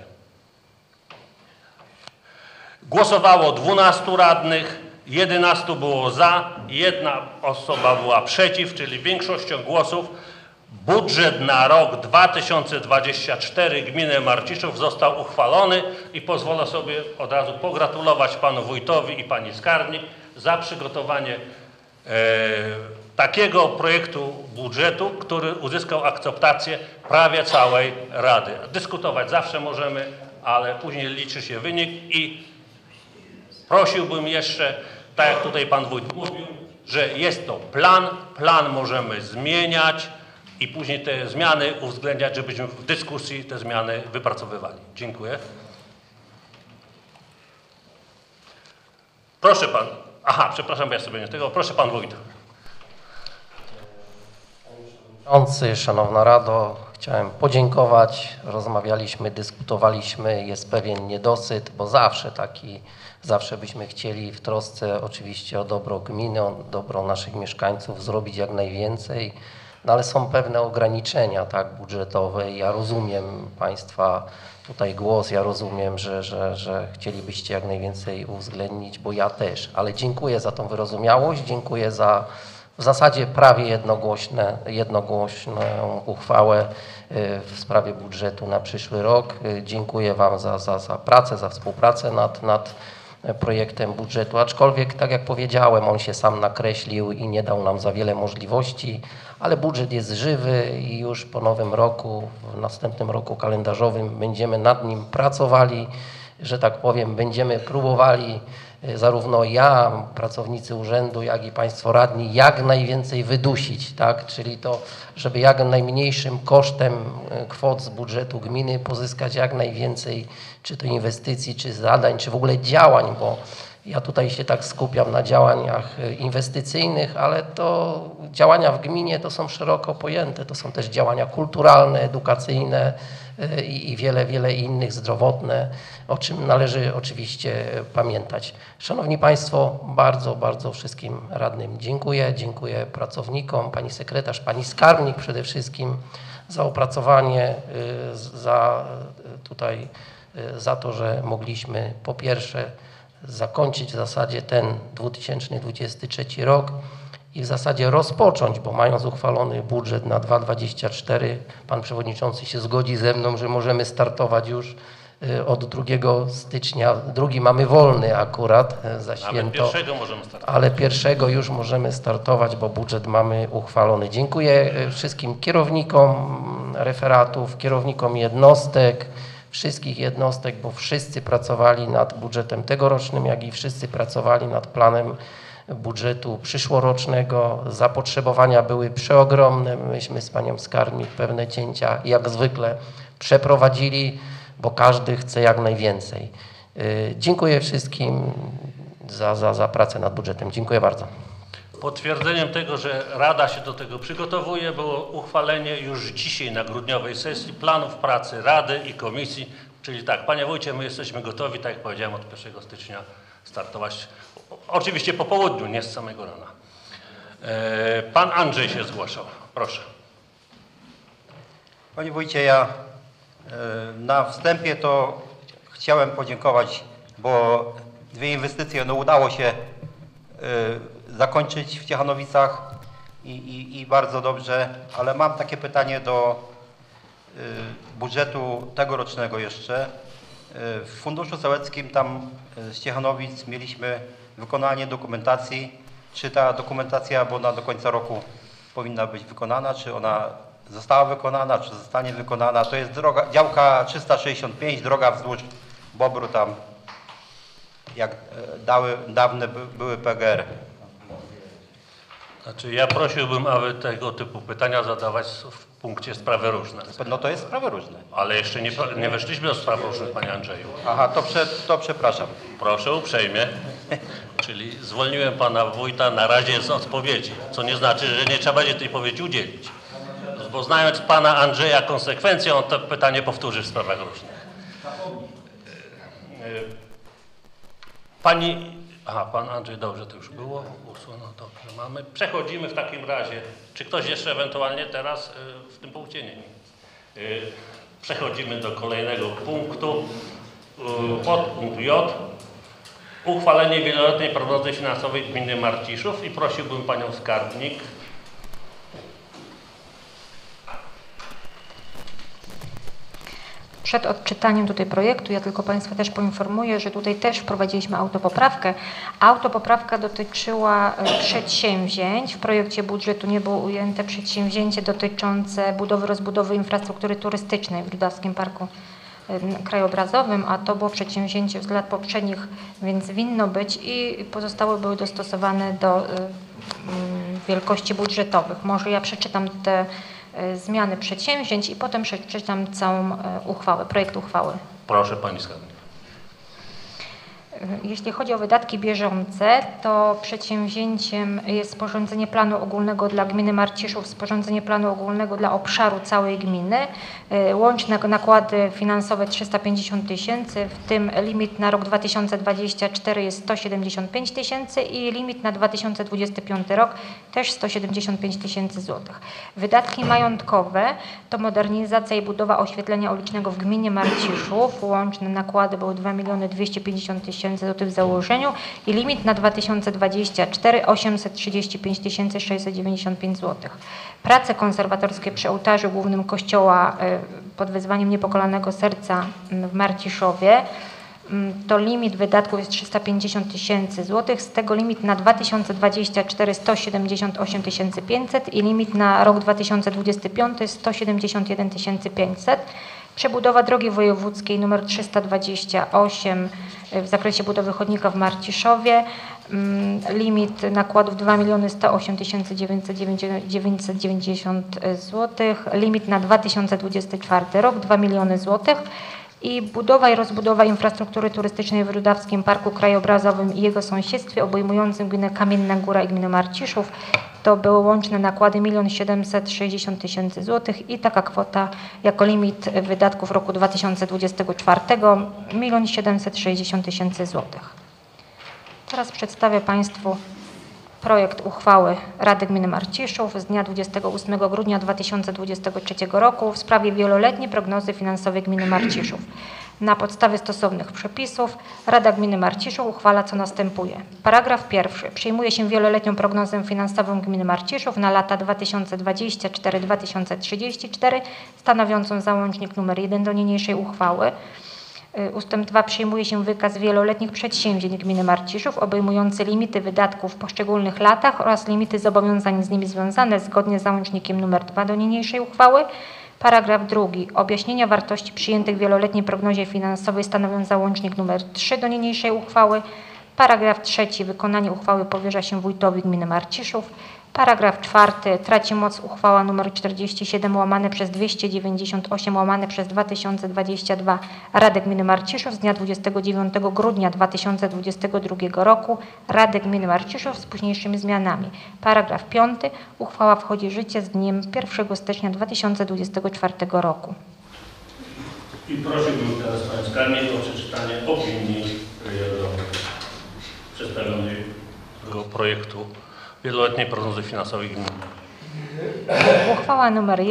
Głosowało 12 radnych, 11 było za, 1 osoba była przeciw, czyli większością głosów budżet na rok 2024 Gminy Marciszów został uchwalony i pozwolę sobie od razu pogratulować panu wójtowi i pani skarbnik za przygotowanie takiego projektu budżetu, który uzyskał akceptację prawie całej Rady. Dyskutować zawsze możemy, ale później liczy się wynik i prosiłbym jeszcze, tak jak tutaj pan wójt mówił, że jest to plan możemy zmieniać i później te zmiany uwzględniać, żebyśmy w dyskusji te zmiany wypracowywali. Dziękuję. Proszę pan. Aha, przepraszam, bo ja sobie nie tego. Proszę pan wójt. Szanowna Rado, chciałem podziękować. Rozmawialiśmy, dyskutowaliśmy. Jest pewien niedosyt, bo zawsze byśmy chcieli w trosce oczywiście o dobro gminy, o dobro naszych mieszkańców zrobić jak najwięcej, no ale są pewne ograniczenia, tak, budżetowe. Ja rozumiem państwa tutaj głos, ja rozumiem, że chcielibyście jak najwięcej uwzględnić, bo ja też, ale dziękuję za tą wyrozumiałość, dziękuję za w zasadzie prawie jednogłośną uchwałę w sprawie budżetu na przyszły rok. Dziękuję wam za pracę, za współpracę nad projektem budżetu, aczkolwiek tak jak powiedziałem, on się sam nakreślił i nie dał nam za wiele możliwości, ale budżet jest żywy i już po nowym roku, w następnym roku kalendarzowym będziemy nad nim pracowali, że tak powiem, będziemy próbowali zarówno ja, pracownicy urzędu, jak i państwo radni jak najwięcej wydusić, tak? Czyli to, żeby jak najmniejszym kosztem kwot z budżetu gminy pozyskać jak najwięcej, czy to inwestycji, czy zadań, czy w ogóle działań, bo ja tutaj się tak skupiam na działaniach inwestycyjnych, ale to działania w gminie to są szeroko pojęte, to są też działania kulturalne, edukacyjne i wiele innych, zdrowotne, o czym należy oczywiście pamiętać. Szanowni Państwo, bardzo wszystkim radnym dziękuję. Dziękuję pracownikom, pani sekretarz, pani skarbnik przede wszystkim za opracowanie, za to, że mogliśmy po pierwsze zakończyć w zasadzie ten 2023 rok i w zasadzie rozpocząć, bo mając uchwalony budżet na 2024, pan przewodniczący się zgodzi ze mną, że możemy startować już od 2 stycznia. 2 mamy wolny akurat za święto. Nawet 1 możemy startować. Ale 1 już możemy startować, bo budżet mamy uchwalony. Dziękuję wszystkim kierownikom referatów, kierownikom jednostek, wszystkich jednostek, bo wszyscy pracowali nad budżetem tegorocznym, jak i wszyscy pracowali nad planem budżetu przyszłorocznego. Zapotrzebowania były przeogromne. Myśmy z panią skarbnik pewne cięcia jak zwykle przeprowadzili, bo każdy chce jak najwięcej. Dziękuję wszystkim za pracę nad budżetem. Dziękuję bardzo. Potwierdzeniem tego, że Rada się do tego przygotowuje, było uchwalenie już dzisiaj na grudniowej sesji planów pracy Rady i Komisji. Czyli tak, panie wójcie, my jesteśmy gotowi, tak jak powiedziałem, od 1 stycznia startować. Oczywiście po południu, nie z samego rana. Pan Andrzej się zgłaszał. Proszę. Panie wójcie, ja na wstępie to chciałem podziękować, bo 2 inwestycje udało się zakończyć w Ciechanowicach i bardzo dobrze, ale mam takie pytanie do budżetu tegorocznego jeszcze. W Funduszu Sołeckim tam z Ciechanowic mieliśmy wykonanie dokumentacji. Czy ta dokumentacja, bo ona do końca roku powinna być wykonana, czy ona została wykonana, czy zostanie wykonana? To jest droga, działka 365, droga wzdłuż Bobru tam, jak dawne były PGR. Znaczy ja prosiłbym, aby tego typu pytania zadawać w punkcie sprawy różne. No to jest sprawy różne. Ale jeszcze nie weszliśmy do spraw różnych, panie Andrzeju. Aha, to przepraszam. Proszę uprzejmie. Czyli zwolniłem pana wójta na razie z odpowiedzi, co nie znaczy, że nie trzeba będzie tej odpowiedzi udzielić. Bo znając pana Andrzeja konsekwencją, on to pytanie powtórzy w sprawach różnych. Pan Andrzej, dobrze, to już było. No dobrze, mamy. Przechodzimy w takim razie. Czy ktoś jeszcze ewentualnie teraz w tym punkcie nie? Przechodzimy do kolejnego punktu. Podpunkt J. Uchwalenie wieloletniej prognozy finansowej gminy Marciszów i prosiłbym panią skarbnik. Przed odczytaniem tutaj projektu ja tylko Państwa też poinformuję, że tutaj też wprowadziliśmy autopoprawkę. Autopoprawka dotyczyła przedsięwzięć. W projekcie budżetu nie było ujęte przedsięwzięcie dotyczące budowy, rozbudowy infrastruktury turystycznej w Rudawskim Parku Krajobrazowym, a to było przedsięwzięcie z lat poprzednich, więc winno być i pozostałe były dostosowane do wielkości budżetowych. Może ja przeczytam te zmiany przedsięwzięć i potem przeczytam całą uchwałę, projekt uchwały. Proszę pani skarbnik. Jeśli chodzi o wydatki bieżące, to przedsięwzięciem jest sporządzenie planu ogólnego dla gminy Marciszów, sporządzenie planu ogólnego dla obszaru całej gminy. Łączne nakłady finansowe 350 000, w tym limit na rok 2024 jest 175 000 i limit na 2025 rok też 175 000 złotych. Wydatki majątkowe to modernizacja i budowa oświetlenia ulicznego w gminie Marciszów. Łączne nakłady były 2 250 000 złotych w założeniu i limit na 2024 835 695 zł. Prace konserwatorskie przy ołtarzu głównym kościoła pod wezwaniem Niepokalanego Serca w Marciszowie to limit wydatków jest 350 000 złotych, z tego limit na 2024 178 500 i limit na rok 2025 171 500. Przebudowa drogi wojewódzkiej nr 328 w zakresie budowy chodnika w Marciszowie. Limit nakładów 2 108 990 zł. Limit na 2024 rok 2 miliony zł. I budowa i rozbudowa infrastruktury turystycznej w Rudawskim Parku Krajobrazowym i jego sąsiedztwie obejmującym gminę Kamienna Góra i gminę Marciszów. To były łączne nakłady 1 760 000 zł i taka kwota jako limit wydatków roku 2024 1 760 000 zł. Teraz przedstawię Państwu projekt uchwały Rady Gminy Marciszów z dnia 28 grudnia 2023 roku w sprawie wieloletniej prognozy finansowej gminy Marciszów. Na podstawie stosownych przepisów Rada Gminy Marciszów uchwala co następuje. Paragraf 1. Przyjmuje się wieloletnią prognozę finansową gminy Marciszów na lata 2024-2034 stanowiącą załącznik nr 1 do niniejszej uchwały. Ustęp 2. Przyjmuje się wykaz wieloletnich przedsięwzięć gminy Marciszów obejmujący limity wydatków w poszczególnych latach oraz limity zobowiązań z nimi związane zgodnie z załącznikiem nr 2 do niniejszej uchwały. Paragraf 2. Objaśnienia wartości przyjętych w wieloletniej prognozie finansowej stanowią załącznik nr 3 do niniejszej uchwały. Paragraf 3. Wykonanie uchwały powierza się wójtowi gminy Marciszów. Paragraf 4. Traci moc uchwała nr 47/298/2022 Rady Gminy Marciszów z dnia 29 grudnia 2022 roku Rady Gminy Marciszów z późniejszymi zmianami. Paragraf 5. Uchwała wchodzi w życie z dniem 1 stycznia 2024 roku. I prosiłbym teraz Panią Skarbnik o przeczytanie opinii przedstawionego projektu wieloletniej prognozy finansowej gminy. Uchwała nr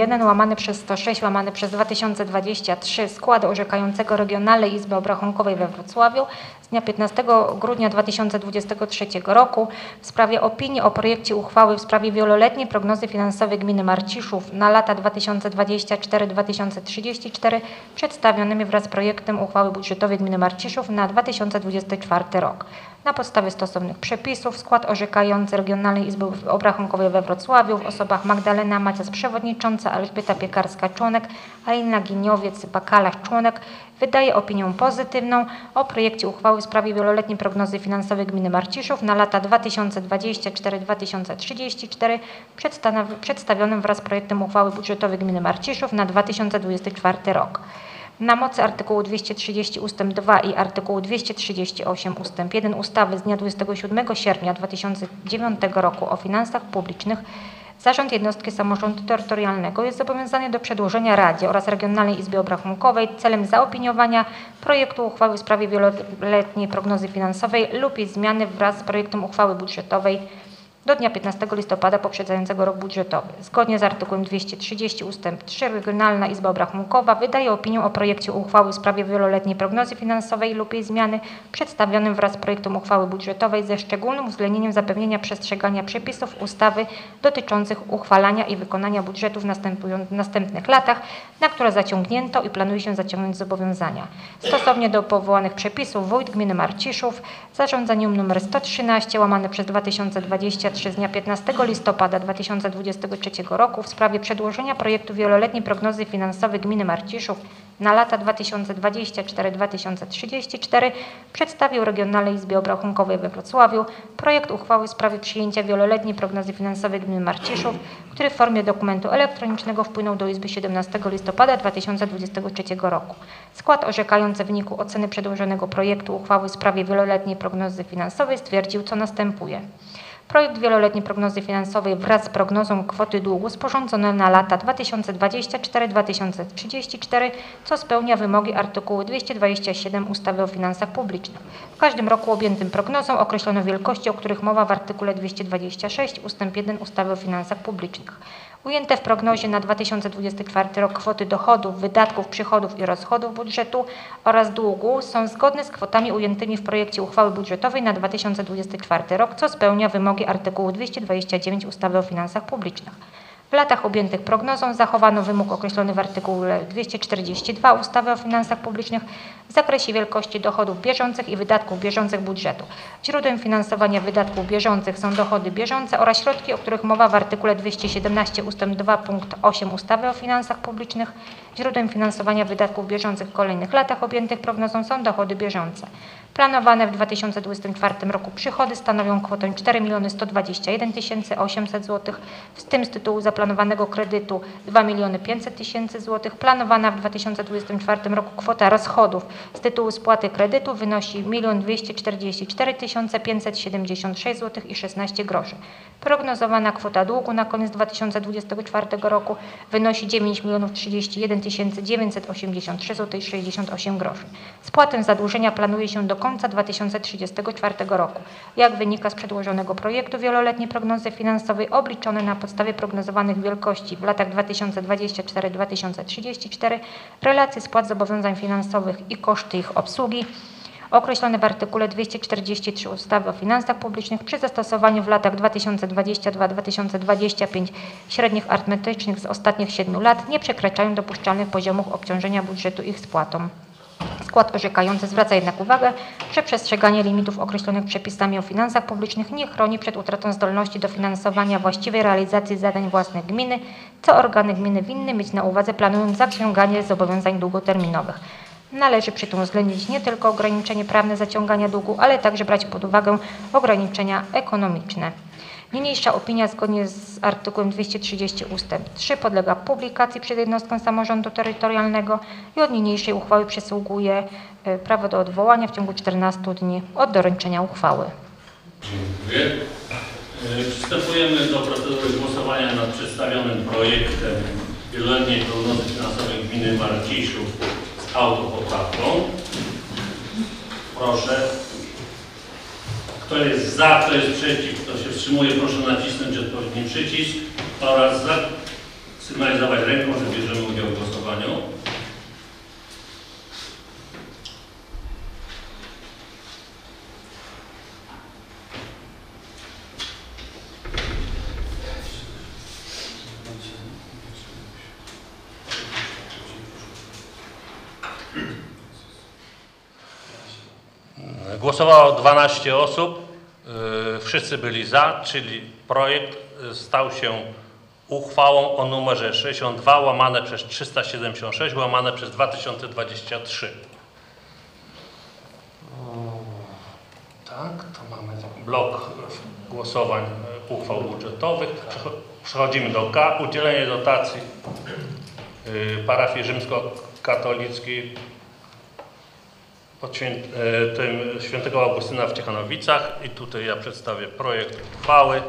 1/106/2023 składu orzekającego Regionalnej Izby Obrachunkowej we Wrocławiu z dnia 15 grudnia 2023 roku w sprawie opinii o projekcie uchwały w sprawie wieloletniej prognozy finansowej gminy Marciszów na lata 2024-2034 przedstawionymi wraz z projektem uchwały budżetowej gminy Marciszów na 2024 rok. Na podstawie stosownych przepisów skład orzekający Regionalnej Izby Obrachunkowej we Wrocławiu w osobach Magdalena Macias przewodnicząca, Elżbieta Piekarska członek, Alina Giniowiec-Bakalarz członek wydaje opinię pozytywną o projekcie uchwały w sprawie wieloletniej prognozy finansowej gminy Marciszów na lata 2024-2034 przedstawionym wraz z projektem uchwały budżetowej gminy Marciszów na 2024 rok. Na mocy artykułu 230 ust. 2 i artykułu 238 ust. 1 ustawy z dnia 27 sierpnia 2009 roku o finansach publicznych Zarząd Jednostki Samorządu Terytorialnego jest zobowiązany do przedłożenia Radzie oraz Regionalnej Izbie Obrachunkowej celem zaopiniowania projektu uchwały w sprawie wieloletniej prognozy finansowej lub jej zmiany wraz z projektem uchwały budżetowej do dnia 15 listopada poprzedzającego rok budżetowy. Zgodnie z artykułem 230 ust. 3 Regionalna Izba Obrachunkowa wydaje opinię o projekcie uchwały w sprawie wieloletniej prognozy finansowej lub jej zmiany przedstawionym wraz z projektem uchwały budżetowej ze szczególnym uwzględnieniem zapewnienia przestrzegania przepisów ustawy dotyczących uchwalania i wykonania budżetu w następnych latach, na które zaciągnięto i planuje się zaciągnąć zobowiązania. Stosownie do powołanych przepisów wójt gminy Marciszów zarządzeniem nr 113/2023 z dnia 15 listopada 2023 roku w sprawie przedłożenia projektu wieloletniej prognozy finansowej gminy Marciszów na lata 2024-2034 przedstawił Regionalnej Izbie Obrachunkowej we Wrocławiu projekt uchwały w sprawie przyjęcia wieloletniej prognozy finansowej gminy Marciszów, który w formie dokumentu elektronicznego wpłynął do Izby 17 listopada 2023 roku. Skład orzekający w wyniku oceny przedłożonego projektu uchwały w sprawie wieloletniej prognozy finansowej stwierdził, co następuje. Projekt wieloletniej prognozy finansowej wraz z prognozą kwoty długu sporządzono na lata 2024-2034, co spełnia wymogi artykułu 227 ustawy o finansach publicznych. W każdym roku objętym prognozą określono wielkości, o których mowa w artykule 226 ust. 1 ustawy o finansach publicznych. Ujęte w prognozie na 2024 rok kwoty dochodów, wydatków, przychodów i rozchodów budżetu oraz długu są zgodne z kwotami ujętymi w projekcie uchwały budżetowej na 2024 rok, co spełnia wymogi artykułu 229 ustawy o finansach publicznych. W latach objętych prognozą zachowano wymóg określony w artykule 242 ustawy o finansach publicznych w zakresie wielkości dochodów bieżących i wydatków bieżących budżetu. Źródłem finansowania wydatków bieżących są dochody bieżące oraz środki, o których mowa w artykule 217 ust. 2 punkt 8 ustawy o finansach publicznych. Źródłem finansowania wydatków bieżących w kolejnych latach objętych prognozą są dochody bieżące. Planowane w 2024 roku przychody stanowią kwotę 4 121 800 zł, w tym z tytułu zaplanowanego kredytu 2 500 000 zł. Planowana w 2024 roku kwota rozchodów z tytułu spłaty kredytu wynosi 1 244 576 zł i 16 groszy. Prognozowana kwota długu na koniec 2024 roku wynosi 9 031 983 zł i 68 groszy. Spłatę zadłużenia planuje się do końca 2034 roku. Jak wynika z przedłożonego projektu wieloletniej prognozy finansowej obliczone na podstawie prognozowanych wielkości w latach 2024-2034 relacje spłat zobowiązań finansowych i koszty ich obsługi określone w artykule 243 ustawy o finansach publicznych przy zastosowaniu w latach 2022-2025 średnich arytmetycznych z ostatnich 7 lat nie przekraczają dopuszczalnych poziomów obciążenia budżetu ich spłatą. Skład orzekający zwraca jednak uwagę, że przestrzeganie limitów określonych przepisami o finansach publicznych nie chroni przed utratą zdolności do finansowania właściwej realizacji zadań własnych gminy, co organy gminy winny mieć na uwadze, planując zaciąganie zobowiązań długoterminowych. Należy przy tym uwzględnić nie tylko ograniczenie prawne zaciągania długu, ale także brać pod uwagę ograniczenia ekonomiczne. Niniejsza opinia zgodnie z artykułem 230 ust. 3 podlega publikacji przez jednostkę samorządu terytorialnego i od niniejszej uchwały przysługuje prawo do odwołania w ciągu 14 dni od doręczenia uchwały. Dziękuję. Przystępujemy do procedury głosowania nad przedstawionym projektem wieloletniej prognozy finansowej gminy Marciszów z autopoprawką. Proszę. Kto jest za, kto jest przeciw, kto się wstrzymuje, proszę nacisnąć odpowiedni przycisk oraz sygnalizować ręką, że bierzemy udział w głosowaniu. Głosowało 12 osób, wszyscy byli za, czyli projekt stał się uchwałą o numerze 62 łamane przez 376 łamane przez 2023. Tak, to mamy blok głosowań uchwał budżetowych. Przechodzimy do K. Udzielenie dotacji parafii rzymskokatolickiej pod Świętego Augustyna w Ciechanowicach i tutaj ja przedstawię projekt uchwały.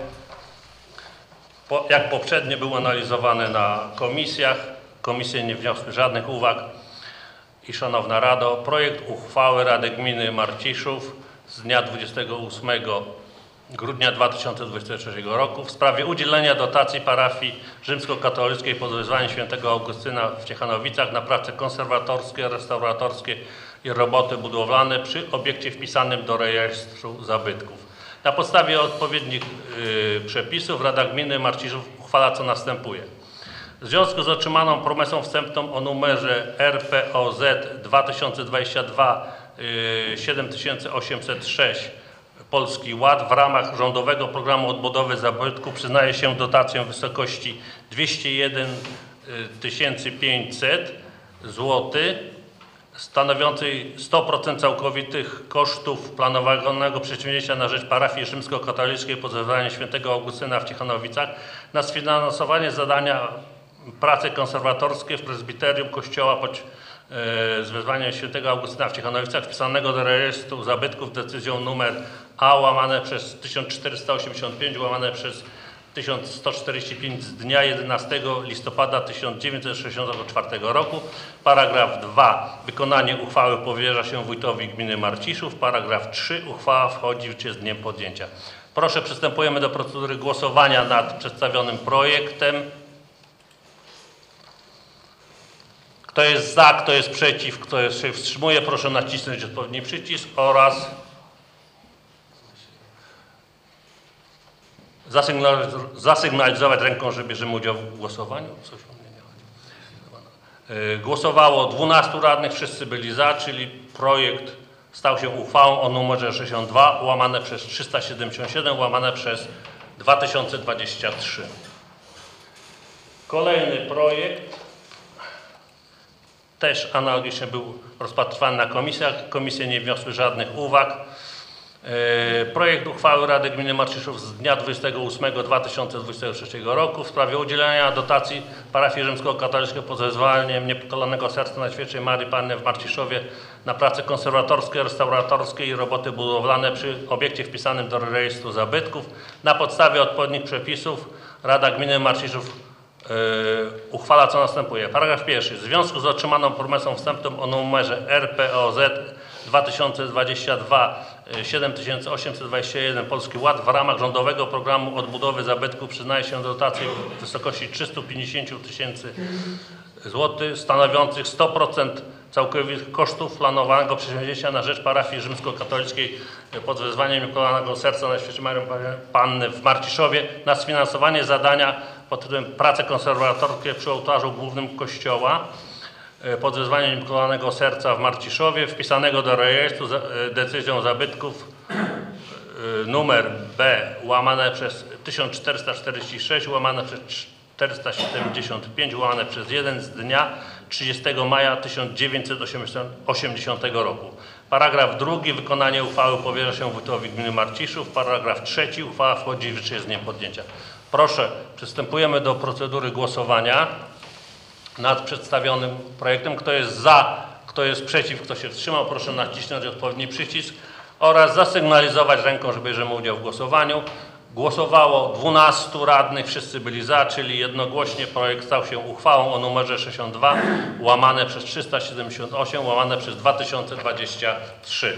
Jak poprzednio był analizowany na komisjach, komisje nie wniosły żadnych uwag. I Szanowna Rado, projekt uchwały Rady Gminy Marciszów z dnia 28 grudnia 2023 roku w sprawie udzielenia dotacji parafii rzymskokatolickiej pod wezwaniem Świętego Augustyna w Ciechanowicach na prace konserwatorskie, restauratorskie i roboty budowlane przy obiekcie wpisanym do rejestru zabytków. Na podstawie odpowiednich przepisów Rada Gminy Marciszów uchwala co następuje. W związku z otrzymaną promesą wstępną o numerze RPOZ 2022 7806 Polski Ład w ramach rządowego programu odbudowy zabytków przyznaje się dotację w wysokości 201 500 zł stanowiącej 100% całkowitych kosztów planowanego przedsięwzięcia na rzecz parafii rzymskokatolickiej pod wezwaniem Świętego Augustyna w Ciechanowicach na sfinansowanie zadania prace konserwatorskie w prezbiterium kościoła z wezwaniem Świętego Augustyna w Ciechanowicach wpisanego do rejestru zabytków decyzją numer A łamane przez 1485 łamane przez 1145 z dnia 11 listopada 1964 roku. Paragraf 2. Wykonanie uchwały powierza się wójtowi gminy Marciszów. Paragraf 3. Uchwała wchodzi w życie z dniem podjęcia. Proszę, przystępujemy do procedury głosowania nad przedstawionym projektem. Kto jest za, kto jest przeciw, kto się wstrzymuje, proszę nacisnąć odpowiedni przycisk oraz zasygnalizować ręką, że bierzemy udział w głosowaniu. Coś o mnie nie chodzi. Głosowało 12 radnych, wszyscy byli za, czyli projekt stał się uchwałą o numerze 62 łamane przez 377 łamane przez 2023. Kolejny projekt też analogicznie był rozpatrywany na komisjach. Komisje nie wniosły żadnych uwag. Projekt uchwały Rady Gminy Marciszów z dnia 28.2023 roku w sprawie udzielenia dotacji parafii rzymskokatolickiej pod wezwaniem Niepokalanego Serca Najświętszej Maryi Panny w Marciszowie na prace konserwatorskie, restauratorskie i roboty budowlane przy obiekcie wpisanym do rejestru zabytków. Na podstawie odpowiednich przepisów Rada Gminy Marciszów uchwala co następuje. Paragraf 1. W związku z otrzymaną promesą wstępną o numerze RPOZ 2022 7821 Polski Ład w ramach rządowego programu odbudowy zabytków przyznaje się dotację w wysokości 350 000 zł stanowiących 100% całkowitych kosztów planowanego przedsięwzięcia na rzecz parafii rzymskokatolickiej pod wezwaniem Niepokalanego Serca Najświętszej Maryi Panny w Marciszowie na sfinansowanie zadania pod tytułem prace konserwatorskie przy ołtarzu głównym kościoła pod wezwaniem Niepokalanego Serca w Marciszowie wpisanego do rejestru decyzją zabytków numer B łamane przez 1446 łamane przez 475 łamane przez 1 z dnia 30 maja 1980 roku. Paragraf 2. Wykonanie uchwały powierza się wójtowi gminy Marciszów. Paragraf 3. Uchwała wchodzi w życie z dniem podjęcia. Proszę, przystępujemy do procedury głosowania nad przedstawionym projektem. Kto jest za, kto jest przeciw, kto się wstrzymał, proszę nacisnąć odpowiedni przycisk oraz zasygnalizować ręką, że bierzemy udział w głosowaniu. Głosowało 12 radnych, wszyscy byli za, czyli jednogłośnie projekt stał się uchwałą o numerze 62 łamane przez 378 łamane przez 2023.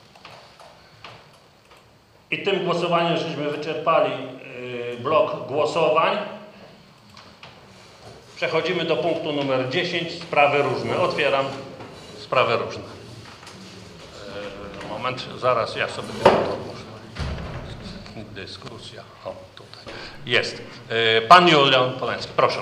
I tym głosowaniem żeśmy wyczerpali blok głosowań. Przechodzimy do punktu numer 10, sprawy różne. Otwieram sprawy różne. Moment, zaraz ja sobie to muszę. Dyskusja. O, tutaj. Jest. Pan Julian Polański, proszę.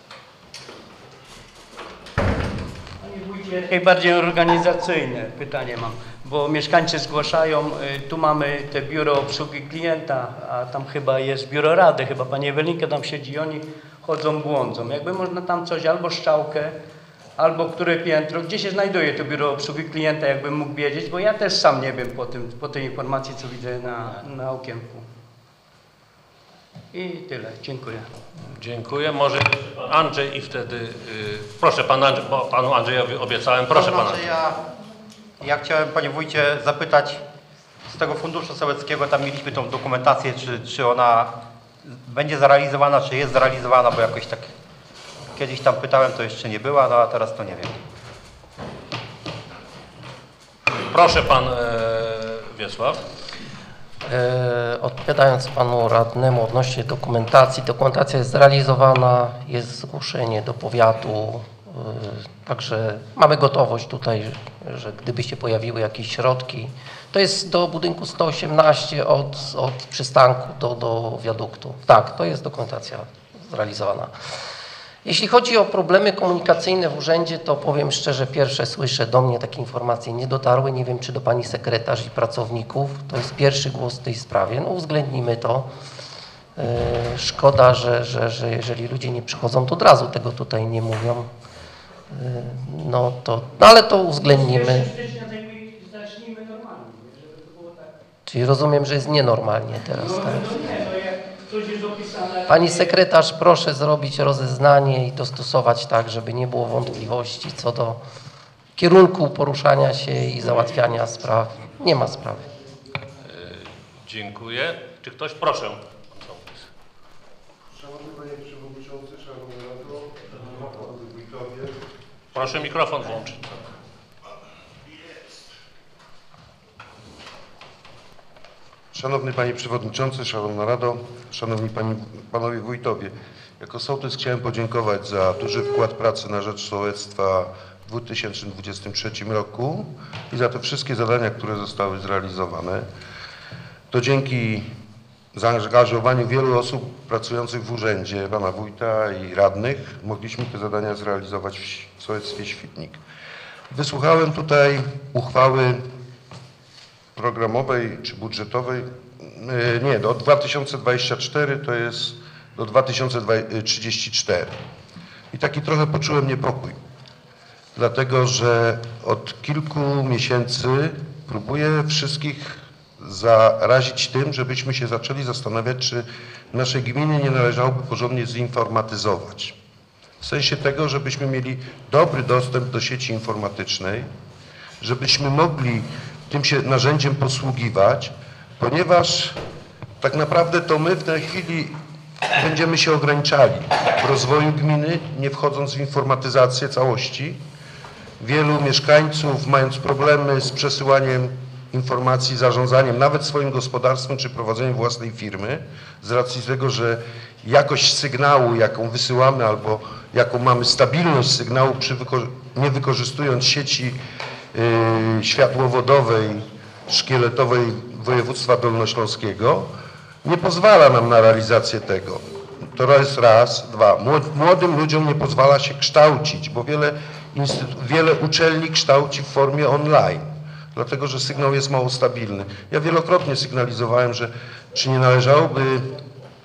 Panie wójcie, najbardziej organizacyjne pytanie mam, bo mieszkańcy zgłaszają, tu mamy te biuro obsługi klienta, a tam chyba jest biuro rady, chyba pani Ewelinka tam siedzi, oni chodzą, błądzą. Jakby można tam coś, albo szczałkę, albo które piętro, gdzie się znajduje to biuro obsługi klienta, jakbym mógł wiedzieć, bo ja też sam nie wiem po tej informacji, co widzę na okienku. I tyle. Dziękuję. Dziękuję. Może pan Andrzej i wtedy... proszę, pan Andrzej, bo panu Andrzejowi obiecałem. Proszę pana. Ja chciałem, panie wójcie, zapytać z tego funduszu sołeckiego, tam mieliśmy tą dokumentację, czy ona będzie zrealizowana, czy jest zrealizowana, bo jakoś tak kiedyś tam pytałem, to jeszcze nie była, no a teraz to nie wiem. Proszę pan Wiesław. Odpowiadając panu radnemu odnośnie dokumentacji, dokumentacja jest zrealizowana, jest zgłoszenie do powiatu, także mamy gotowość tutaj, że gdyby się pojawiły jakieś środki, to jest do budynku 118 od przystanku do wiaduktu. Tak, to jest dokumentacja zrealizowana. Jeśli chodzi o problemy komunikacyjne w urzędzie, to powiem szczerze, pierwsze słyszę, do mnie takie informacje nie dotarły. Nie wiem, czy do pani sekretarz i pracowników. To jest pierwszy głos w tej sprawie. No uwzględnimy to. Szkoda, że jeżeli ludzie nie przychodzą, to od razu tego tutaj nie mówią. No ale to uwzględnimy. Czyli rozumiem, że jest nienormalnie teraz, tak? Pani sekretarz, proszę zrobić rozeznanie i dostosować tak, żeby nie było wątpliwości co do kierunku poruszania się i załatwiania spraw. Nie ma sprawy. Dziękuję. Czy ktoś? Proszę. Szanowny Panie Przewodniczący, Szanowny Rado, Szanowni Wójtowie. Proszę mikrofon włączyć. Szanowny Panie Przewodniczący, Szanowna Rado, Szanowni Panowie Wójtowie. Jako sołtys chciałem podziękować za duży wkład pracy na rzecz sołectwa w 2023 roku i za te wszystkie zadania, które zostały zrealizowane. To dzięki zaangażowaniu wielu osób pracujących w urzędzie, pana wójta i radnych, mogliśmy te zadania zrealizować w sołectwie Świdnik. Wysłuchałem tutaj uchwały programowej czy budżetowej, nie, do 2024 to jest do 2034. I taki trochę poczułem niepokój, dlatego że od kilku miesięcy próbuję wszystkich zarazić tym, żebyśmy się zaczęli zastanawiać, czy nasze gminy nie należałoby porządnie zinformatyzować. W sensie tego, żebyśmy mieli dobry dostęp do sieci informatycznej, żebyśmy mogli tym się narzędziem posługiwać, ponieważ tak naprawdę to my w tej chwili będziemy się ograniczali w rozwoju gminy, nie wchodząc w informatyzację całości. Wielu mieszkańców, mając problemy z przesyłaniem informacji, zarządzaniem nawet swoim gospodarstwem czy prowadzeniem własnej firmy, z racji tego, że jakość sygnału, jaką wysyłamy albo jaką mamy stabilność sygnału, nie wykorzystując sieci światłowodowej, szkieletowej województwa dolnośląskiego, nie pozwala nam na realizację tego. To jest raz. Dwa. Młodym ludziom nie pozwala się kształcić, bo wiele uczelni kształci w formie online, dlatego że sygnał jest mało stabilny. Ja wielokrotnie sygnalizowałem, że czy nie należałoby w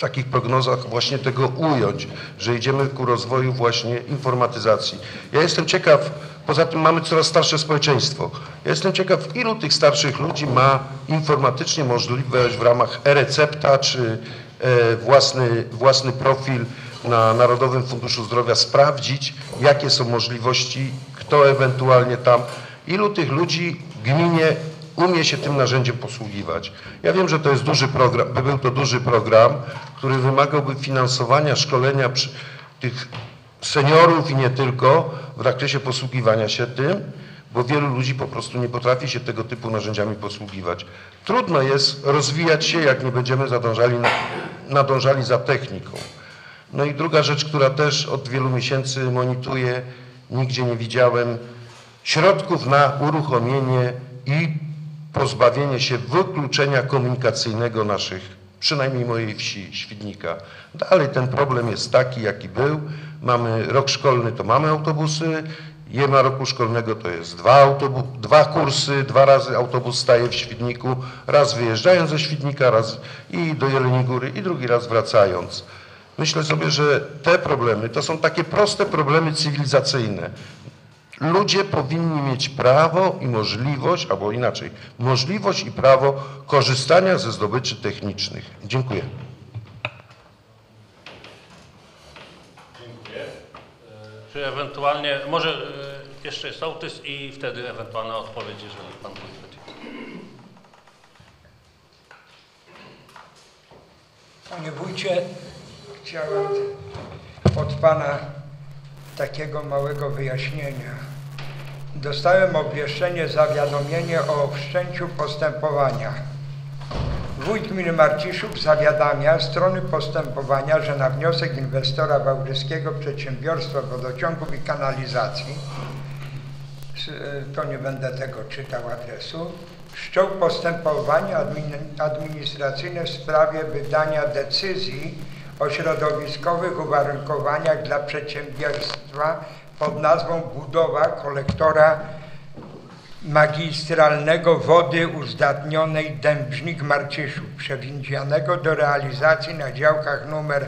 takich prognozach właśnie tego ująć, że idziemy ku rozwoju właśnie informatyzacji. Ja jestem ciekaw, poza tym mamy coraz starsze społeczeństwo. Ja jestem ciekaw, ilu tych starszych ludzi ma informatycznie możliwość w ramach e-recepta czy własny profil na Narodowym Funduszu Zdrowia sprawdzić, jakie są możliwości, kto ewentualnie tam, ilu tych ludzi w gminie umie się tym narzędziem posługiwać. Ja wiem, że to jest duży program, był to duży program, który wymagałby finansowania, szkolenia tych seniorów i nie tylko w zakresie posługiwania się tym, bo wielu ludzi po prostu nie potrafi się tego typu narzędziami posługiwać. Trudno jest rozwijać się, jak nie będziemy nadążali za techniką. No i druga rzecz, która też od wielu miesięcy monituję, nigdzie nie widziałem środków na uruchomienie i pozbawienie się wykluczenia komunikacyjnego naszych, przynajmniej mojej wsi, Świdnika. Dalej ten problem jest taki, jaki był. Mamy rok szkolny, to mamy autobusy, nie ma roku szkolnego, to jest dwa kursy, 2 razy autobus staje w Świdniku, raz wyjeżdżając ze Świdnika, raz i do Jeleniej Góry i drugi raz wracając. Myślę sobie, że te problemy to są takie proste problemy cywilizacyjne. Ludzie powinni mieć prawo i możliwość, albo inaczej, możliwość i prawo korzystania ze zdobyczy technicznych. Dziękuję. Dziękuję. Czy ewentualnie, może jeszcze sołtys i wtedy ewentualna odpowiedź, jeżeli pan pozwoli. Panie wójcie, chciałem od pana takiego małego wyjaśnienia. Dostałem obwieszczenie, zawiadomienie o wszczęciu postępowania. Wójt gminy Marciszów zawiadamia strony postępowania, że na wniosek inwestora Wałbrzyskiego Przedsiębiorstwa Wodociągów i Kanalizacji, to nie będę tego czytał adresu, wszczął postępowanie administracyjne w sprawie wydania decyzji o środowiskowych uwarunkowaniach dla przedsiębiorstwa pod nazwą budowa kolektora magistralnego wody uzdatnionej Dębrznik Marciszów, przewidzianego do realizacji na działkach numer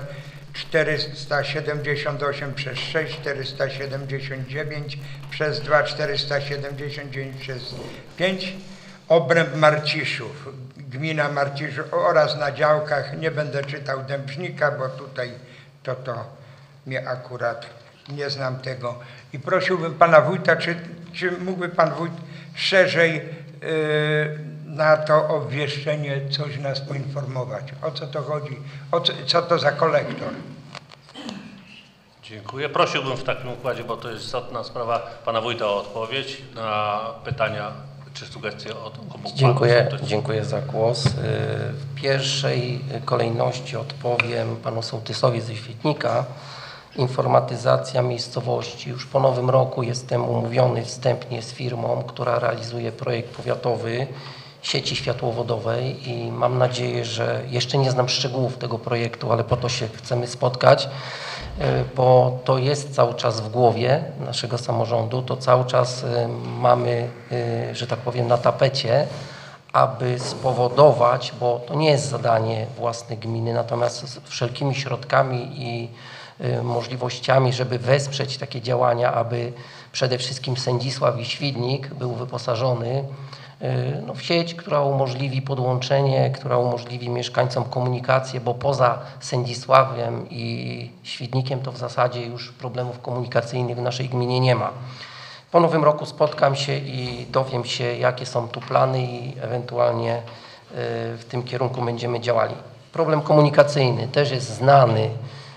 478/6, 479/2, 479/5, obręb Marciszów, gmina Marciszów oraz na działkach, nie będę czytał Dębrznika, bo tutaj to mnie akurat nie znam tego. I prosiłbym pana wójta, czy mógłby pan wójt szerzej na to obwieszczenie coś nas poinformować? O co to chodzi? Co to za kolektor? Dziękuję. Prosiłbym w takim układzie, bo to jest istotna sprawa, pana wójta o odpowiedź na pytania czy sugestie od obu panów. Dziękuję za głos. W pierwszej kolejności odpowiem panu sołtysowi ze Świdnika. Informatyzacja miejscowości. Już po nowym roku jestem umówiony wstępnie z firmą, która realizuje projekt powiatowy sieci światłowodowej i mam nadzieję, że jeszcze nie znam szczegółów tego projektu, ale po to się chcemy spotkać, bo to jest cały czas w głowie naszego samorządu, to cały czas mamy, że tak powiem, na tapecie, aby spowodować, bo to nie jest zadanie własne gminy, natomiast wszelkimi środkami i możliwościami, żeby wesprzeć takie działania, aby przede wszystkim Sędzisław i Świdnik był wyposażony w sieć, która umożliwi podłączenie, która umożliwi mieszkańcom komunikację, bo poza Sędzisławiem i Świdnikiem to w zasadzie już problemów komunikacyjnych w naszej gminie nie ma. Po nowym roku spotkam się i dowiem się, jakie są tu plany i ewentualnie w tym kierunku będziemy działali. Problem komunikacyjny też jest znany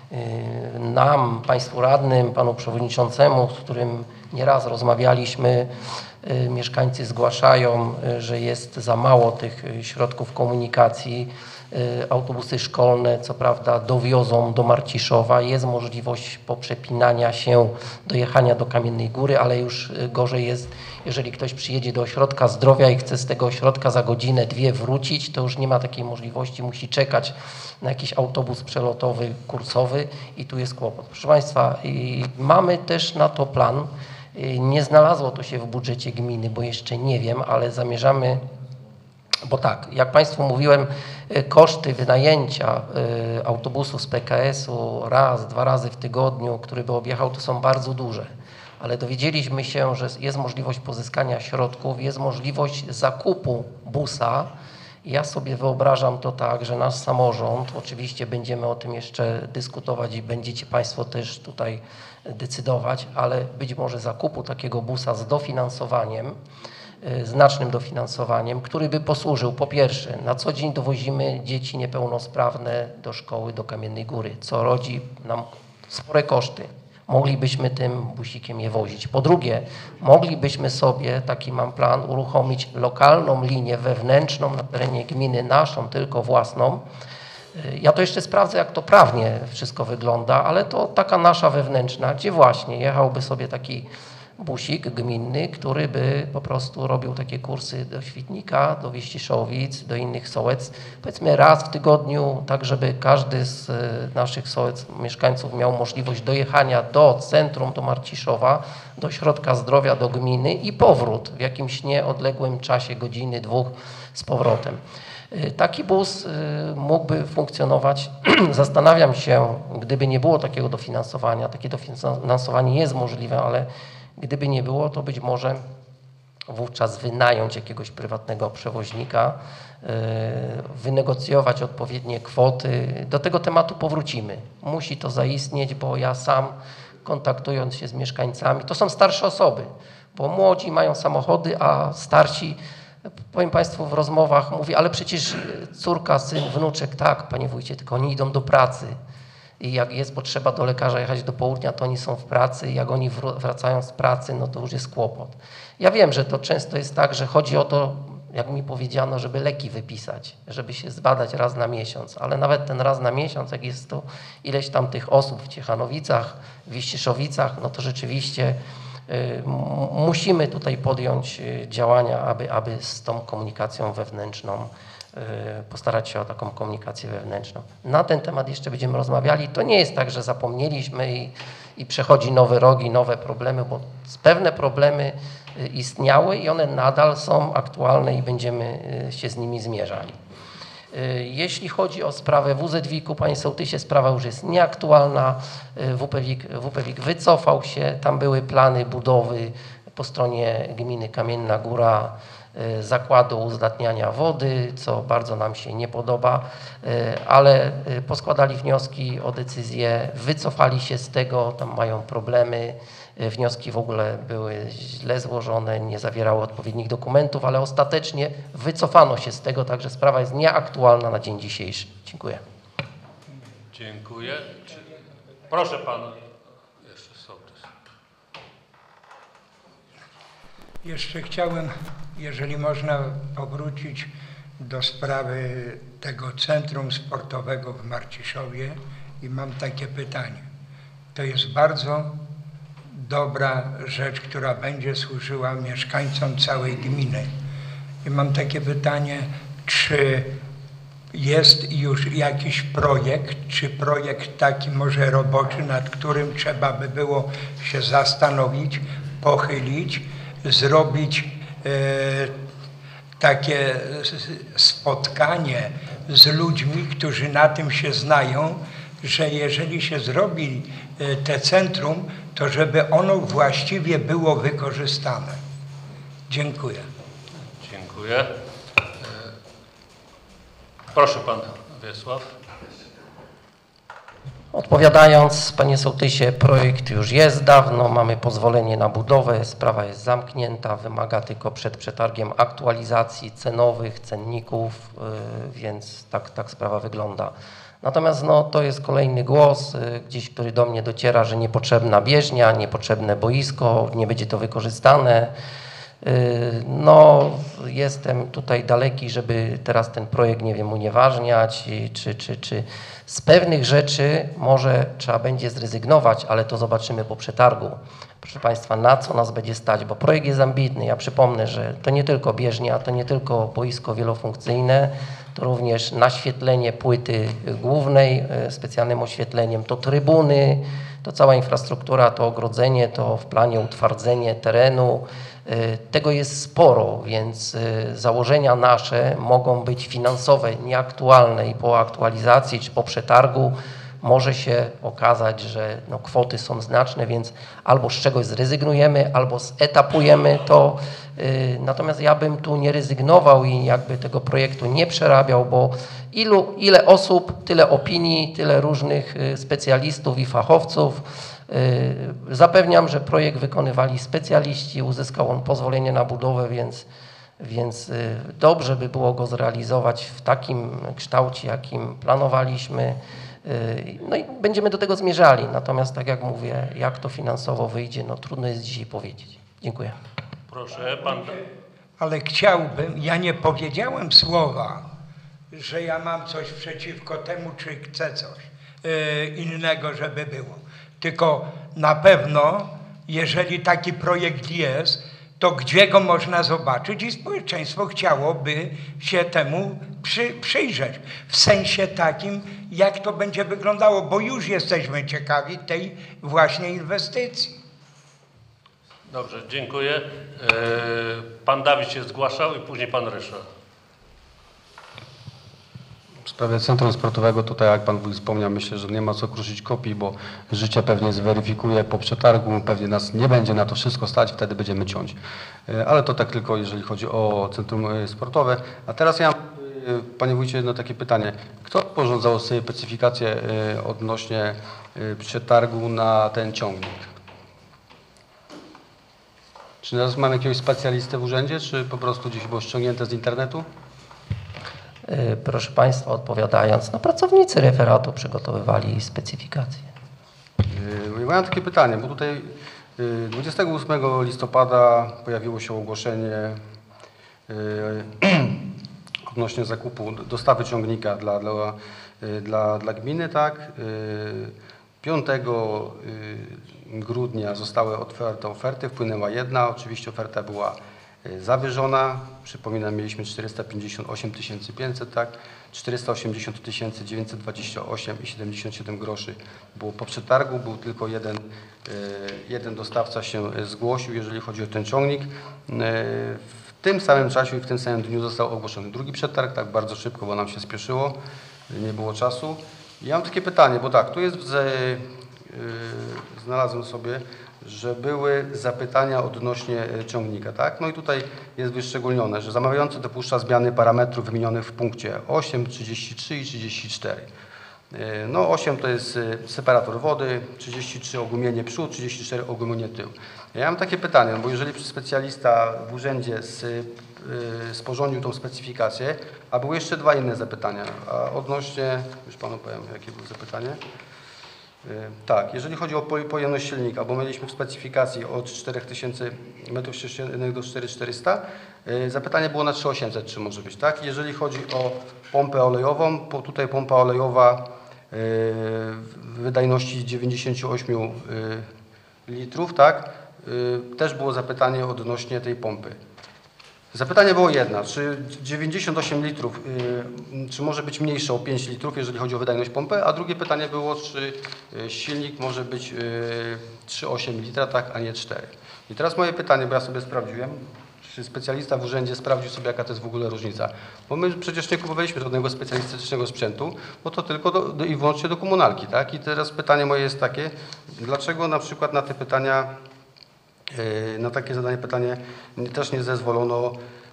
nam, państwu radnym, panu przewodniczącemu, z którym nieraz rozmawialiśmy. Mieszkańcy zgłaszają, że jest za mało tych środków komunikacji. Autobusy szkolne, co prawda, dowiozą do Marciszowa. Jest możliwość poprzepinania się, dojechania do Kamiennej Góry, ale już gorzej jest, jeżeli ktoś przyjedzie do ośrodka zdrowia i chce z tego ośrodka za godzinę, 2 wrócić, to już nie ma takiej możliwości, musi czekać na jakiś autobus przelotowy, kursowy i tu jest kłopot. Proszę Państwa, mamy też na to plan. Nie znalazło to się w budżecie gminy, bo jeszcze nie wiem, ale zamierzamy Bo tak, jak Państwu mówiłem, koszty wynajęcia autobusu z PKS-u raz, 2 razy w tygodniu, który by objechał, to są bardzo duże. Ale dowiedzieliśmy się, że jest możliwość pozyskania środków, jest możliwość zakupu busa. Ja sobie wyobrażam to tak, że nasz samorząd, oczywiście będziemy o tym jeszcze dyskutować i będziecie Państwo też tutaj decydować, ale być może zakupu takiego busa z dofinansowaniem, znacznym dofinansowaniem, który by posłużył, po pierwsze, na co dzień dowozimy dzieci niepełnosprawne do szkoły, do Kamiennej Góry, co rodzi nam spore koszty. Moglibyśmy tym busikiem je wozić. Po drugie, moglibyśmy sobie, taki mam plan, uruchomić lokalną linię wewnętrzną na terenie gminy, naszą, tylko własną. Ja to jeszcze sprawdzę, jak to prawnie wszystko wygląda, ale to taka nasza wewnętrzna, gdzie właśnie jechałby sobie taki busik gminny, który by po prostu robił takie kursy do Świdnika, do Wieściszowic, do innych sołec, powiedzmy raz w tygodniu, tak żeby każdy z naszych sołec, mieszkańców miał możliwość dojechania do centrum, do Marciszowa, do ośrodka zdrowia, do gminy i powrót w jakimś nieodległym czasie, godziny, 2 z powrotem. Taki bus mógłby funkcjonować, zastanawiam się, gdyby nie było takiego dofinansowania, takie dofinansowanie jest możliwe, ale gdyby nie było, to być może wówczas wynająć jakiegoś prywatnego przewoźnika, wynegocjować odpowiednie kwoty. Do tego tematu powrócimy. Musi to zaistnieć, bo ja sam kontaktując się z mieszkańcami, to są starsze osoby, bo młodzi mają samochody, a starsi, powiem Państwu w rozmowach, mówi, ale przecież córka, syn, wnuczek, tak, Panie Wójcie, tylko oni idą do pracy. I jak jest potrzeba do lekarza jechać do południa, to oni są w pracy i jak oni wracają z pracy, no to już jest kłopot. Ja wiem, że to często jest tak, że chodzi o to, jak mi powiedziano, żeby leki wypisać, żeby się zbadać raz na miesiąc, ale nawet ten raz na miesiąc, jak jest to ileś tam tych osób w Ciechanowicach, w Wieściszowicach, no to rzeczywiście musimy tutaj podjąć działania, aby z tą komunikacją wewnętrzną postarać się o taką komunikację wewnętrzną. Na ten temat jeszcze będziemy rozmawiali. To nie jest tak, że zapomnieliśmy i przechodzi nowy rok i nowe problemy, bo pewne problemy istniały i one nadal są aktualne i będziemy się z nimi zmierzali. Jeśli chodzi o sprawę WZWiK-u, Panie Sołtysie, sprawa już jest nieaktualna. WPWiK wycofał się, tam były plany budowy po stronie gminy Kamienna Góra zakładu uzdatniania wody, co bardzo nam się nie podoba, ale poskładali wnioski o decyzję, wycofali się z tego, tam mają problemy, wnioski w ogóle były źle złożone, nie zawierały odpowiednich dokumentów, ale ostatecznie wycofano się z tego, także sprawa jest nieaktualna na dzień dzisiejszy. Dziękuję. Dziękuję. Proszę Pan, jeszcze sołtys. Jeszcze chciałem, jeżeli można, powrócić do sprawy tego centrum sportowego w Marciszowie i mam takie pytanie. To jest bardzo dobra rzecz, która będzie służyła mieszkańcom całej gminy. I mam takie pytanie, czy jest już jakiś projekt, czy projekt taki może roboczy, nad którym trzeba by było się zastanowić, pochylić, zrobić takie spotkanie z ludźmi, którzy na tym się znają, że jeżeli się zrobi te centrum, to żeby ono właściwie było wykorzystane. Dziękuję. Dziękuję. Proszę Pan Wiesław. Odpowiadając, Panie Sołtysie, projekt już jest dawno, mamy pozwolenie na budowę, sprawa jest zamknięta, wymaga tylko przed przetargiem aktualizacji cenowych, cenników, więc tak sprawa wygląda. Natomiast no, to jest kolejny głos, gdzieś, który do mnie dociera, że niepotrzebna bieżnia, niepotrzebne boisko, nie będzie to wykorzystane. No, jestem tutaj daleki, żeby teraz ten projekt, nie wiem, unieważniać, czy z pewnych rzeczy może trzeba będzie zrezygnować, ale to zobaczymy po przetargu. Proszę Państwa, na co nas będzie stać, bo projekt jest ambitny. Ja przypomnę, że to nie tylko bieżnia, to nie tylko boisko wielofunkcyjne, to również naświetlenie płyty głównej specjalnym oświetleniem, to To cała infrastruktura, to ogrodzenie, to w planie utwardzenie terenu. Tego jest sporo, więc założenia nasze mogą być finansowe, nieaktualne i po aktualizacji czy po przetargu może się okazać, że no, kwoty są znaczne, więc albo z czegoś zrezygnujemy, albo zetapujemy to. Natomiast ja bym tu nie rezygnował i jakby tego projektu nie przerabiał, bo ile osób, tyle opinii, tyle różnych specjalistów i fachowców. Zapewniam, że projekt wykonywali specjaliści, uzyskał on pozwolenie na budowę, więc dobrze by było go zrealizować w takim kształcie, jakim planowaliśmy. No i będziemy do tego zmierzali. Natomiast tak jak mówię, jak to finansowo wyjdzie, no trudno jest dzisiaj powiedzieć. Dziękuję. Proszę, pan... Ale chciałbym, ja nie powiedziałem słowa, że ja mam coś przeciwko temu, czy chcę coś innego, żeby było. Tylko na pewno, jeżeli taki projekt jest, to gdzie go można zobaczyć i społeczeństwo chciałoby się temu przyjrzeć. W sensie takim, jak to będzie wyglądało, bo już jesteśmy ciekawi tej właśnie inwestycji. Dobrze, dziękuję. Pan Dawid się zgłaszał i później pan Ryszard. W sprawie centrum sportowego tutaj, jak pan wójt wspomniał, myślę, że nie ma co kruszyć kopii, bo życie pewnie zweryfikuje po przetargu, pewnie nas nie będzie na to wszystko stać, wtedy będziemy ciąć. Ale to tak tylko jeżeli chodzi o centrum sportowe. A teraz ja mam, panie wójcie, jedno takie pytanie. Kto sporządzał sobie specyfikację odnośnie przetargu na ten ciągnik? Czy teraz mamy jakiegoś specjalistę w urzędzie, czy po prostu gdzieś było ściągnięte z internetu? Proszę Państwa, odpowiadając, no pracownicy referatu przygotowywali specyfikację. Mam takie pytanie, bo tutaj 28 listopada pojawiło się ogłoszenie odnośnie zakupu dostawy ciągnika dla gminy, tak? 5 grudnia zostały oferty, wpłynęła jedna, oczywiście oferta była zawyżona, przypominam, mieliśmy 458 500, tak? 480 928,77 groszy było po przetargu, był tylko jeden dostawca się zgłosił, jeżeli chodzi o ten ciągnik. W tym samym czasie i w tym samym dniu został ogłoszony drugi przetarg, tak bardzo szybko, bo nam się spieszyło, nie było czasu. Ja mam takie pytanie, bo tak, tu jest, znalazłem sobie, że były zapytania odnośnie ciągnika, tak? No i tutaj jest wyszczególnione, że zamawiający dopuszcza zmiany parametrów wymienionych w punkcie 8, 33 i 34. No 8 to jest separator wody, 33 ogumienie przód, 34 ogumienie tył. Ja mam takie pytanie, bo jeżeli specjalista w urzędzie sporządził tą specyfikację, a były jeszcze dwa inne zapytania, a odnośnie, już panu powiem, jakie było zapytanie. Tak, jeżeli chodzi o pojemność silnika, bo mieliśmy w specyfikacji od 4000 m3 do 4400, zapytanie było na 3800, czy może być, tak? Jeżeli chodzi o pompę olejową, tutaj pompa olejowa wydajności 98 litrów, tak? Też było zapytanie odnośnie tej pompy. Zapytanie było jedno, czy 98 litrów, czy może być mniejsze o 5 litrów, jeżeli chodzi o wydajność pompy, a drugie pytanie było, czy silnik może być 3,8 litra, tak, a nie 4. I teraz moje pytanie, bo ja sobie sprawdziłem, czy specjalista w urzędzie sprawdził sobie, jaka to jest w ogóle różnica. Bo my przecież nie kupowaliśmy żadnego specjalistycznego sprzętu, bo to tylko i wyłącznie do komunalki, tak? I teraz pytanie moje jest takie, dlaczego na przykład na te pytania, na takie zadanie pytanie też nie zezwolono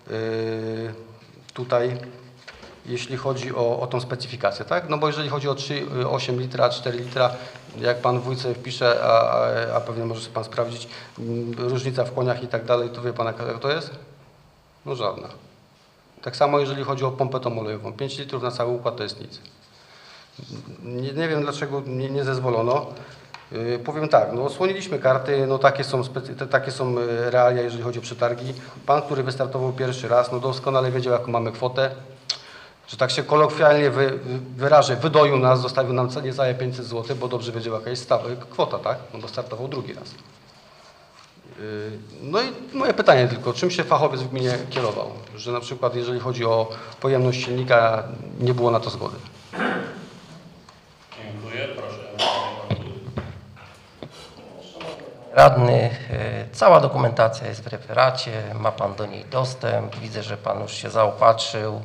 tutaj, jeśli chodzi o tą specyfikację, tak? No bo jeżeli chodzi o 3,8 litra, 4 litra, jak pan wójt sobie wpisze, a pewnie może sobie pan sprawdzić, różnica w koniach i tak dalej, to wie pan, jak to jest? No żadna. Tak samo jeżeli chodzi o pompę tą olejową, 5 litrów na cały układ to jest nic. Nie wiem, dlaczego nie zezwolono. Powiem tak, no osłoniliśmy karty, no takie są realia, jeżeli chodzi o przetargi. Pan, który wystartował pierwszy raz, no doskonale wiedział, jaką mamy kwotę, że tak się kolokwialnie wyrażę, wydoił nas, zostawił nam niecałe 500 zł, bo dobrze wiedział, jaka jest kwota, tak? No bo startował drugi raz. No i moje pytanie tylko, czym się fachowiec w gminie kierował? Że na przykład, jeżeli chodzi o pojemność silnika, nie było na to zgody. Dziękuję, proszę. radny. Cała dokumentacja jest w referacie, ma Pan do niej dostęp. Widzę, że Pan już się zaopatrzył.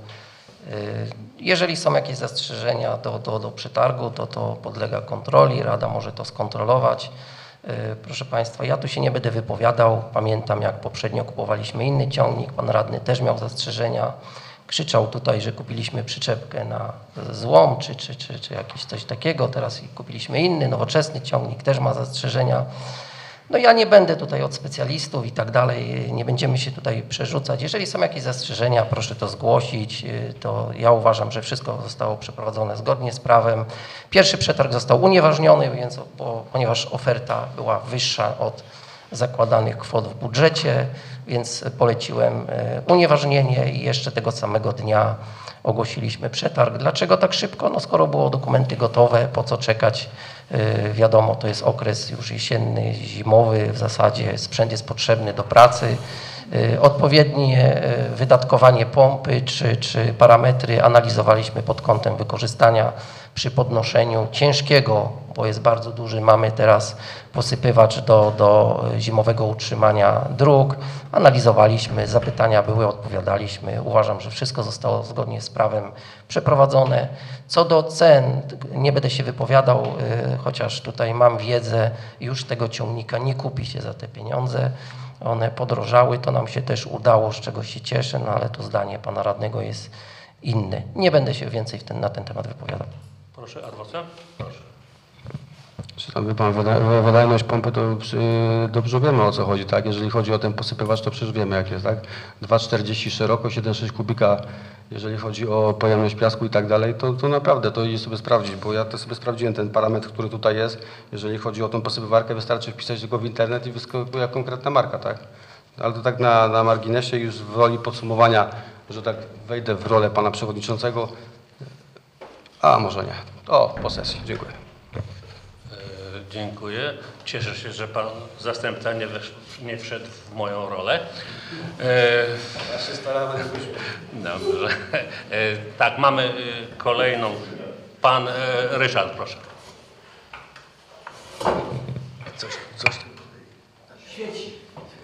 Jeżeli są jakieś zastrzeżenia do przetargu, to podlega kontroli, Rada może to skontrolować. Proszę Państwa, ja tu się nie będę wypowiadał. Pamiętam, jak poprzednio kupowaliśmy inny ciągnik, Pan radny też miał zastrzeżenia. Krzyczał tutaj, że kupiliśmy przyczepkę na złom, czy jakieś coś takiego. Teraz kupiliśmy inny, nowoczesny ciągnik, też ma zastrzeżenia. No ja nie będę tutaj od specjalistów i tak dalej, nie będziemy się tutaj przerzucać. Jeżeli są jakieś zastrzeżenia, proszę to zgłosić. To ja uważam, że wszystko zostało przeprowadzone zgodnie z prawem. Pierwszy przetarg został unieważniony, ponieważ oferta była wyższa od zakładanych kwot w budżecie, więc poleciłem unieważnienie i jeszcze tego samego dnia ogłosiliśmy przetarg. Dlaczego tak szybko? No skoro było dokumenty gotowe, po co czekać? Wiadomo, to jest okres już jesienny, zimowy, w zasadzie sprzęt jest potrzebny do pracy. Odpowiednie wydatkowanie pompy czy parametry analizowaliśmy pod kątem wykorzystania przy podnoszeniu ciężkiego, bo jest bardzo duży, mamy teraz posypywacz do zimowego utrzymania dróg. Analizowaliśmy, zapytania były, odpowiadaliśmy. Uważam, że wszystko zostało zgodnie z prawem przeprowadzone. Co do cen, nie będę się wypowiadał, chociaż tutaj mam wiedzę, już tego ciągnika nie kupi się za te pieniądze. One podrożały, to nam się też udało, z czego się cieszę, no ale to zdanie pana radnego jest inne. Nie będę się więcej na ten temat wypowiadał. Proszę, adwokat. Proszę. Czy tam, wie pan, wydajność pompy to dobrze wiemy, o co chodzi, tak? Jeżeli chodzi o ten posypywacz, to przecież wiemy, jak jest, tak? 2,40 szeroko, 7,6 kubika, jeżeli chodzi o pojemność piasku i tak dalej, to naprawdę to idzie sobie sprawdzić, bo ja to sobie sprawdziłem ten parametr, który tutaj jest. Jeżeli chodzi o tą posypywarkę, wystarczy wpisać tylko w internet i wyskakuje konkretna marka, tak? Ale to tak na marginesie, już w roli podsumowania, że tak wejdę w rolę pana przewodniczącego. A może nie. O, po sesji. Dziękuję. Dziękuję. Cieszę się, że pan zastępca nie wszedł w moją rolę. Ja się starałem. Dobrze. Tak, mamy kolejną. Pan Ryszard, proszę. Coś. Świeci.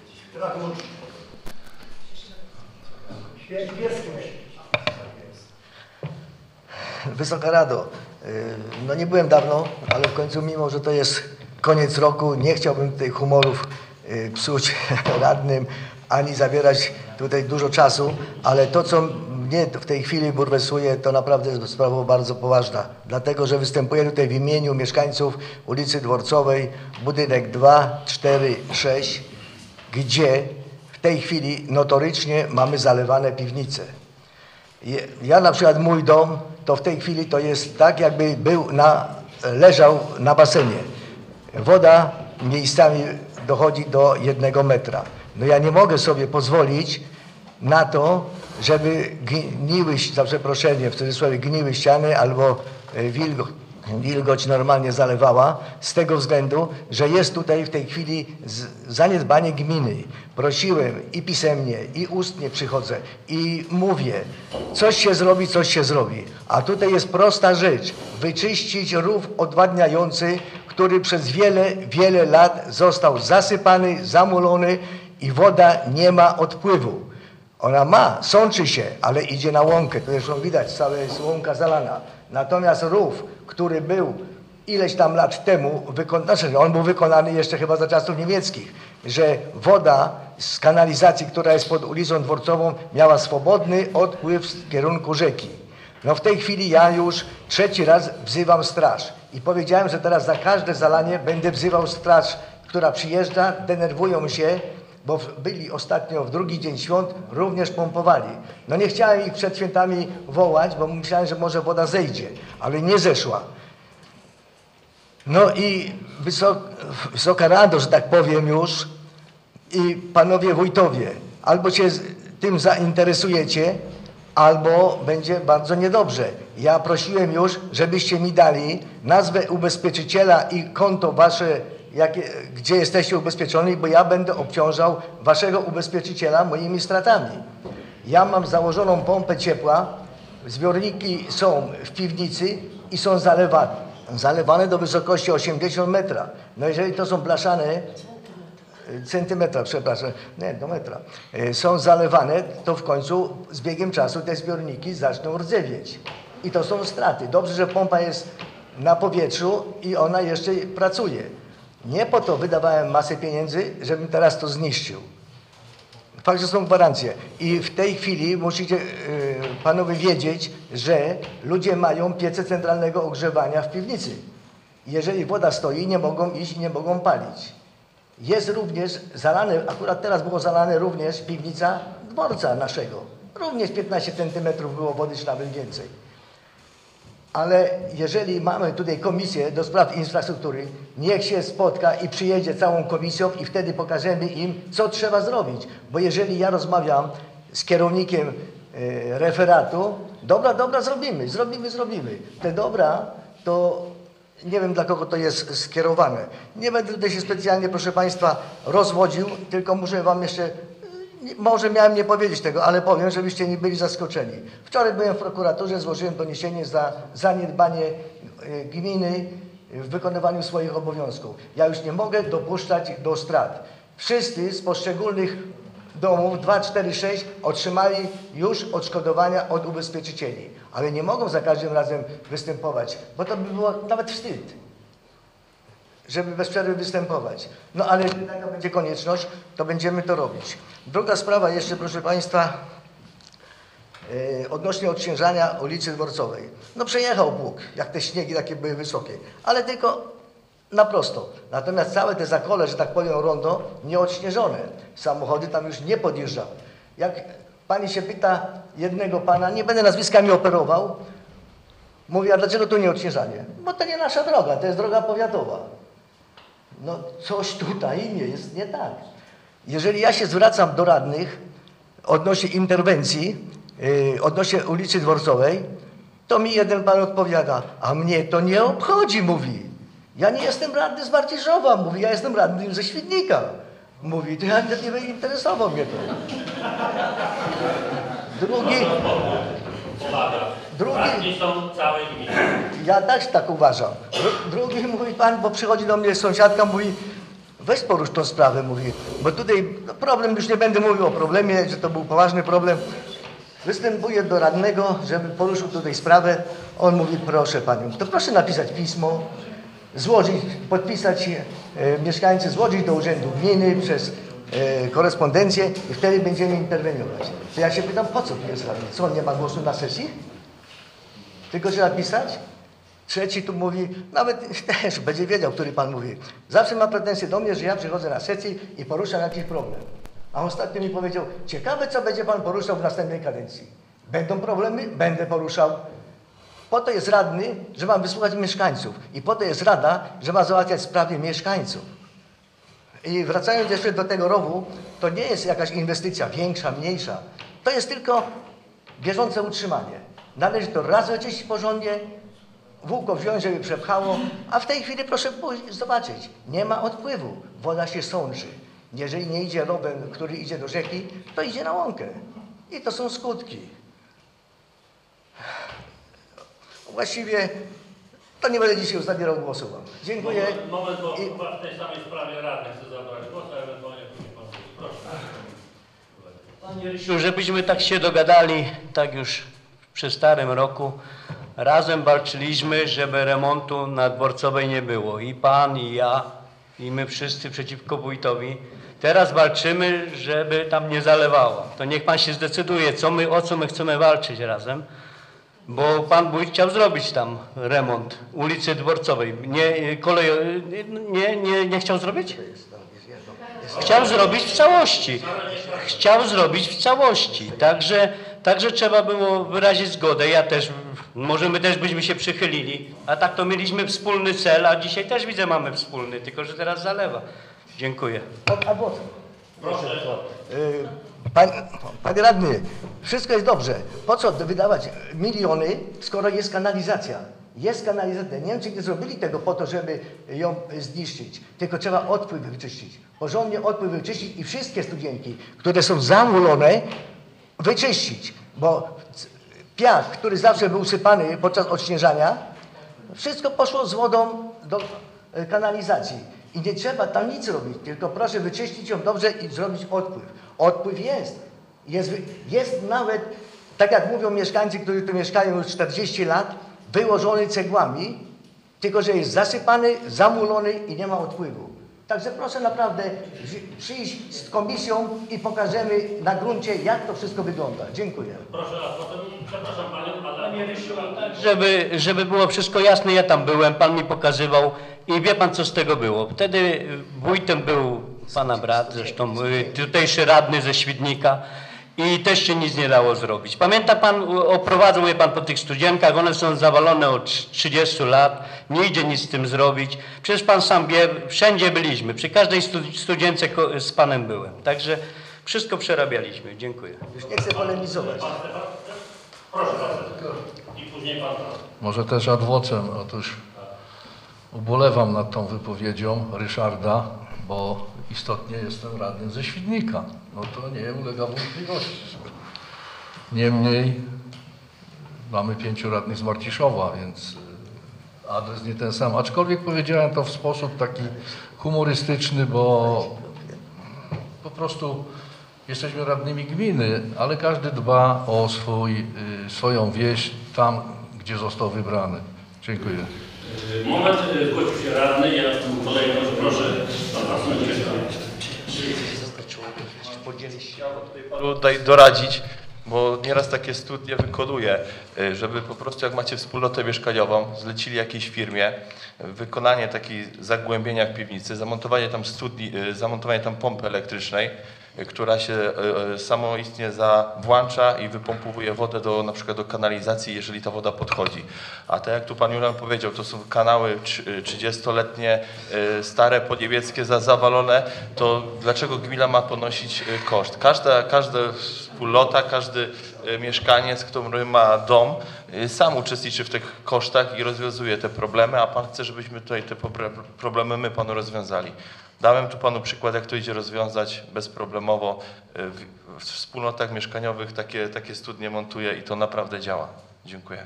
Wysoka Rado, no nie byłem dawno, ale w końcu mimo, że to jest koniec roku, nie chciałbym tutaj humorów psuć radnym, ani zabierać tutaj dużo czasu, ale to, co mnie w tej chwili bulwersuje, to naprawdę jest sprawa bardzo poważna. Dlatego, że występuję tutaj w imieniu mieszkańców ulicy Dworcowej, budynek 2, 4, 6, gdzie w tej chwili notorycznie mamy zalewane piwnice. Ja na przykład mój dom, to w tej chwili to jest tak, jakby leżał na basenie. Woda miejscami dochodzi do 1 metra. No ja nie mogę sobie pozwolić na to, żeby gniły, za przeproszenie, w cudzysłowie gniły ściany albo wilgoć normalnie zalewała, z tego względu, że jest tutaj w tej chwili zaniedbanie gminy. Prosiłem i pisemnie, i ustnie przychodzę i mówię, coś się zrobi. A tutaj jest prosta rzecz, wyczyścić rów odwadniający, który przez wiele lat został zasypany, zamulony i woda nie ma odpływu. Ona sączy się, ale idzie na łąkę, to zresztą widać, cała jest łąka zalana. Natomiast rów, który był ileś tam lat temu, on był wykonany jeszcze chyba za czasów niemieckich, że woda z kanalizacji, która jest pod ulicą Dworcową, miała swobodny odpływ w kierunku rzeki. No w tej chwili ja już 3. raz wzywam straż i powiedziałem, że teraz za każde zalanie będę wzywał straż, która przyjeżdża, denerwują się, bo byli ostatnio w drugi dzień świąt, również pompowali. No nie chciałem ich przed świętami wołać, bo myślałem, że może woda zejdzie, ale nie zeszła. No i Wysoka Rado, że tak powiem już, i panowie wójtowie, albo się tym zainteresujecie, albo będzie bardzo niedobrze. Ja prosiłem już, żebyście mi dali nazwę ubezpieczyciela i konto wasze, gdzie jesteście ubezpieczeni, bo ja będę obciążał waszego ubezpieczyciela moimi stratami. Ja mam założoną pompę ciepła, zbiorniki są w piwnicy i są zalewane do wysokości 80 metra. No jeżeli to są blaszane centymetra, przepraszam, nie, do metra, są zalewane, to w końcu z biegiem czasu te zbiorniki zaczną rdzewieć. I to są straty. Dobrze, że pompa jest na powietrzu i ona jeszcze pracuje. Nie po to wydawałem masę pieniędzy, żebym teraz to zniszczył. Fakt, że są gwarancje. I w tej chwili musicie panowie wiedzieć, że ludzie mają piece centralnego ogrzewania w piwnicy. Jeżeli woda stoi, nie mogą iść i nie mogą palić. Jest również zalane, akurat teraz było zalane również piwnica dworca naszego. Również 15 cm było wody, czy nawet więcej. Ale jeżeli mamy tutaj komisję do spraw infrastruktury, niech się spotka i przyjedzie całą komisją i wtedy pokażemy im, co trzeba zrobić. Bo jeżeli ja rozmawiam z kierownikiem referatu, dobra, zrobimy. Te dobra, to nie wiem, dla kogo to jest skierowane. Nie będę tutaj się specjalnie, proszę Państwa, rozwodził, tylko muszę Wam jeszcze, może miałem nie powiedzieć tego, ale powiem, żebyście nie byli zaskoczeni. Wczoraj byłem w prokuraturze, złożyłem doniesienie za zaniedbanie gminy w wykonywaniu swoich obowiązków. Ja już nie mogę dopuszczać do strat. Wszyscy z poszczególnych domów 2, 4, 6 otrzymali już odszkodowania od ubezpieczycieli, ale nie mogą za każdym razem występować, bo to by było nawet wstyd, żeby bez przerwy występować. No ale jeżeli taka będzie konieczność, to będziemy to robić. Druga sprawa jeszcze, proszę Państwa, odnośnie odciężania ulicy Dworcowej. No przejechał Bóg, jak te śniegi takie były wysokie, ale tylko na prosto. Natomiast całe te zakole, że tak powiem, rondo, nieodśnieżone. Samochody tam już nie podjeżdżały. Jak pani się pyta jednego pana, nie będę nazwiskami operował, mówi, a dlaczego tu nie odśnieżanie? Bo to nie nasza droga, to jest droga powiatowa. No coś tutaj jest nie tak. Jeżeli ja się zwracam do radnych odnośnie interwencji, odnośnie ulicy Dworcowej, to mi jeden pan odpowiada, a mnie to nie obchodzi, mówi. Ja nie jestem radny z Marciszowa, mówi, ja jestem radny ze Świdnika. Mówi, to ja nie interesował mnie to. Radni są całej gminy. Ja też tak uważam. Drugi mówi pan, bo przychodzi do mnie sąsiadka, mówi, weź porusz tą sprawę, mówi, bo tutaj problem, już nie będę mówił o problemie, że to był poważny problem. Występuję do radnego, żeby poruszył tutaj sprawę. On mówi, proszę panią, to proszę napisać pismo, złożyć, podpisać mieszkańcy, złożyć do urzędu gminy przez korespondencję i wtedy będziemy interweniować. To ja się pytam, po co tu jest radny? Co, on nie ma głosu na sesji? Tylko trzeba pisać? Trzeci tu mówi, nawet też będzie wiedział, który pan mówi. Zawsze ma pretensje do mnie, że ja przychodzę na sesję i poruszam jakiś problem. A ostatnio mi powiedział, ciekawe, co będzie pan poruszał w następnej kadencji. Będą problemy? Będę poruszał. Po to jest radny, że ma wysłuchać mieszkańców. I po to jest rada, że ma załatwiać sprawy mieszkańców. I wracając jeszcze do tego rowu, to nie jest jakaś inwestycja większa, mniejsza. To jest tylko bieżące utrzymanie. Należy to raz wyczyścić porządnie, wółko wziąć, żeby przepchało, a w tej chwili proszę pójść, zobaczyć, nie ma odpływu, woda się sączy. Jeżeli nie idzie rowem, który idzie do rzeki, to idzie na łąkę. I to są skutki. Właściwie to nie będę dzisiaj już zabierał głosu. Dziękuję. Moment, bo chyba w tej samej sprawie radny chce zabrać głos, a ewentualnie później pan mówi. Proszę. Panie Rysiu, żebyśmy tak się dogadali, tak już przy starym roku, razem walczyliśmy, żeby remontu na Dworcowej nie było. I pan, i ja, i my wszyscy przeciwko wójtowi. Teraz walczymy, żeby tam nie zalewało. To niech pan się zdecyduje, o co my chcemy walczyć razem. Bo pan wójt chciał zrobić tam remont ulicy Dworcowej. Nie chciał zrobić? Chciał zrobić w całości. Chciał zrobić w całości. Także trzeba było wyrazić zgodę. Ja też, może my też byśmy się przychylili. A tak to mieliśmy wspólny cel, a dzisiaj też widzę mamy wspólny, tylko że teraz zalewa. Dziękuję. Proszę. Panie radny, wszystko jest dobrze. Po co wydawać miliony, skoro jest kanalizacja? Jest kanalizacja. Niemcy nie zrobili tego po to, żeby ją zniszczyć, tylko trzeba odpływ wyczyścić. Porządnie odpływ wyczyścić i wszystkie studzienki, które są zamulone, wyczyścić. Bo piach, który zawsze był sypany podczas odśnieżania, wszystko poszło z wodą do kanalizacji. I nie trzeba tam nic robić, tylko proszę wyczyścić ją dobrze i zrobić odpływ. Odpływ jest. Jest nawet, tak jak mówią mieszkańcy, którzy tu mieszkają już 40 lat, wyłożony cegłami, tylko że jest zasypany, zamulony i nie ma odpływu. Także proszę naprawdę przyjść z komisją i pokażemy na gruncie, jak to wszystko wygląda. Dziękuję. Proszę, a potem, przepraszam Panią, ale... Żeby było wszystko jasne, ja tam byłem, Pan mi pokazywał i wie Pan, co z tego było. Wtedy wójtem był Pana brat, zresztą tutejszy radny ze Świdnika i też się nic nie dało zrobić. Pamięta Pan, oprowadzał je Pan po tych studzienkach, one są zawalone od 30 lat, nie idzie nic z tym zrobić. Przecież Pan sam wie, wszędzie byliśmy, przy każdej studzience z Panem byłem. Także wszystko przerabialiśmy. Dziękuję. Już nie chcę polemizować. Proszę bardzo. I później Pan. Może też ad vocem. Otóż ubolewam nad tą wypowiedzią Ryszarda, bo istotnie jestem radnym ze Świdnika. No to nie ulega wątpliwości. Niemniej mamy 5 radnych z Marciszowa, więc adres nie ten sam. Aczkolwiek powiedziałem to w sposób taki humorystyczny, bo po prostu jesteśmy radnymi gminy, ale każdy dba o swoją wieś tam, gdzie został wybrany. Dziękuję. Moment, zgłosił się radny, ja kolejno proszę Pana Sędziego. Tutaj doradzić, bo nieraz takie studnie wykonuję, żeby po prostu jak macie wspólnotę mieszkaniową, zlecili jakiejś firmie wykonanie takiej zagłębienia w piwnicy, zamontowanie tam studni, zamontowanie tam pompy elektrycznej, która się samoistnie włącza i wypompowuje wodę na przykład do kanalizacji, jeżeli ta woda podchodzi. A tak jak tu Pan Julian powiedział, to są kanały 30-letnie, stare, podniemieckie, zawalone, to dlaczego gmina ma ponosić koszt? Każda wspólnota, każdy mieszkaniec, który ma dom, sam uczestniczy w tych kosztach i rozwiązuje te problemy, a Pan chce, żebyśmy tutaj te problemy my Panu rozwiązali. Dałem tu Panu przykład, jak to idzie rozwiązać bezproblemowo. W wspólnotach mieszkaniowych takie studnie montuje i to naprawdę działa. Dziękuję.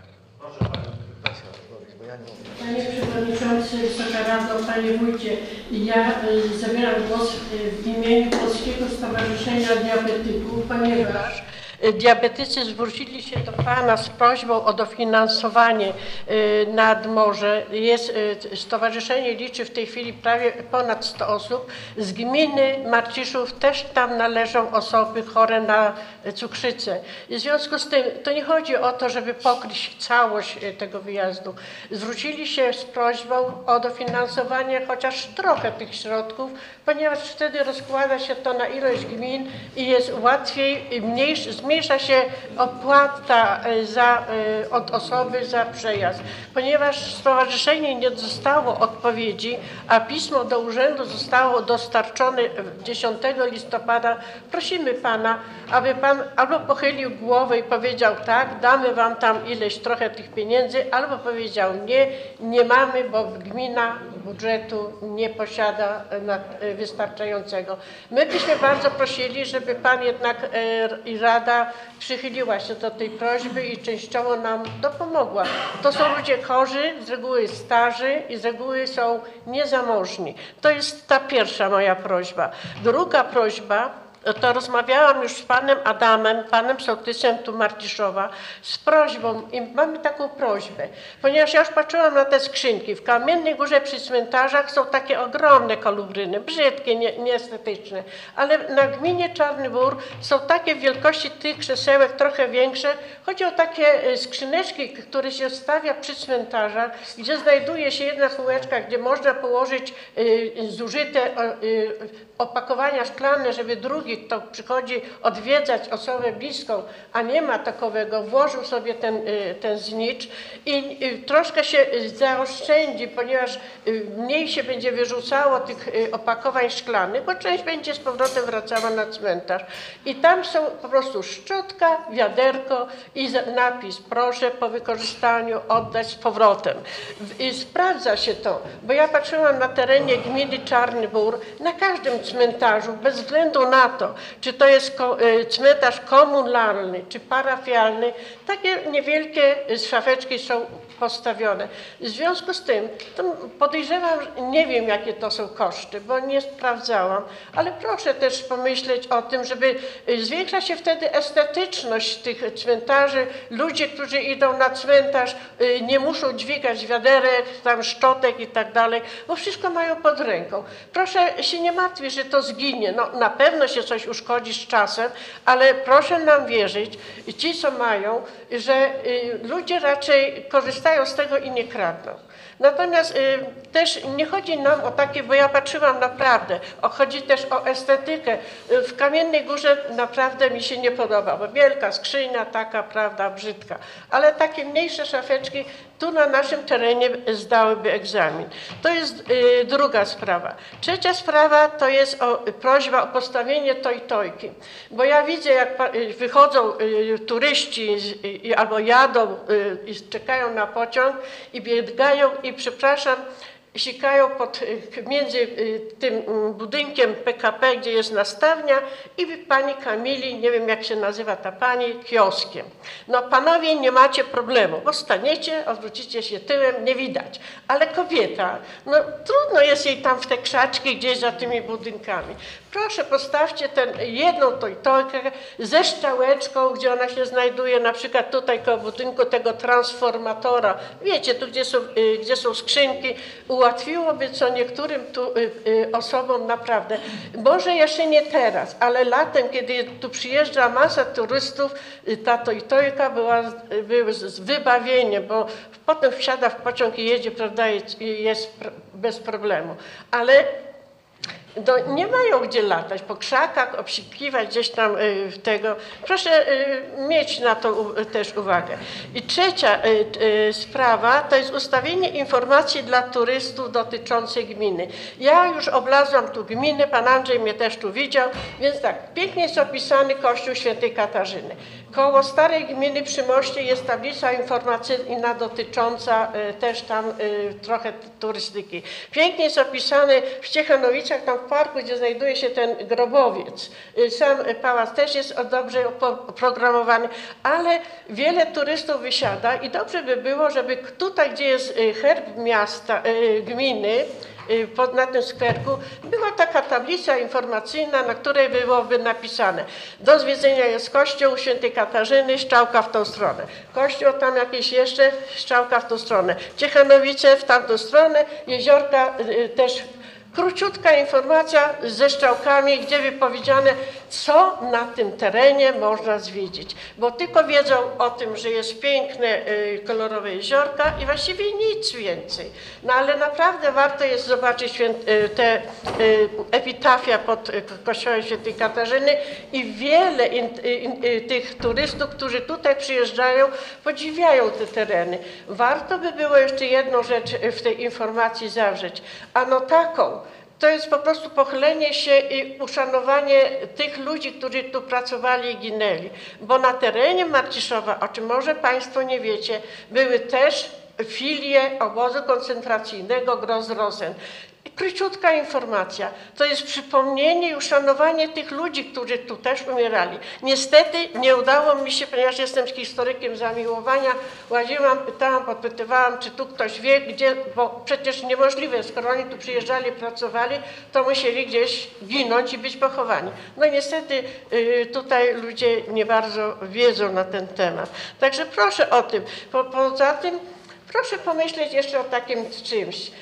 Panie Przewodniczący, Wysoka Rado, Panie Wójcie, ja zabieram głos w imieniu Polskiego Stowarzyszenia Diabetyków, ponieważ diabetycy zwrócili się do Pana z prośbą o dofinansowanie nad morze. Stowarzyszenie liczy w tej chwili prawie ponad 100 osób. Z gminy Marciszów też tam należą osoby chore na cukrzycę. I w związku z tym to nie chodzi o to, żeby pokryć całość tego wyjazdu. Zwrócili się z prośbą o dofinansowanie chociaż trochę tych środków, ponieważ wtedy rozkłada się to na ilość gmin i jest łatwiej, zmniejsza się opłata od osoby za przejazd. Ponieważ stowarzyszenie nie dostało odpowiedzi, a pismo do urzędu zostało dostarczone 10 listopada, prosimy Pana, aby Pan albo pochylił głowę i powiedział tak, damy Wam tam ileś trochę tych pieniędzy, albo powiedział nie mamy, bo gmina budżetu nie posiada wystarczającego. My byśmy bardzo prosili, żeby Pan jednak i Rada przychyliła się do tej prośby i częściowo nam dopomogła. To są ludzie chorzy, z reguły starzy i z reguły są niezamożni. To jest ta pierwsza moja prośba. Druga prośba, to rozmawiałam już z panem Adamem, panem sołtysem tu Marciszowa, z prośbą i mamy taką prośbę, ponieważ ja już patrzyłam na te skrzynki. W Kamiennej Górze przy cmentarzach są takie ogromne kolubryny, brzydkie, nieestetyczne, ale na gminie Czarny Bór są takie wielkości tych krzesełek trochę większe. Chodzi o takie skrzyneczki, które się stawia przy cmentarzach, gdzie znajduje się jedna półeczka, gdzie można położyć zużyte opakowania szklane, żeby drugi, kto przychodzi odwiedzać osobę bliską, a nie ma takowego, włożył sobie ten znicz i troszkę się zaoszczędzi, ponieważ mniej się będzie wyrzucało tych opakowań szklanych, bo część będzie z powrotem wracała na cmentarz. I tam są po prostu szczotka, wiaderko i napis, proszę po wykorzystaniu oddać z powrotem. I sprawdza się to, bo ja patrzyłam na terenie gminy Czarny Bór, na każdym cmentarzu, bez względu na to, czy to jest cmentarz komunalny, czy parafialny, takie niewielkie szafeczki są postawione. W związku z tym, to podejrzewam, nie wiem jakie to są koszty, bo nie sprawdzałam, ale proszę też pomyśleć o tym, żeby zwiększa się wtedy estetyczność tych cmentarzy. Ludzie, którzy idą na cmentarz, nie muszą dźwigać wiaderek, tam szczotek i tak dalej, bo wszystko mają pod ręką. Proszę się nie martwić, że to zginie. No, na pewno się coś uszkodzi z czasem, ale proszę nam wierzyć, ci co mają, że ludzie raczej korzystają z tego i nie kradną. Natomiast też nie chodzi nam o takie, bo ja patrzyłam naprawdę, chodzi też o estetykę. W Kamiennej Górze naprawdę mi się nie podoba, bo wielka skrzynia, taka, prawda, brzydka. Ale takie mniejsze szafeczki tu na naszym terenie zdałyby egzamin. To jest druga sprawa. Trzecia sprawa to jest prośba o postawienie tojtojki. Bo ja widzę, jak wychodzą turyści albo jadą i czekają na pociąg i biegają i przepraszam, sikają między tym budynkiem PKP, gdzie jest nastawnia, i pani Kamili, nie wiem jak się nazywa ta pani, kioskiem. No panowie nie macie problemu, bo staniecie, odwrócicie się tyłem, nie widać. Ale kobieta, no trudno jest jej tam w te krzaczki gdzieś za tymi budynkami. Proszę, postawcie jedną tojtojkę ze szczałeczką, gdzie ona się znajduje, na przykład tutaj koło budynku tego transformatora. Wiecie, tu gdzie są skrzynki, ułatwiłoby co niektórym osobom naprawdę. Może jeszcze nie teraz, ale latem, kiedy tu przyjeżdża masa turystów, ta tojtojka była z wybawieniem, bo potem wsiada w pociąg i jedzie, prawda, jest bez problemu. Ale nie mają gdzie latać, po krzakach, obsikiwać gdzieś tam tego. Proszę mieć na to też uwagę. I trzecia sprawa to jest ustawienie informacji dla turystów dotyczącej gminy. Ja już oblazłam tu gminę, pan Andrzej mnie też tu widział, więc tak, pięknie jest opisany Kościół Świętej Katarzyny. Koło Starej Gminy przy moście jest tablica informacyjna dotycząca też tam trochę turystyki. Pięknie jest opisany w Ciechanowicach, tam w parku, gdzie znajduje się ten grobowiec. Sam pałac też jest dobrze oprogramowany, ale wiele turystów wysiada i dobrze by było, żeby tutaj, gdzie jest herb miasta, gminy, na tym skwerku była taka tablica informacyjna, na której byłoby napisane: do zwiedzenia jest kościół Świętej Katarzyny, strzałka w tą stronę. Kościół tam jakieś jeszcze, strzałka w tą stronę. Ciechanowice w tamtą stronę, jeziorka też. Króciutka informacja ze strzałkami, gdzie wypowiedziane, co na tym terenie można zwiedzić. Bo tylko wiedzą o tym, że jest piękne, kolorowe jeziorka i właściwie nic więcej. No ale naprawdę warto jest zobaczyć te epitafia pod kościołem Świętej Katarzyny i wiele tych turystów, którzy tutaj przyjeżdżają, podziwiają te tereny. Warto by było jeszcze jedną rzecz w tej informacji zawrzeć, ano taką. To jest po prostu pochylenie się i uszanowanie tych ludzi, którzy tu pracowali i ginęli. Bo na terenie Marciszowa, o czym może Państwo nie wiecie, były też filie obozu koncentracyjnego Gross-Rosen. Króciutka informacja. To jest przypomnienie i uszanowanie tych ludzi, którzy tu też umierali. Niestety nie udało mi się, ponieważ jestem historykiem zamiłowania, łaziłam, pytałam, podpytywałam, czy tu ktoś wie, gdzie, bo przecież niemożliwe, skoro oni tu przyjeżdżali, pracowali, to musieli gdzieś ginąć i być pochowani. No niestety tutaj ludzie nie bardzo wiedzą na ten temat. Także proszę o tym. Poza tym proszę pomyśleć jeszcze o takim czymś.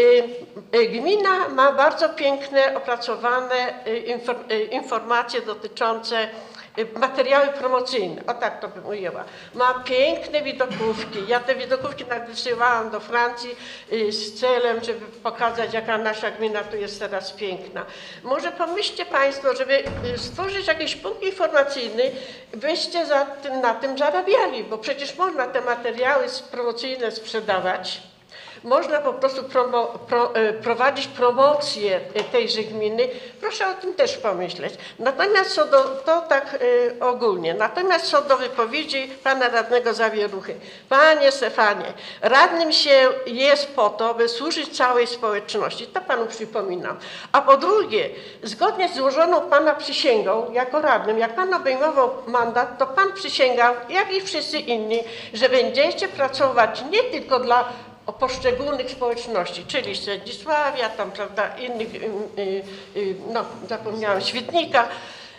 Gmina ma bardzo piękne, opracowane informacje dotyczące materiały promocyjne, o tak to bym ujęła. Ma piękne widokówki. Ja te widokówki wysyłałam do Francji z celem, żeby pokazać, jaka nasza gmina tu jest teraz piękna. Może pomyślcie Państwo, żeby stworzyć jakiś punkt informacyjny, byście na tym zarabiali, bo przecież można te materiały promocyjne sprzedawać. można po prostu prowadzić promocję tejże gminy, proszę o tym też pomyśleć. Natomiast to tak ogólnie, natomiast co do wypowiedzi pana radnego Zawieruchy. Panie Stefanie, radnym się jest po to, by służyć całej społeczności, to panu przypominam. A po drugie, zgodnie z złożoną pana przysięgą jako radnym, jak pan obejmował mandat, to pan przysięgał, jak i wszyscy inni, że będziecie pracować nie tylko dla poszczególnych społeczności, czyli Sędzisławia, tam, prawda, innych, no, zapomniałam, Świdnika,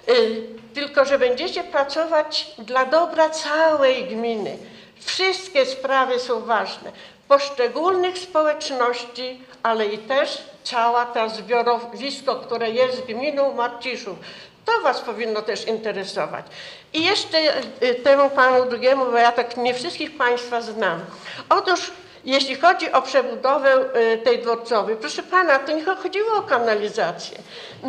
tylko że będziecie pracować dla dobra całej gminy. Wszystkie sprawy są ważne, poszczególnych społeczności, ale i też cała ta zbiorowisko, które jest gminą Marciszów. To was powinno też interesować. I jeszcze temu panu drugiemu, bo ja tak nie wszystkich państwa znam. Otóż jeśli chodzi o przebudowę tej dworcowej, proszę pana, to nie chodziło o kanalizację.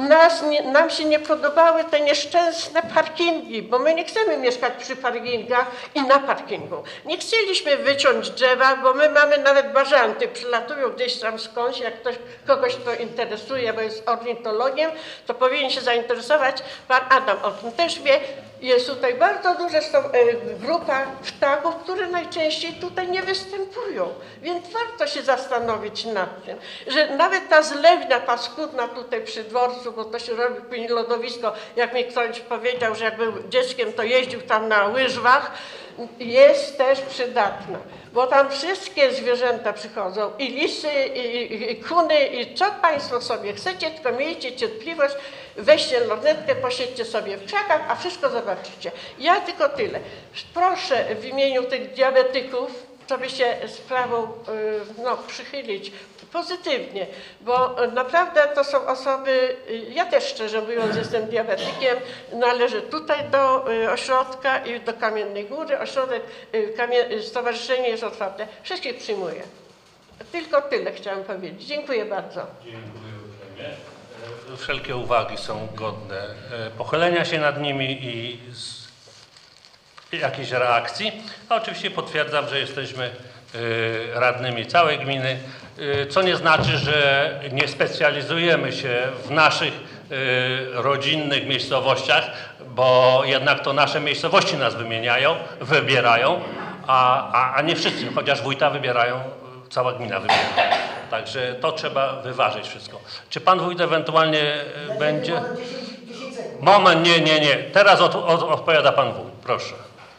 Nam się nie podobały te nieszczęsne parkingi, bo my nie chcemy mieszkać przy parkingach i na parkingu. Nie chcieliśmy wyciąć drzewa, bo my mamy nawet bażanty, przylatują gdzieś tam skądś, jak kogoś to interesuje, bo jest ornitologiem, to powinien się zainteresować. Pan Adam o tym też wie. Jest tutaj bardzo duża grupa ptaków, które najczęściej tutaj nie występują. Więc warto się zastanowić nad tym, że nawet ta zlewnia paskudna tutaj przy dworcu, bo to się robi lodowisko, jak mi ktoś powiedział, że jak był dzieckiem, to jeździł tam na łyżwach, jest też przydatna. Bo tam wszystkie zwierzęta przychodzą, i lisy, i kuny, i co państwo sobie chcecie, tylko miejcie cierpliwość, weźcie lornetkę, posiedźcie sobie w krzakach, a wszystko zobaczycie. Ja tylko tyle. Proszę w imieniu tych diabetyków, żeby się sprawą przychylić pozytywnie, bo naprawdę to są osoby, ja też szczerze mówiąc jestem diabetykiem, należę tutaj do ośrodka i do Kamiennej Góry, ośrodek, stowarzyszenie jest otwarte, wszystkich przyjmuję. Tylko tyle chciałam powiedzieć. Dziękuję bardzo. Dziękuję uprzejmie. Wszelkie uwagi są godne pochylenia się nad nimi i jakiejś reakcji. A oczywiście potwierdzam, że jesteśmy radnymi całej gminy, co nie znaczy, że nie specjalizujemy się w naszych rodzinnych miejscowościach, bo jednak to nasze miejscowości nas wybierają, a nie wszyscy, chociaż wójta wybierają, cała gmina wybiera. Także to trzeba wyważyć wszystko. Czy pan wójt ewentualnie będzie... Moment, nie. Teraz odpowiada pan wójt, proszę.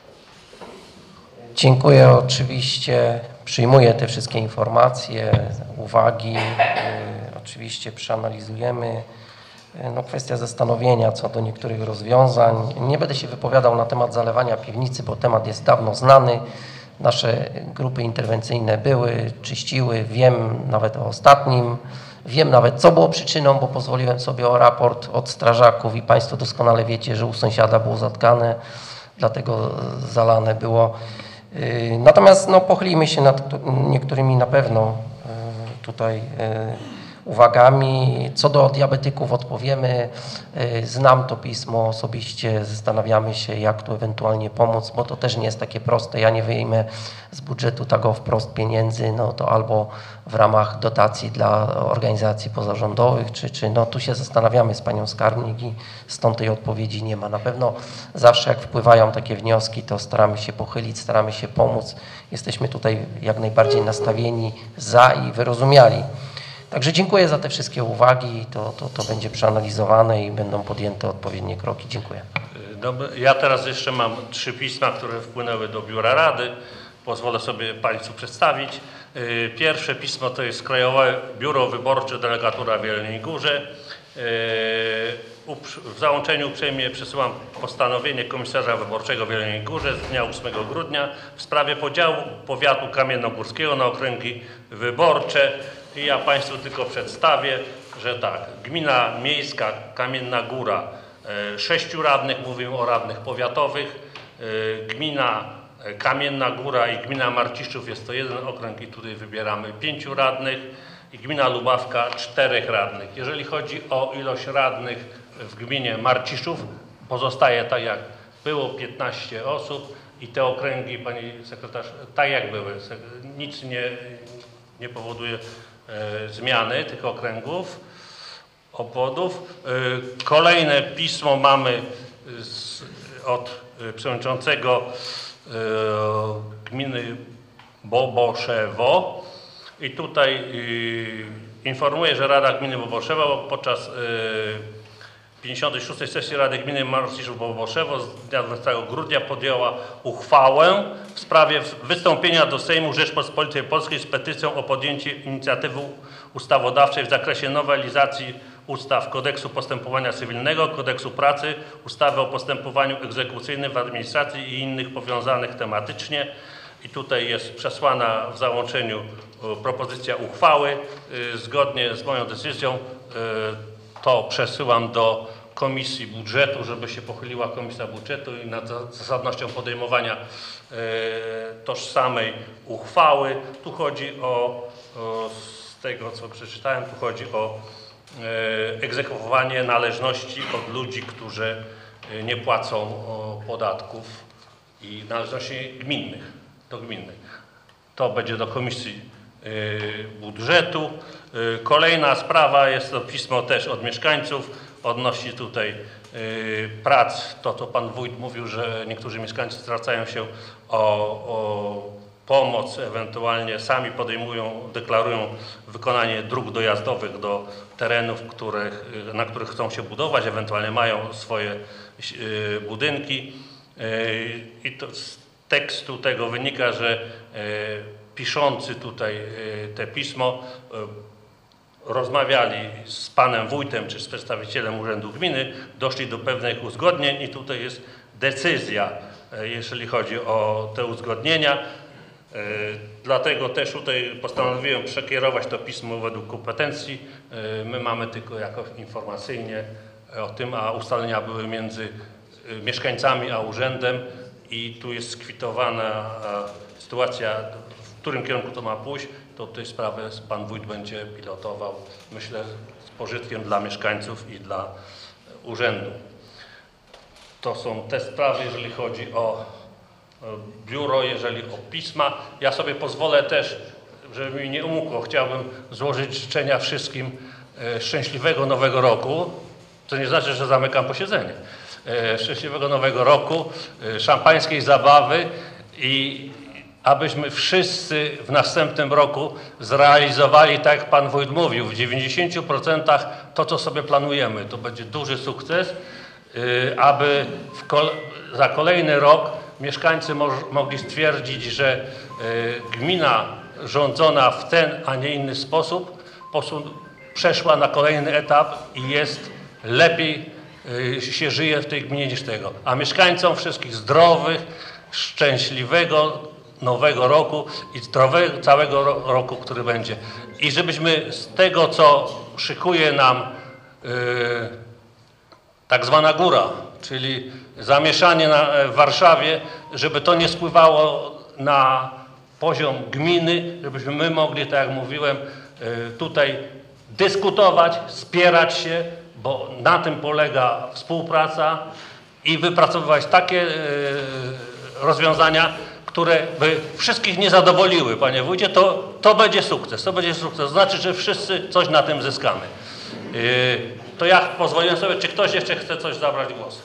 Dziękuję, oczywiście przyjmuję te wszystkie informacje, uwagi, oczywiście przeanalizujemy. No, kwestia zastanowienia co do niektórych rozwiązań. Nie będę się wypowiadał na temat zalewania piwnicy, bo temat jest dawno znany. Nasze grupy interwencyjne były, czyściły, wiem nawet o ostatnim, wiem nawet co było przyczyną, bo pozwoliłem sobie o raport od strażaków i państwo doskonale wiecie, że u sąsiada było zatkane, dlatego zalane było. Natomiast no, pochylimy się nad niektórymi na pewno tutaj uwagami. Co do diabetyków odpowiemy. Znam to pismo osobiście, zastanawiamy się, jak tu ewentualnie pomóc, bo to też nie jest takie proste. Ja nie wyjmę z budżetu tego wprost pieniędzy, no to albo w ramach dotacji dla organizacji pozarządowych, czy no tu się zastanawiamy z panią skarbnik i stąd tej odpowiedzi nie ma. Na pewno zawsze jak wpływają takie wnioski, to staramy się pochylić, staramy się pomóc. Jesteśmy tutaj jak najbardziej nastawieni za i wyrozumiali. Także dziękuję za te wszystkie uwagi, to będzie przeanalizowane i będą podjęte odpowiednie kroki. Dziękuję. Ja teraz jeszcze mam 3 pisma, które wpłynęły do Biura Rady. Pozwolę sobie państwu przedstawić. Pierwsze pismo to jest Krajowe Biuro Wyborcze Delegatura w Jeleniej Górze. W załączeniu uprzejmie przesyłam postanowienie komisarza wyborczego w Jeleniej Górze z dnia 8 grudnia w sprawie podziału powiatu kamiennogórskiego na okręgi wyborcze. I ja państwu tylko przedstawię, że tak, gmina miejska Kamienna Góra 6 radnych, mówimy o radnych powiatowych, gmina Kamienna Góra i gmina Marciszów jest to jeden okręg i tutaj wybieramy 5 radnych i gmina Lubawka 4 radnych. Jeżeli chodzi o ilość radnych w gminie Marciszów, pozostaje tak jak było, 15 osób i te okręgi, pani sekretarz, tak jak były, nic nie powoduje zmiany tych okręgów, obwodów. Kolejne pismo mamy od przewodniczącego gminy Boboszewo i tutaj informuję, że Rada Gminy Boboszewo podczas 56. sesji Rady Gminy Marciszów-Boboszewo z dnia 12 grudnia podjęła uchwałę w sprawie wystąpienia do Sejmu Rzeczpospolitej Polskiej z petycją o podjęcie inicjatywy ustawodawczej w zakresie nowelizacji ustaw Kodeksu Postępowania Cywilnego, Kodeksu Pracy, ustawy o postępowaniu egzekucyjnym w administracji i innych powiązanych tematycznie. I tutaj jest przesłana w załączeniu propozycja uchwały. Zgodnie z moją decyzją to przesyłam do Komisji Budżetu, żeby się pochyliła Komisja Budżetu i nad zasadnością podejmowania tożsamej uchwały. Tu chodzi z tego co przeczytałem, tu chodzi o egzekwowanie należności od ludzi, którzy nie płacą podatków i należności gminnych, do gminnych. To będzie do Komisji Budżetu. Kolejna sprawa jest to pismo też od mieszkańców, odnosi tutaj prac. To pan wójt mówił, że niektórzy mieszkańcy zwracają się o pomoc, ewentualnie sami podejmują, deklarują wykonanie dróg dojazdowych do terenów, na których chcą się budować, ewentualnie mają swoje budynki. I to z tekstu tego wynika, że piszący tutaj te pismo rozmawiali z panem wójtem czy z przedstawicielem Urzędu Gminy, doszli do pewnych uzgodnień i tutaj jest decyzja, jeżeli chodzi o te uzgodnienia. Dlatego też tutaj postanowiłem przekierować to pismo według kompetencji. My mamy tylko jako informacyjnie o tym, a ustalenia były między mieszkańcami a urzędem i tu jest skwitowana sytuacja, w którym kierunku to ma pójść, to tej sprawę pan wójt będzie pilotował, myślę, z pożytkiem dla mieszkańców i dla urzędu. To są te sprawy, jeżeli chodzi o biuro, jeżeli o pisma. Ja sobie pozwolę też, żeby mi nie umkło, chciałbym złożyć życzenia wszystkim szczęśliwego nowego roku. To nie znaczy, że zamykam posiedzenie. Szczęśliwego nowego roku, szampańskiej zabawy i abyśmy wszyscy w następnym roku zrealizowali, tak jak pan wójt mówił, w 90% to, co sobie planujemy. To będzie duży sukces, aby za kolejny rok mieszkańcy mogli stwierdzić, że gmina rządzona w ten, a nie inny sposób przeszła na kolejny etap i jest lepiej się żyje w tej gminie niż tego. A mieszkańcom wszystkich zdrowych, szczęśliwego nowego roku i zdrowego całego roku, który będzie. I żebyśmy z tego, co szykuje nam tak zwana góra, czyli zamieszanie w Warszawie, żeby to nie spływało na poziom gminy, żebyśmy my mogli, tak jak mówiłem, tutaj dyskutować, spierać się, bo na tym polega współpraca i wypracowywać takie rozwiązania, które by wszystkich nie zadowoliły, panie wójcie, to będzie sukces. To będzie sukces. To znaczy, że wszyscy coś na tym zyskamy. To ja pozwoliłem sobie, czy ktoś jeszcze chce coś zabrać głos?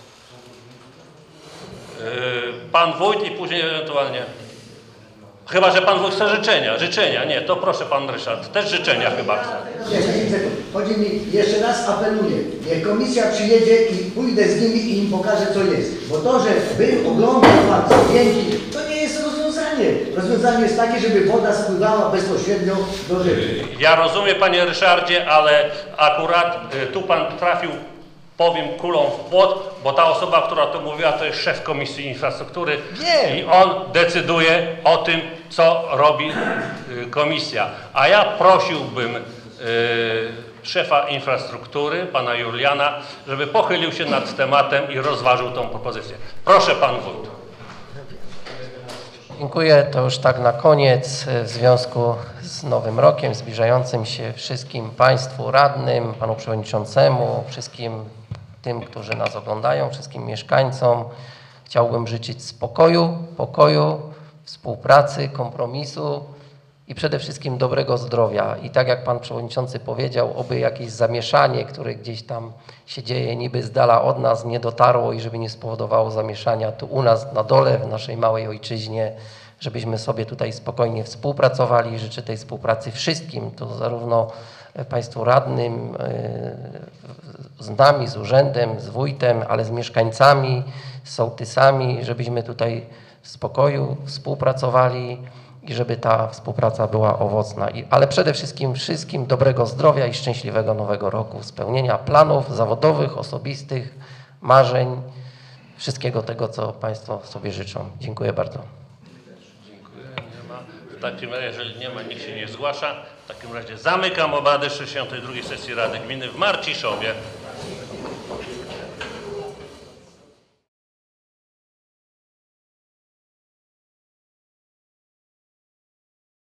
Pan wójt i później ewentualnie. Chyba że pan wójt chce życzenia. Życzenia, nie, to proszę pan Ryszard. Też życzenia chyba chce. Chodzi mi, jeszcze raz apeluję, niech komisja przyjedzie i pójdę z nimi i im pokażę, co jest. Bo to, że wy oglądacie pan zdjęci, to nie jest rozwiązanie. Rozwiązanie jest takie, żeby woda spływała bezpośrednio do rzeki. Ja rozumiem, panie Ryszardzie, ale akurat tu pan trafił, powiem, kulą w płot, bo ta osoba, która to mówiła, to jest szef Komisji Infrastruktury. Nie. I on decyduje o tym, co robi komisja. A ja prosiłbym szefa infrastruktury, pana Juliana, żeby pochylił się nad tematem i rozważył tą propozycję. Proszę, pan wójt. Dziękuję. To już tak na koniec, w związku z nowym rokiem, zbliżającym się wszystkim państwu radnym, panu przewodniczącemu, wszystkim tym, którzy nas oglądają, wszystkim mieszkańcom chciałbym życzyć spokoju, pokoju, współpracy, kompromisu i przede wszystkim dobrego zdrowia. I tak jak pan przewodniczący powiedział, oby jakieś zamieszanie, które gdzieś tam się dzieje niby z dala od nas, nie dotarło i żeby nie spowodowało zamieszania tu u nas na dole, w naszej małej ojczyźnie, żebyśmy sobie tutaj spokojnie współpracowali. Życzę tej współpracy wszystkim, to zarówno państwu radnym, z nami, z urzędem, z wójtem, ale z mieszkańcami, z sołtysami, żebyśmy tutaj w spokoju współpracowali i żeby ta współpraca była owocna. Ale przede wszystkim dobrego zdrowia i szczęśliwego nowego roku, spełnienia planów zawodowych, osobistych, marzeń, wszystkiego tego, co państwo sobie życzą. Dziękuję bardzo. W takim razie, jeżeli nie ma, nikt się nie zgłasza, w takim razie zamykam obrady 62. sesji Rady Gminy w Marciszowie.